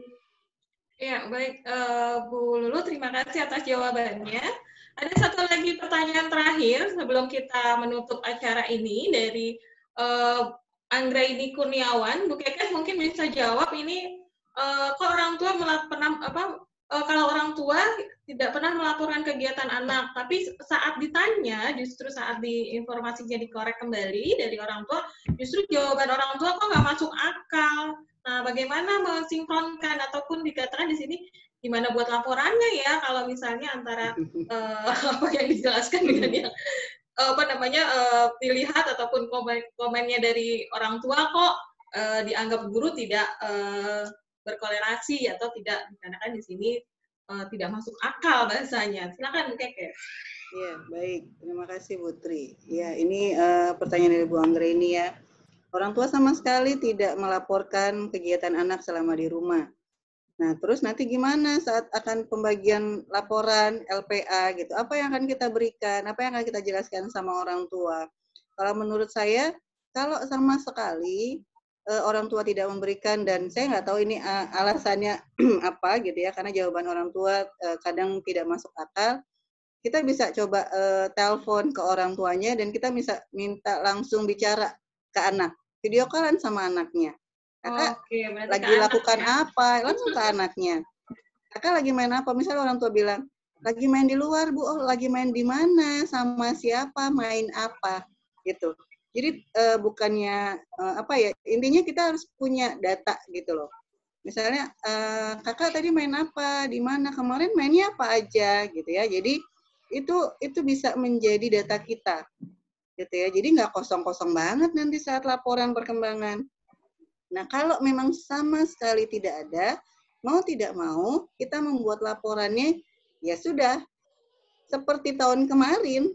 Ya, baik uh, Bu Lulu, terima kasih atas jawabannya. Ada satu lagi pertanyaan terakhir sebelum kita menutup acara ini dari uh, Anggraini Kurniawan. Bu Kekes mungkin bisa jawab ini, uh, kok orang tua pernah apa uh, kalau orang tua tidak pernah melaporkan kegiatan anak, tapi saat ditanya, justru saat diinformasinya dikorek kembali dari orang tua, justru jawaban orang tua kok nggak masuk akal. Nah, bagaimana mensinkronkan ataupun dikatakan di sini gimana buat laporannya ya kalau misalnya antara uh, apa yang dijelaskan dengan yang apa namanya uh, dilihat ataupun komen komennya dari orang tua kok uh, dianggap guru tidak uh, berkorelasi atau tidak dikatakan di sini uh, tidak masuk akal bahasanya. Silakan Bu Kekes. Ya, baik. Terima kasih Bu Tri. Ya, ini uh, pertanyaan dari Bu Anggraini ya. Orang tua sama sekali tidak melaporkan kegiatan anak selama di rumah. Nah, terus nanti gimana saat akan pembagian laporan L P A gitu? Apa yang akan kita berikan? Apa yang akan kita jelaskan sama orang tua? Kalau menurut saya, kalau sama sekali eh, orang tua tidak memberikan, dan saya nggak tahu ini uh, alasannya apa gitu ya, karena jawaban orang tua uh, kadang tidak masuk akal. Kita bisa coba uh, telepon ke orang tuanya dan kita bisa minta langsung bicara ke anak, video callan sama anaknya. Kakak Oke, lagi lakukan ya? Apa? Langsung ke anaknya. Kakak lagi main apa? Misalnya orang tua bilang, lagi main di luar, Bu. Oh, lagi main di mana? Sama siapa? Main apa? Gitu. Jadi uh, bukannya uh, apa ya? Intinya kita harus punya data gitu loh. Misalnya uh, kakak tadi main apa? Di mana? Kemarin mainnya apa aja? Gitu ya. Jadi itu itu bisa menjadi data kita. Gitu ya. Jadi nggak kosong-kosong banget nanti saat laporan perkembangan. Nah, kalau memang sama sekali tidak ada, mau tidak mau, kita membuat laporannya, ya sudah, seperti tahun kemarin.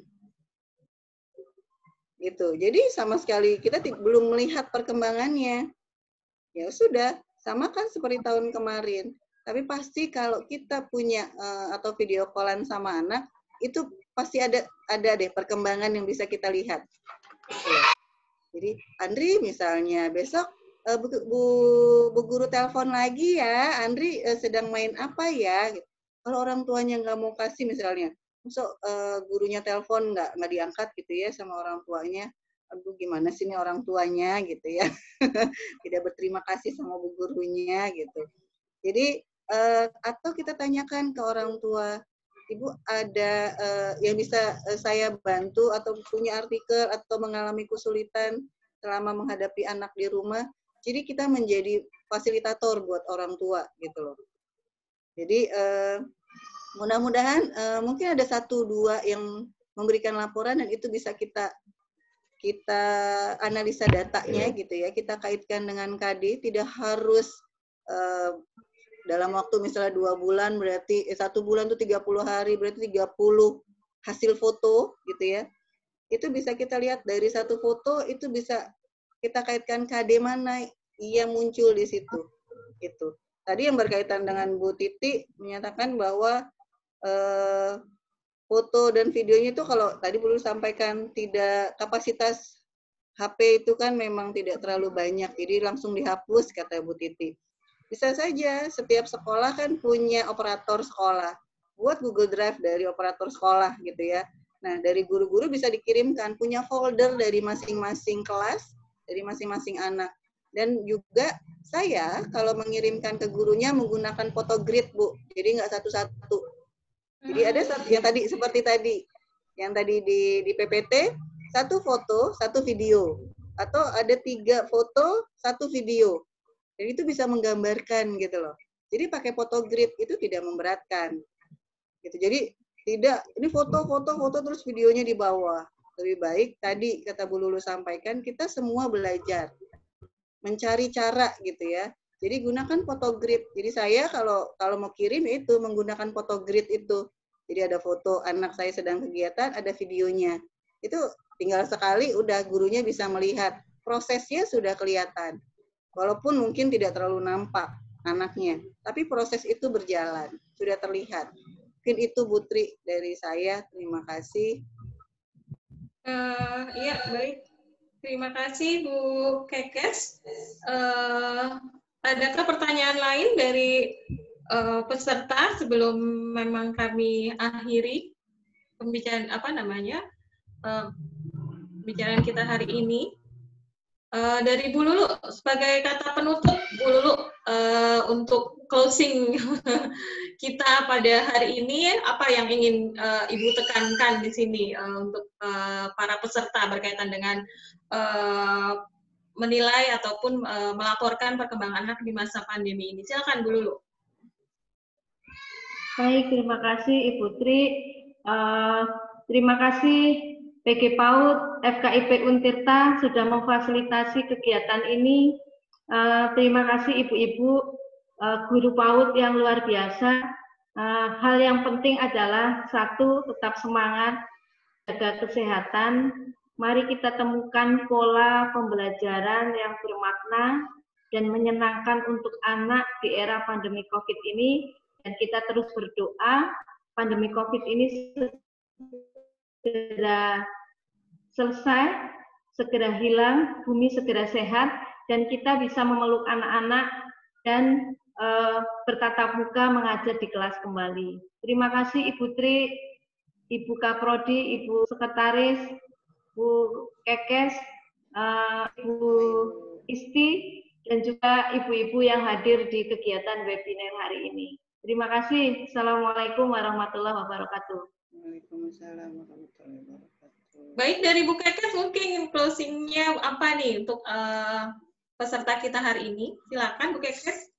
Gitu. Jadi sama sekali kita belum melihat perkembangannya. Ya sudah, sama kan seperti tahun kemarin. Tapi pasti kalau kita punya, uh, atau video callan sama anak, itu pasti ada ada deh perkembangan yang bisa kita lihat. Jadi, Andri misalnya, besok, Bu, Bu, Bu Guru telepon lagi ya, Andri uh, sedang main apa ya? Gitu. Kalau orang tuanya nggak mau kasih misalnya, so, uh, gurunya telepon nggak nggak diangkat gitu ya sama orang tuanya, aduh gimana sih ini orang tuanya gitu ya, tidak berterima kasih sama Bu Gurunya gitu. Jadi uh, atau kita tanyakan ke orang tua, Ibu ada uh, yang bisa uh, saya bantu atau punya artikel atau mengalami kesulitan selama menghadapi anak di rumah. Jadi kita menjadi fasilitator buat orang tua gitu loh. Jadi eh, mudah-mudahan eh, mungkin ada satu dua yang memberikan laporan dan itu bisa kita kita analisa datanya gitu ya. Kita kaitkan dengan K D. Tidak harus eh, dalam waktu misalnya dua bulan berarti eh, satu bulan itu tiga puluh hari berarti tiga puluh hasil foto gitu ya. Itu bisa kita lihat dari satu foto itu bisa kita kaitkan K D mana ia muncul di situ. Itu. Tadi yang berkaitan dengan Bu Titi menyatakan bahwa eh, foto dan videonya itu kalau tadi belum sampaikan tidak kapasitas H P itu kan memang tidak terlalu banyak, jadi langsung dihapus kata Bu Titi. Bisa saja, setiap sekolah kan punya operator sekolah. Buat Google Drive dari operator sekolah gitu ya. Nah, dari guru-guru bisa dikirimkan, punya folder dari masing-masing kelas, dari masing-masing anak. Dan juga saya kalau mengirimkan ke gurunya menggunakan foto grid, Bu. Jadi nggak satu-satu. Jadi ada satu, yang tadi seperti tadi, yang tadi di, di P P T, satu foto, satu video. Atau ada tiga foto, satu video. Jadi itu bisa menggambarkan gitu loh. Jadi pakai foto grid itu tidak memberatkan. Gitu. Jadi tidak, ini foto, foto, foto terus videonya di bawah. Lebih baik tadi kata Bu Lulu sampaikan, kita semua belajar. Mencari cara gitu ya. Jadi gunakan foto grid. Jadi saya kalau kalau mau kirim itu menggunakan foto grid itu. Jadi ada foto anak saya sedang kegiatan, ada videonya. Itu tinggal sekali udah gurunya bisa melihat. Prosesnya sudah kelihatan. Walaupun mungkin tidak terlalu nampak anaknya, tapi proses itu berjalan, sudah terlihat. Mungkin itu Putri dari saya. Terima kasih. Uh, iya, baik. Terima kasih Bu Kekes. Uh, adakah pertanyaan lain dari uh, peserta sebelum memang kami akhiri pembicaraan apa namanya uh, pembicaraan kita hari ini? Uh, dari Bu Lulu, sebagai kata penutup, Bu Lulu, uh, untuk closing kita pada hari ini, apa yang ingin uh, Ibu tekankan di sini uh, untuk uh, para peserta berkaitan dengan uh, menilai ataupun uh, melaporkan perkembangan anak di masa pandemi ini? Silakan Bu Lulu. Baik, terima kasih Ibu Tri. Uh, terima kasih P G PAUD, F K I P Untirta sudah memfasilitasi kegiatan ini. Uh, terima kasih ibu-ibu, uh, guru PAUD yang luar biasa. Uh, hal yang penting adalah satu, tetap semangat, jaga kesehatan. Mari kita temukan pola pembelajaran yang bermakna dan menyenangkan untuk anak di era pandemi COVID ini. Dan kita terus berdoa pandemi COVID ini segera selesai, segera hilang, bumi segera sehat, dan kita bisa memeluk anak-anak dan e, bertatap muka mengajar di kelas kembali. Terima kasih Ibu Tri, Ibu Kaprodi, Ibu Sekretaris, Bu Kekes, e, Ibu Isti, dan juga ibu-ibu yang hadir di kegiatan webinar hari ini. Terima kasih. Assalamualaikum warahmatullahi wabarakatuh. Waalaikumsalam warahmatullahi wabarakatuh. Baik, dari Bu Kekes mungkin closing-nya apa nih untuk uh, peserta kita hari ini? Silakan Bu Kekes.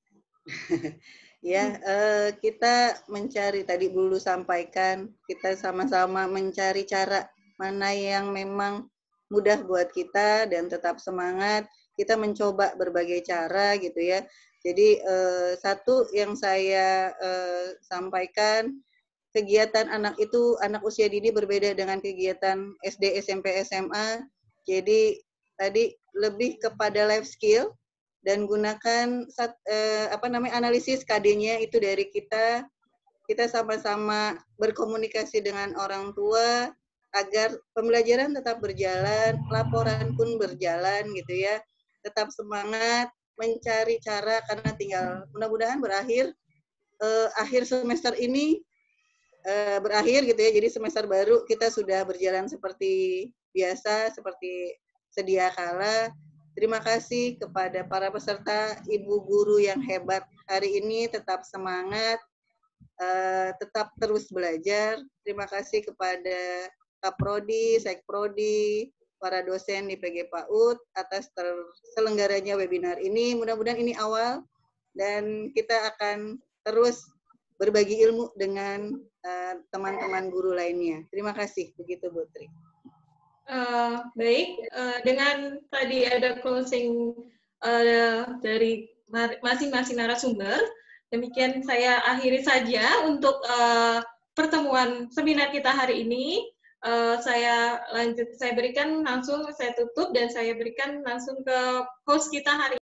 Ya, uh, kita mencari, tadi Bu Lulu sampaikan, kita sama-sama mencari cara mana yang memang mudah buat kita dan tetap semangat. Kita mencoba berbagai cara gitu ya. Jadi uh, satu yang saya uh, sampaikan, kegiatan anak itu, anak usia dini berbeda dengan kegiatan S D, S M P, S M A. Jadi tadi lebih kepada life skill dan gunakan sat, eh, apa namanya analisis K D-nya itu dari kita. Kita sama-sama berkomunikasi dengan orang tua agar pembelajaran tetap berjalan, laporan pun berjalan gitu ya. Tetap semangat mencari cara karena tinggal mudah-mudahan berakhir eh, akhir semester ini Uh, berakhir gitu ya, jadi semester baru kita sudah berjalan seperti biasa, seperti sedia kala. Terima kasih kepada para peserta, ibu guru yang hebat hari ini, tetap semangat, uh, tetap terus belajar. Terima kasih kepada Kaprodi, Sekprodi, para dosen di P G PAUD atas terselenggaranya webinar ini. Mudah-mudahan ini awal dan kita akan terus berbagi ilmu dengan teman-teman uh, guru lainnya. Terima kasih, begitu Bu Tri. Uh, baik, uh, dengan tadi ada closing uh, dari masing-masing narasumber, demikian saya akhiri saja untuk uh, pertemuan seminar kita hari ini. Uh, saya lanjut, saya berikan langsung, saya tutup dan saya berikan langsung ke host kita hari